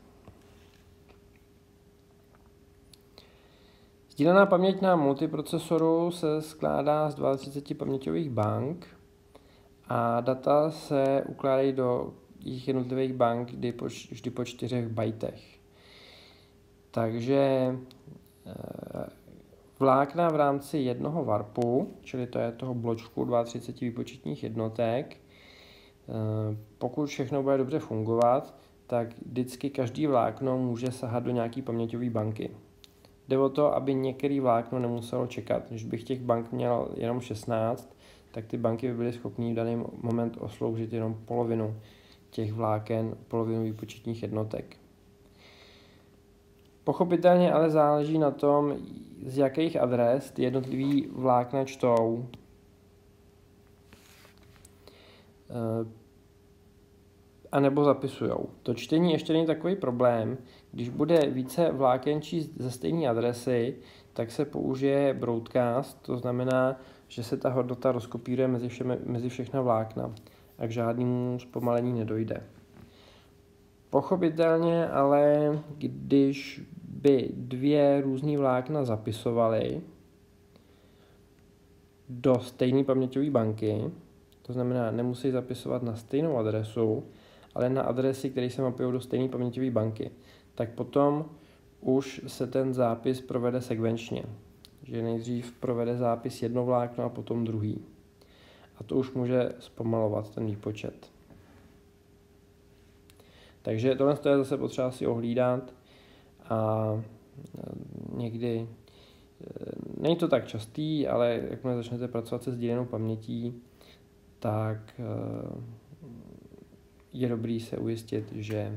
Sdílená paměť na multiprocesoru se skládá z dvaceti paměťových bank a data se ukládají do jejich jednotlivých bank vždy po, vždy po čtyřech bajtech. Takže vlákna v rámci jednoho warpu, čili to je toho bločku třicet dva výpočetních jednotek, pokud všechno bude dobře fungovat, tak vždycky každý vlákno může sahat do nějaké paměťové banky. Jde o to, aby některý vlákno nemuselo čekat. Když bych těch bank měl jenom šestnáct, tak ty banky by byly schopné v daný moment osloužit jenom polovinu těch vláken, polovinu výpočetních jednotek. Pochopitelně ale záleží na tom, z jakých adres ty jednotlivý vlákna čtou. A nebo zapisujou. To čtení ještě není takový problém. Když bude více vláken číst ze stejné adresy, tak se použije broadcast, to znamená, že se ta hodnota rozkopíruje mezi, všemi, mezi všechna vlákna a k žádnému zpomalení nedojde. Pochopitelně ale, když by dvě různé vlákna zapisovaly do stejné paměťové banky, to znamená, nemusí zapisovat na stejnou adresu, ale na adresy, které se mapují do stejné paměťové banky, tak potom už se ten zápis provede sekvenčně. Že nejdřív provede zápis jedno vlákno a potom druhý. A to už může zpomalovat ten výpočet. Takže tohle je zase potřeba si ohlídat a někdy, není to tak častý, ale jakmile začnete pracovat se sdílenou pamětí, tak je dobrý se ujistit, že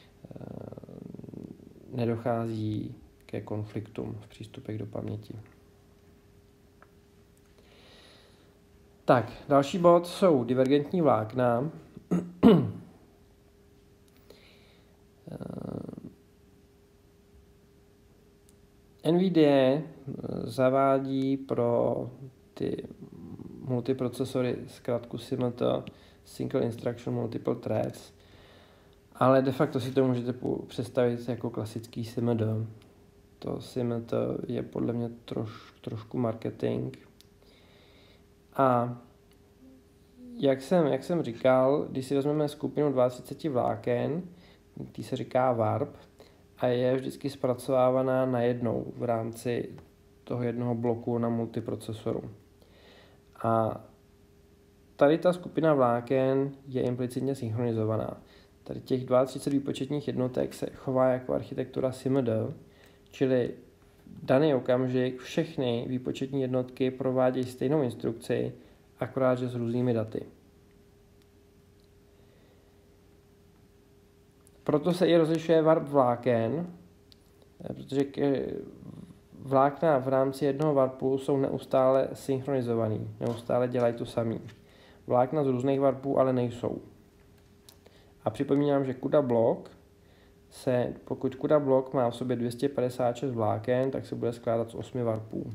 nedochází ke konfliktům v přístupech do paměti. Tak, další bod jsou divergentní vlákna. NVIDIA zavádí pro ty multiprocesory zkrátku S I M T, Single Instruction Multiple Threads, ale de facto si to můžete představit jako klasický S I M D. To S I M T je podle mě troš, trošku marketing. A jak jsem, jak jsem říkal, když si vezmeme skupinu třicet dva vláken, který se říká warp, a je vždycky zpracovávaná najednou v rámci toho jednoho bloku na multiprocesoru. A tady ta skupina vláken je implicitně synchronizovaná. Tady těch třicet dva výpočetních jednotek se chová jako architektura S I M D, čili v daný okamžik všechny výpočetní jednotky provádějí stejnou instrukci, akorát že s různými daty. Proto se i rozlišuje warp vláken, protože vlákna v rámci jednoho warpu jsou neustále synchronizovaný, neustále dělají to samý. Vlákna z různých warpů ale nejsou. A připomínám, že CUDA blok se, pokud CUDA blok má v sobě dvě stě padesát šest vláken, tak se bude skládat z osmi warpů.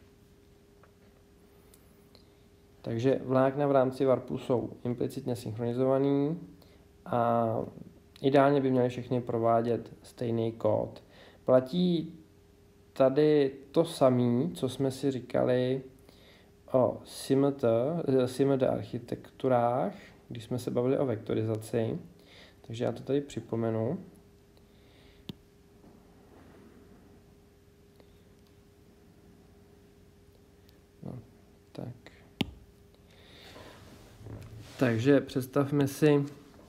Takže vlákna v rámci warpu jsou implicitně synchronizovaný a ideálně by měly všechny provádět stejný kód. Platí tady to samé, co jsme si říkali o S I M D architekturách, když jsme se bavili o vektorizaci. Takže já to tady připomenu. No, tak. Takže představme si,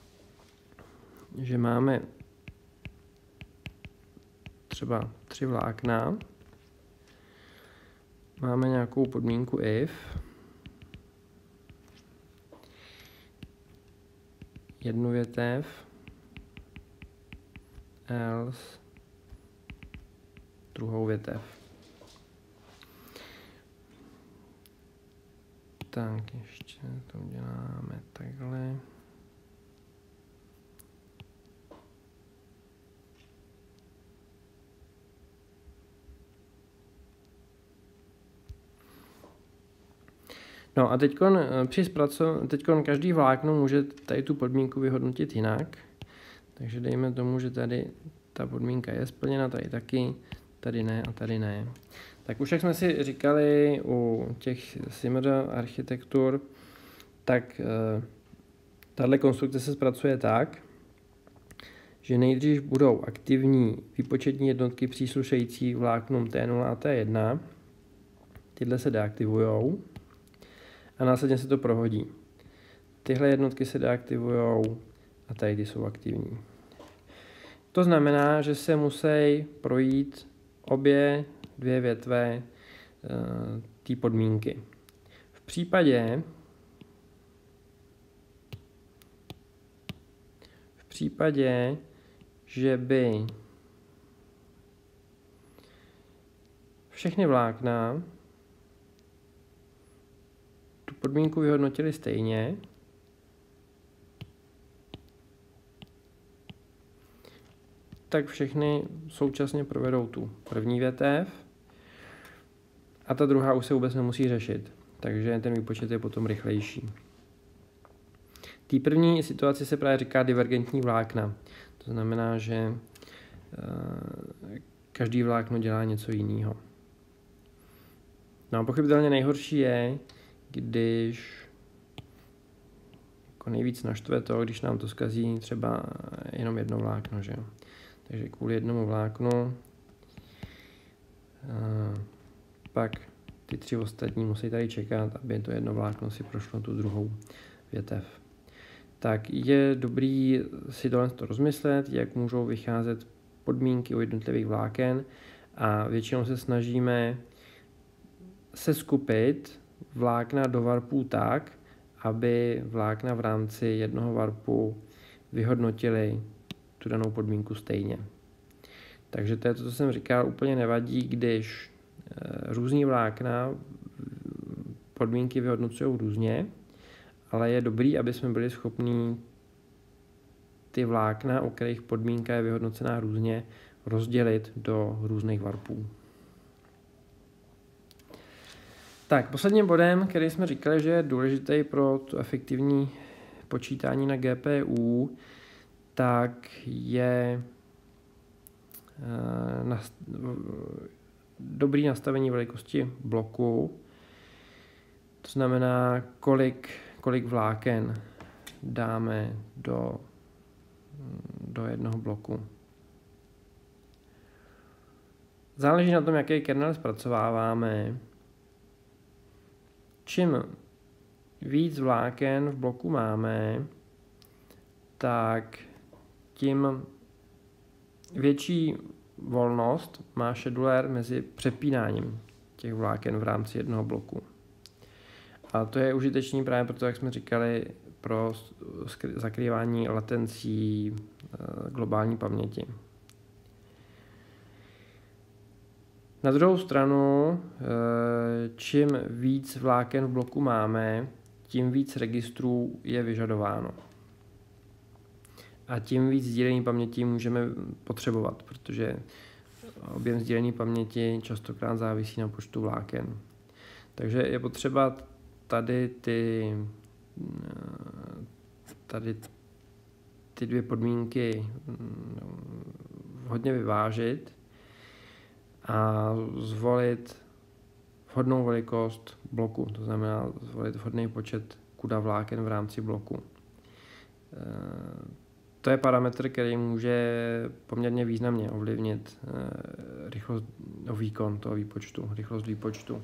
že máme třeba tři vlákna. Máme nějakou podmínku if. Jednu větev. Else. Druhou větev. Tak, ještě to uděláme takhle. No a teďkon, při zpraco- teďkon každý vlákno může tady tu podmínku vyhodnotit jinak. Takže dejme tomu, že tady ta podmínka je splněna, tady taky, tady ne a tady ne. Tak už jak jsme si říkali u těch S I M D architektur, tak e, tahle konstrukce se zpracuje tak, že nejdřív budou aktivní výpočetní jednotky příslušející vláknům T nula a T jedna. Tyhle se deaktivujou a následně se to prohodí. Tyhle jednotky se deaktivujou a tady ty jsou aktivní. To znamená, že se musí projít obě dvě větve e, té podmínky. V případě, v případě, že by všechny vlákna tu podmínku vyhodnotili stejně, tak všechny současně provedou tu první větev a ta druhá už se vůbec nemusí řešit, takže ten výpočet je potom rychlejší. Té první situaci se právě říká divergentní vlákna. To znamená, že každý vlákno dělá něco jiného. No a pochopitelně nejhorší je, když jako nejvíc naštve to, když nám to zkazí třeba jenom jedno vlákno, že jo. Takže kvůli jednomu vláknu pak ty tři ostatní musí tady čekat, aby to jedno vlákno si prošlo tu druhou větev. Tak je dobrý si tohle to rozmyslet, jak můžou vycházet podmínky u jednotlivých vláken a většinou se snažíme seskupit vlákna do warpů tak, aby vlákna v rámci jednoho warpu vyhodnotili tu danou podmínku stejně. Takže to je to, co jsem říkal, úplně nevadí, když různý vlákna podmínky vyhodnocují různě, ale je dobrý, aby jsme byli schopní ty vlákna, u kterých podmínka je vyhodnocená různě, rozdělit do různých warpů. Tak, posledním bodem, který jsme říkali, že je důležitý pro to efektivní počítání na G P U, tak je dobrý nastavení velikosti bloku. To znamená, kolik, kolik vláken dáme do, do jednoho bloku. Záleží na tom, jaký kernel zpracováváme. Čím víc vláken v bloku máme, tak tím větší volnost má scheduler mezi přepínáním těch vláken v rámci jednoho bloku. A to je užitečný právě proto, jak jsme říkali, pro zakrývání latencí globální paměti. Na druhou stranu, čím víc vláken v bloku máme, tím víc registrů je vyžadováno. A tím víc sdílené paměti můžeme potřebovat, protože objem sdílené paměti častokrát závisí na počtu vláken. Takže je potřeba tady ty, tady ty dvě podmínky hodně vyvážit a zvolit vhodnou velikost bloku, to znamená zvolit vhodný počet kuda vláken v rámci bloku. To je parametr, který může poměrně významně ovlivnit rychlost, výkon toho výpočtu, rychlost výpočtu.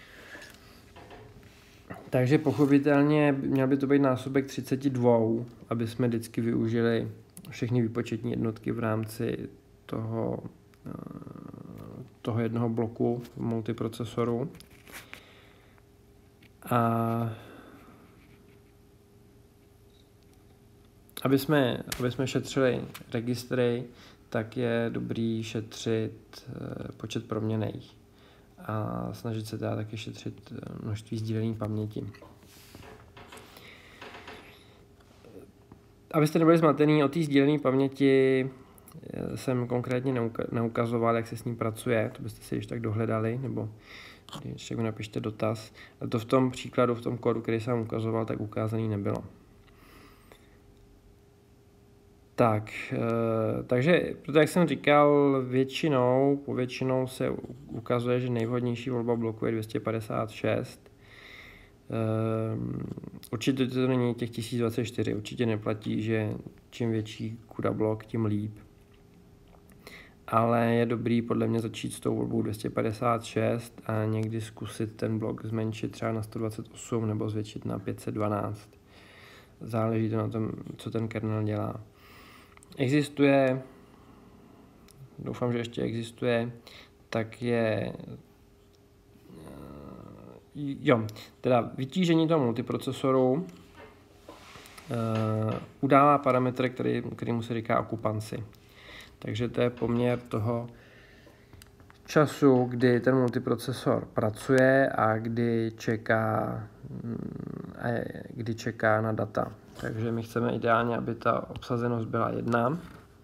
Takže pochopitelně měl by to být násobek třicet dva, aby jsme vždycky využili všechny výpočetní jednotky v rámci toho, toho jednoho bloku v multiprocesoru. A aby jsme, aby jsme šetřili registry, tak je dobrý šetřit počet proměnných a snažit se teda taky šetřit množství sdílené paměti. Abyste nebyli zmatený, o té sdílené paměti jsem konkrétně neukazoval, jak se s ní pracuje, to byste si ještě tak dohledali, nebo ještě mi napište dotaz. A to v tom příkladu, v tom kódu, který jsem ukazoval, tak ukázaný nebylo. Tak, takže, protože jak jsem říkal, většinou, po většinou se ukazuje, že nejvhodnější volba bloku je dvě stě padesát šest. Určitě to není těch tisíc dvacet čtyři, určitě neplatí, že čím větší kuda blok, tím líp. Ale je dobrý podle mě začít s tou volbou dvě stě padesát šest a někdy zkusit ten blok zmenšit třeba na sto dvacet osm nebo zvětšit na pět set dvanáct. Záleží to na tom, co ten kernel dělá. Existuje, doufám, že ještě existuje, tak je, jo, teda vytížení toho multiprocesoru uh, udává parametr, který, kterýmu se říká okupanci. Takže to je poměr toho času, kdy ten multiprocesor pracuje a kdy čeká, kdy čeká na data. Takže my chceme ideálně, aby ta obsazenost byla jedna.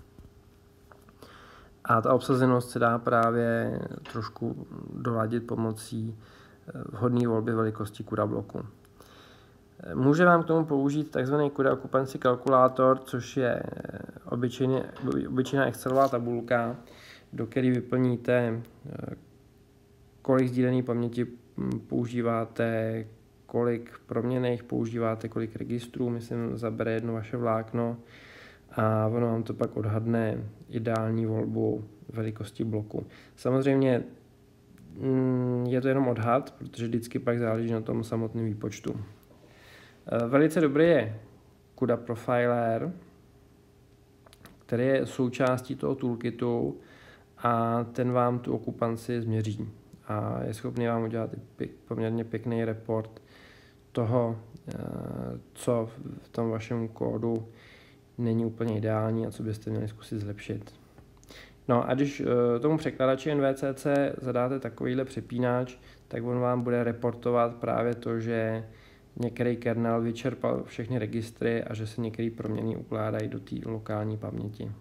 A ta obsazenost se dá právě trošku doladit pomocí vhodné volby velikosti kuda bloku. Může vám k tomu použít tzv. CUDA occupancy kalkulátor, což je obyčejně, obyčejná Excelová tabulka, do které vyplníte, kolik sdílené paměti používáte, kolik proměnných používáte, kolik registrů, myslím, zabere jedno vaše vlákno a ono vám to pak odhadne ideální volbu velikosti bloku. Samozřejmě je to jenom odhad, protože vždycky pak záleží na tom samotném výpočtu. Velice dobrý je CUDA Profiler, který je součástí toho toolkitu a ten vám tu okupanci změří a je schopný vám udělat poměrně pěkný report toho, co v tom vašem kódu není úplně ideální a co byste měli zkusit zlepšit. No a když tomu překladači N V C C zadáte takovýhle přepínač, tak on vám bude reportovat právě to, že některý kernel vyčerpal všechny registry a že se některé proměny ukládají do té lokální paměti.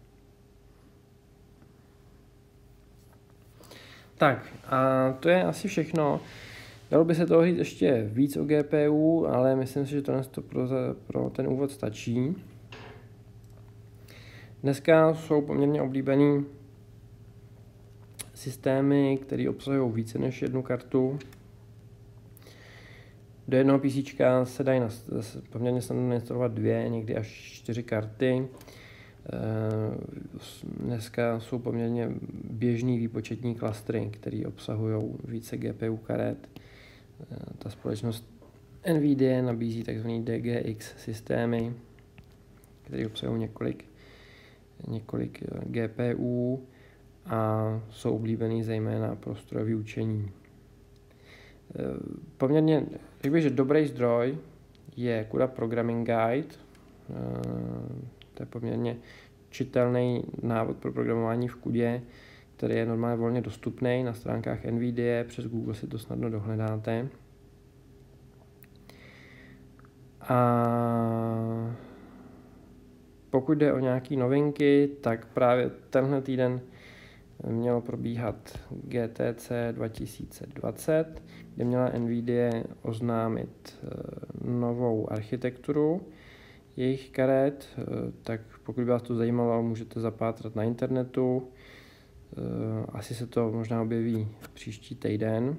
Tak a to je asi všechno. Dalo by se toho říct ještě víc o G P U, ale myslím si, že to pro, pro ten úvod stačí. Dneska jsou poměrně oblíbený systémy, které obsahují více než jednu kartu. Do jednoho PCčka se dají poměrně snadno instalovat dvě, někdy až čtyři karty. Dneska jsou poměrně běžný výpočetní klastry, které obsahují více G P U karet. Ta společnost NVIDIA nabízí tzv. D G X systémy, které obsahují několik, několik G P U a jsou oblíbený zejména pro strojové učení. Poměrně, řekl bych, že dobrý zdroj je CUDA Programming Guide. To je poměrně čitelný návod pro programování v CUDě, který je normálně volně dostupný na stránkách NVIDIA, přes Google si to snadno dohledáte. A pokud jde o nějaké novinky, tak právě tenhle týden mělo probíhat G T C dva tisíce dvacet, kde měla NVIDIA oznámit novou architekturu jejich karet, tak pokud by vás to zajímalo, můžete zapátrat na internetu. Asi se to možná objeví příští týden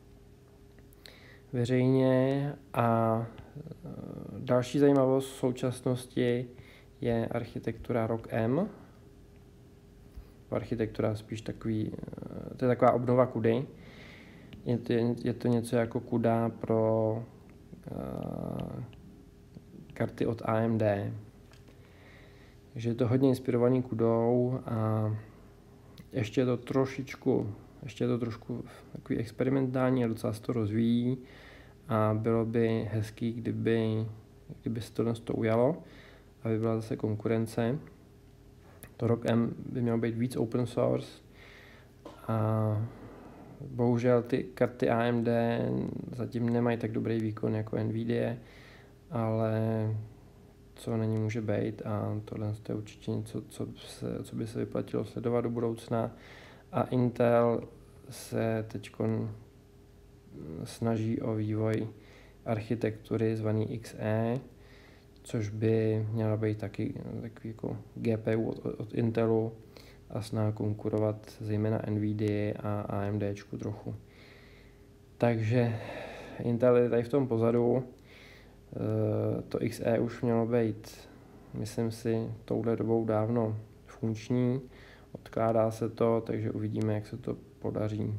veřejně. A další zajímavost v současnosti je architektura R O C M. Architektura spíš takový, to je taková obnova CUDy. Je to, je to něco jako CUDA pro uh, karty od A M D. Takže je to hodně inspirovaný CUDou a ještě je to trošičku, ještě je to trošku takový experimentální a docela se to rozvíjí a bylo by hezký, kdyby, kdyby se tohle to ujalo, aby byla zase konkurence. To R O C M by mělo být víc open source a bohužel ty karty A M D zatím nemají tak dobrý výkon jako NVIDIA, ale co není může být a tohle je určitě něco, co, se, co by se vyplatilo sledovat do budoucna. A Intel se teď snaží o vývoj architektury zvaný X E, což by měla být taky takový jako G P U od, od Intelu a snaha konkurovat zejména NVIDIA a AMDčku trochu. Takže Intel je tady v tom pozadu. To X E už mělo být, myslím si, touhle dobou dávno funkční. Odkládá se to, takže uvidíme, jak se to podaří.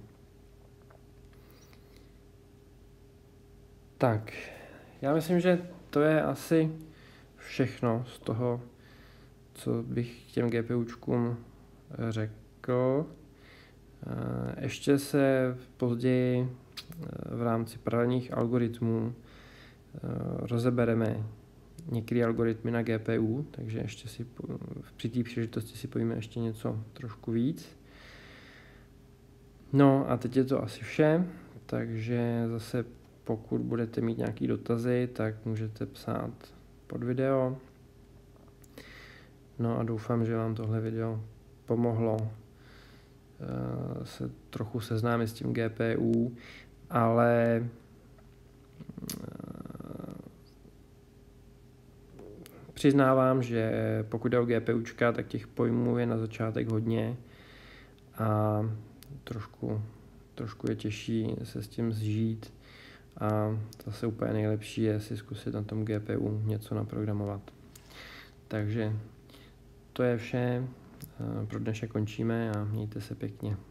Tak, já myslím, že to je asi všechno z toho, co bych k těm GPUčkům řekl. Ještě se později v rámci paralelních algoritmů rozebereme některé algoritmy na G P U, takže ještě si při té příležitosti si povíme ještě něco trošku víc. No a teď je to asi vše, takže zase pokud budete mít nějaké dotazy, tak můžete psát pod video. No a doufám, že vám tohle video pomohlo se trochu seznámit s tím G P U, ale přiznávám, že pokud jde o GPUčka, tak těch pojmů je na začátek hodně a trošku, trošku je těžší se s tím zžít a zase úplně nejlepší je si zkusit na tom G P U něco naprogramovat. Takže to je vše, pro dnešek končíme a mějte se pěkně.